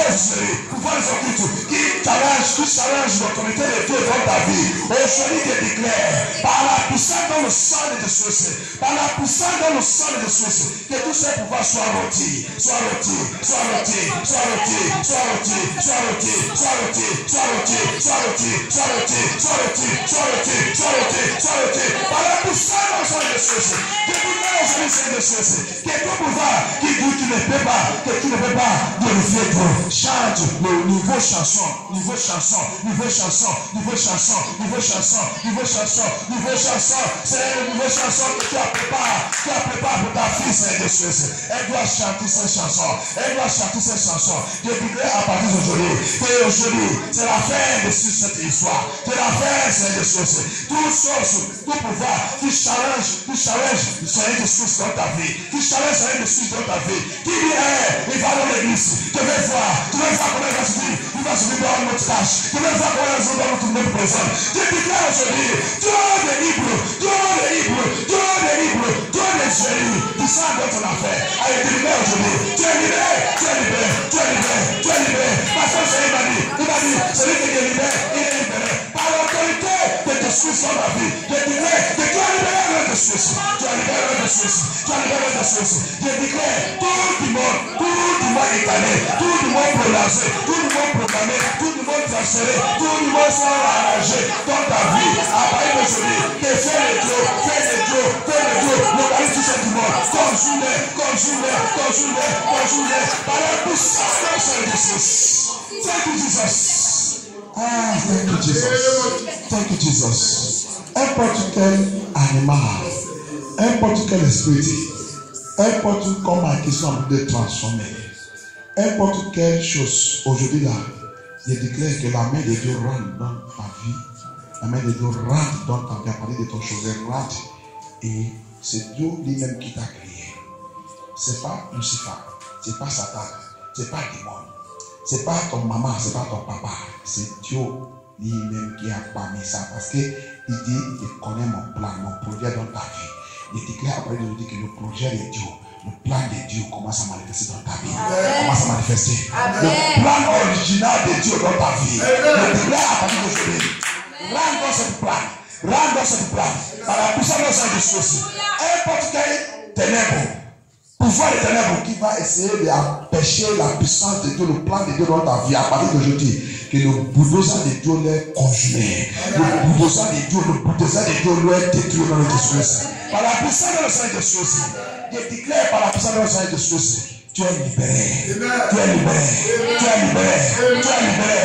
Jésus, pouvoir des occultes qui challenge, qui challenge l'autorité de Dieu dans ta vie. Aujourd'hui, je déclare, par la puissance dans le sang de Jésus, par la puissance dans le sang de Jésus, que tous ces pouvoirs soient rôtis, soient rôtis, soient rôtis, soient rôtis, soient rôtis, soient rôtis, soient rôtis, soient rôtis, soient rôtis, soient rôtis, soient rôtis, soient rôtis, soient rôtis, soient rôtis, par la puissance dans le sang de Jésus. Que tout le monde soit le de Jésus, que tout pouvoir qui dit tu ne peux pas, que tu ne peux pas glorifier Dieu. Change le niveau chanson, niveau chanson, niveau chanson, niveau chanson, niveau chanson, niveau chanson, niveau chanson. C'est le niveau chanson que tu as préparé, tu as préparé pour ta fille, c'est de Jésus. Elle doit chanter cette chanson, elle doit chanter cette chanson. Je dirai à partir d'aujourd'hui, que aujourd'hui, c'est la fin de cette histoire, c'est la fin, c'est de Jésus. Toute chose, tout pouvoir qui challenge, qui challenge, c'est de Jésus dans ta vie, qui challenge, c'est de Jésus dans ta vie, qui dit, hey, il va dans l'église, tu veux voir, tu veux voir comment il va subir, il va subir dans notre tâche, tu veux voir comment il va dans notre même présent. Je déclare aujourd'hui, Dieu est libre, Dieu est libre, Dieu est libre, Dieu est génie, tu sens dans ton affaire. Allez, tu es libéré aujourd'hui, tu es libéré, tu es libéré, tu es libéré, tu es libéré. Parce que c'est il m'a dit, il m'a dit, celui qui est libéré, il est libéré. Par l'autorité de Jésus sur ma vie, je dirais que tu es libéré de Jésus, tu es libéré de Jésus, tu es libéré de Jésus. Je déclare tout du monde, tout du monde étalé, tout du monde prolongé, tout du monde proclamé, tout du monde transféré, tout du monde soit arrangé dans ta vie. À partir d'aujourd'hui, que fais le Dieu, fais le Dieu, fais le Dieu, localise tout ce du monde, conjoue-les, conjoue-les, conjoue-les, conjoue-les, par la puissance de Jésus. Thank you, Jesus. Ah, thank you, Jesus. Thank you, Jesus. N'importe quel animal, n'importe quel esprit, n'importe comment ils sont de transformer, n'importe quelle chose, aujourd'hui là, je déclare que la main de Dieu rentre dans ta vie, la main de Dieu rentre dans ta vie, à partir de ton chevet rentre, et c'est Dieu lui-même qui t'a créé. C'est pas Lucifer, c'est pas Satan, c'est pas démon, c'est pas ton maman, c'est pas ton papa, c'est Dieu lui-même qui a permis ça, parce que il dit, il connaît mon plan, mon projet dans ta vie. Il déclare après de dire que le projet de Dieu, le plan de Dieu commence à manifester dans ta vie. Amen. Commence à manifester. Amen. Le plan original de Dieu dans ta vie. Je déclare à partir d'aujourd'hui. Rentre dans ce plan. Rentre dans ce plan. Par la puissance de Jésus. N'importe quel ténèbre, pouvoir des ténèbres qui va essayer d'empêcher la puissance de Dieu, le plan de Dieu dans ta vie, à partir d'aujourd'hui, que le bulldozer de Dieu l'ait conjuré. Le bulldozer de Dieu, le bulldozer de Dieu l'ait détruit dans notre esprit. Par la puissance de Saint Jésus, je déclare par la puissance de Saint Jésus, tu es libéré. Tu es libéré. Tu es libéré. Tu es libéré. Tu es libéré.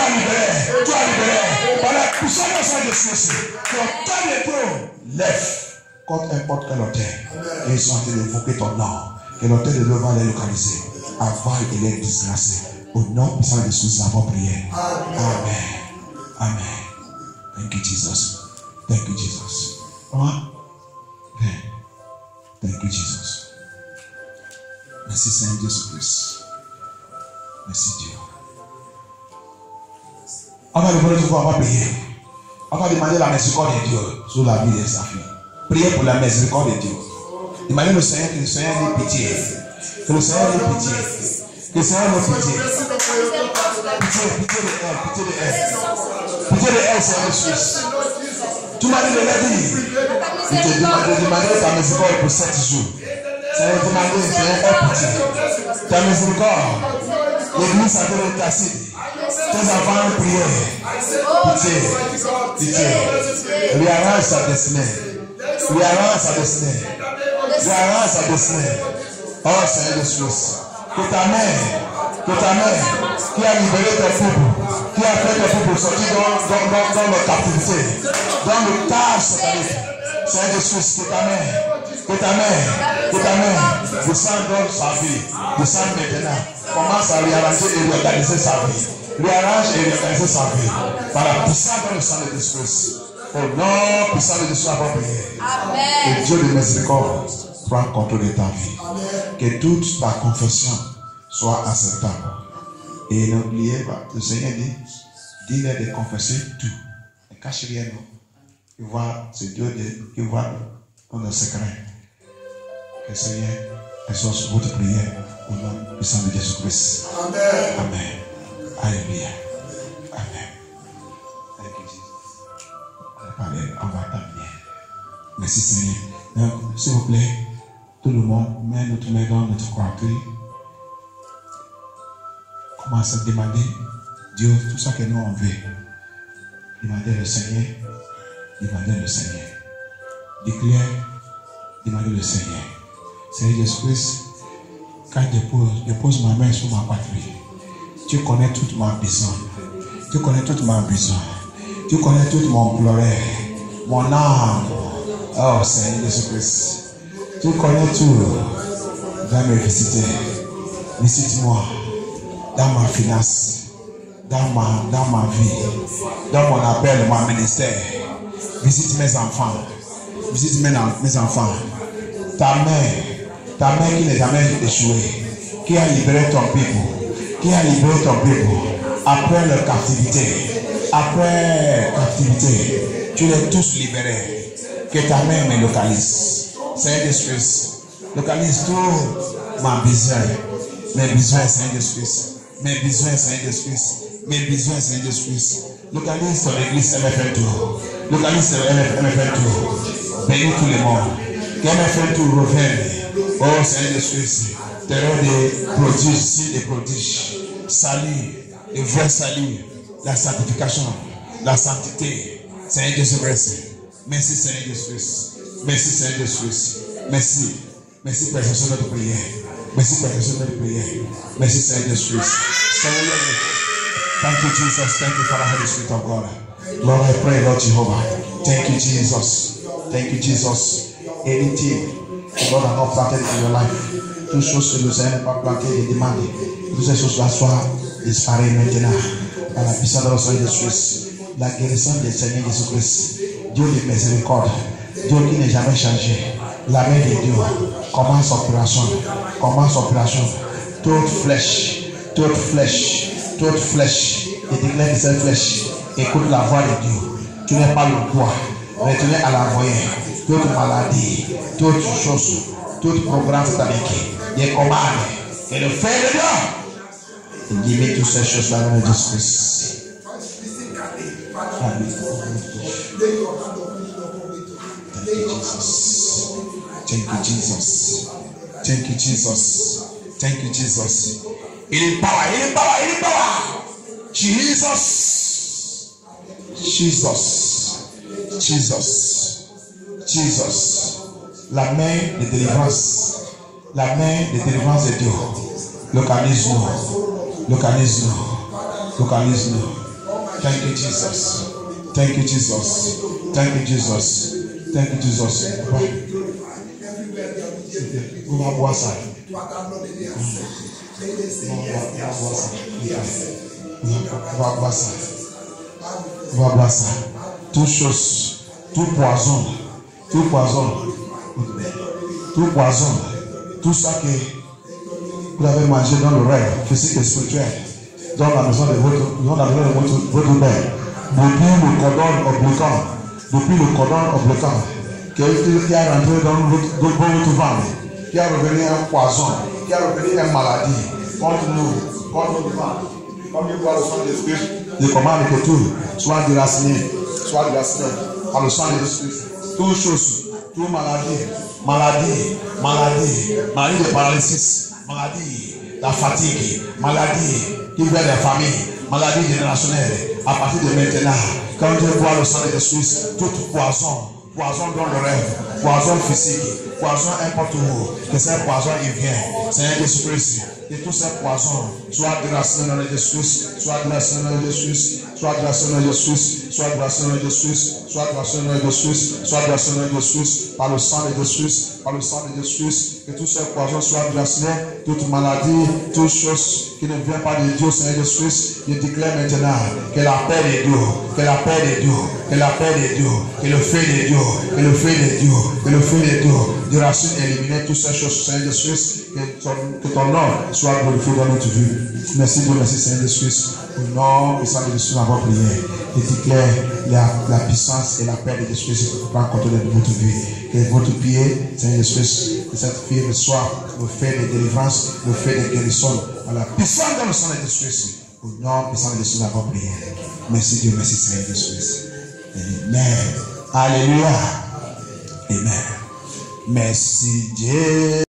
Tu es libéré. Par la puissance de Saint Jésus, que ton de Dieu lève contre n'importe quel hôtel. Et ils sont en train d'évoquer ton nom. Que l'hôtel de Dieu va les localiser avant de les disgracer. Au nom de Saint Jésus, nous avons prié. Amen. Amen. Thank you, Jesus. Thank you, Jesus. Amen. Thank you, Jesus. Merci, Seigneur Jésus-Christ. Merci, Dieu. On va demander de pouvoir prier. On va demander la miséricorde de Dieu sur la vie de sa fille. Priez pour la miséricorde de Dieu. Demandez au Seigneur que le Seigneur ait pitié. Que le Seigneur ait pitié. Que le Seigneur ait pitié. Pitié, pitié de elle, pitié de elle. Pitié de elle, Seigneur Jésus. Tu m'as dit de l'aider. Je te demandais ta miséricorde pour sept jours. Seigneur, demandez, Seigneur, aie pitié. Ta miséricorde. L'église a été intercédée. Tes enfants ont prié. Pitié. Pitié. Réarrange sa destinée. Réarrange sa destinée. Réarrange sa destinée. Oh Seigneur Jésus. Que ta mère, que ta mère qui a libéré tes peuples, qui a fait tes peuples sortir dans, dans, dans, dans leur captivité, dans le tâche satanique. Seigneur Jésus, que ta mère, que ta mère, que ta mère descende dans sa vie, descende maintenant, commence à réarranger et réorganiser sa vie. Réarrange et réorganiser sa vie par la puissance dans le sang de Jésus. Au nom puissant de Jésus, avant de prier. Que Dieu de miséricorde prenne contrôle de ta vie. Que toute ta confession soit acceptable. Et n'oubliez pas, le Seigneur dit, dis-leur de confesser tout. Ne cache rien, non. Il voit, c'est Dieu qui voit dans le secret. Que le Seigneur exauce votre prière. Au nom puissant de Jésus-Christ. Amen. Amen. Alléluia. Amen. Thank you, Jesus. Allez, on va terminer. Merci Seigneur. Donc, s'il vous plaît, tout le monde, met notre main dans notre poitrine. Commence à demander, Dieu, tout ça que nous on veut. Demandez le Seigneur. Demandez le Seigneur. Déclare, demandez le Seigneur. Seigneur Jésus-Christ, quand je pose, je pose ma main sur ma poitrine, tu connais toute ma besoin. Tu connais toute ma besoin. Tu connais tout mon pleurer, mon âme. Oh Seigneur Jésus-Christ, tu connais tout. Va me visiter. Visite-moi dans ma finance, dans ma, dans ma vie, dans mon appel, mon ministère. Visite mes enfants. Visite mes, mes enfants. Ta main, ta main qui n'a jamais échoué, qui a libéré ton peuple, qui a libéré ton peuple après leur captivité, après captivité, tu les tous libérés. Que ta main me localise. Seigneur Jésus-Christ, localise tout ma besoin, mes besoins, Seigneur Jésus-Christ, mes besoins, Seigneur Jésus-Christ, mes besoins, Seigneur Jésus-Christ. Localise ton église M F N tout. Localise ton M F N tout. Bénis tout le monde. Que M F N tout revienne. Oh Seigneur Jésus-Christ, terreau des prodiges, signe des prodiges. Salut, le vrai salut, la sanctification, la sainteté. Seigneur Jésus-Christ. Merci Seigneur Jésus-Christ. Merci Seigneur Jésus-Christ. Merci. Merci pour l'exaucement de prière. Merci pour l'exaucement de prière. Merci Seigneur Jésus-Christ. Seigneur, thank you Jesus. Thank you for the Holy Spirit of God. Lord, I pray, Lord Jehovah. Thank you Jesus. Thank you Jesus. Anything the Lord has not planted in your life, toutes choses que nous n'avons pas plantées et demandées, toutes ces choses-là soient disparues maintenant. Par la puissance de notre Seigneur Jésus-Christ. La guérison du Seigneur Jésus-Christ. Dieu de miséricorde, Dieu qui n'est jamais changé. La main de Dieu commence opération, commence opération. Toute flèche, toute flèche, toute flèche, et déclare que cette flèche écoute la voix de Dieu. Tu n'es pas le poids, retournez à la voyée. Toute maladie, toute chose, tout programme satanique, des commandes, et le fait de Dieu. Il dit toutes ces choses-là dans le Jésus-Christ. Thank you, Jesus. Thank you, Jesus. Thank you, Jesus. Healing power, healing power, healing power. Jesus. Jesus. Jesus. Jesus. La main de délivrance. La main de délivrance de Dieu. Localise-nous. Localise-nous. Localise-nous. Thank you, Jesus. Thank you, Jesus. Thank you, Jesus. Thank you, Jesus. On va boire ça. On va boire ça. On va boire ça. On va boire ça. Toute chose, tout poison, tout poison, tout poison, tout ça que vous avez mangé dans le rêve, physique et spirituel, dans la maison de votre, dans la maison de votre, votre père, depuis le cordon obliquant, depuis le cordon obliquant, qui a rentré dans votre ventre, qui a revenu un poison, qui a revenu une maladie, contre nous, contre nous, comme il voit le sang de Jésus-Christ, il commande que tout soit déraciné, soit déraciné par le sang de Jésus-Christ. Toutes choses, toute maladie, maladie, maladie, maladie de paralysis, maladie, la fatigue, maladie qui vient des familles, maladie générationnelle, à partir de maintenant, quand je vois le sang de Jésus, toute poison, poison dans le rêve, poison physique, poison n'importe où, que ce poison il vient, Seigneur Jésus-Christ, que tous ces poisons soient déracinés dans le Jésus, soient déracinés dans le Jésus, soient déracinés dans le Jésus, soient déracinés dans le Jésus, soient déracinés dans le Jésus, soient déracinés dans le Jésus, par le sang de Jésus, par le sang de Jésus, que tous ces poisons soient déracinés, toute maladie, toute chose qui ne vient pas de Dieu, Seigneur Jésus, je déclare maintenant que la paix de Dieu, que la paix de Dieu, que la paix de Dieu, que le feu de Dieu, que le feu de Dieu, que le feu de Dieu Dieu racine et éliminer toutes ces choses, Seigneur Jésus-Christ. Que ton, que ton nom soit glorifié dans notre vie. Merci Dieu, merci Seigneur Jésus-Christ. Au nom puissant de Jésus, nous avons prié. Et déclare la, la puissance et la paix de Jésus-Christ pour prendre contrôle de votre vie. Que votre pied, Seigneur Jésus-Christ, que cette fille reçoit le fait de délivrance, le fait de guérison. À la puissance dans le sang de Jésus-Christ. Au nom puissant de Jésus, nous avons prié. Merci Dieu, merci Seigneur Jésus-Christ. Amen. Alléluia. Amen. Merci Dieu.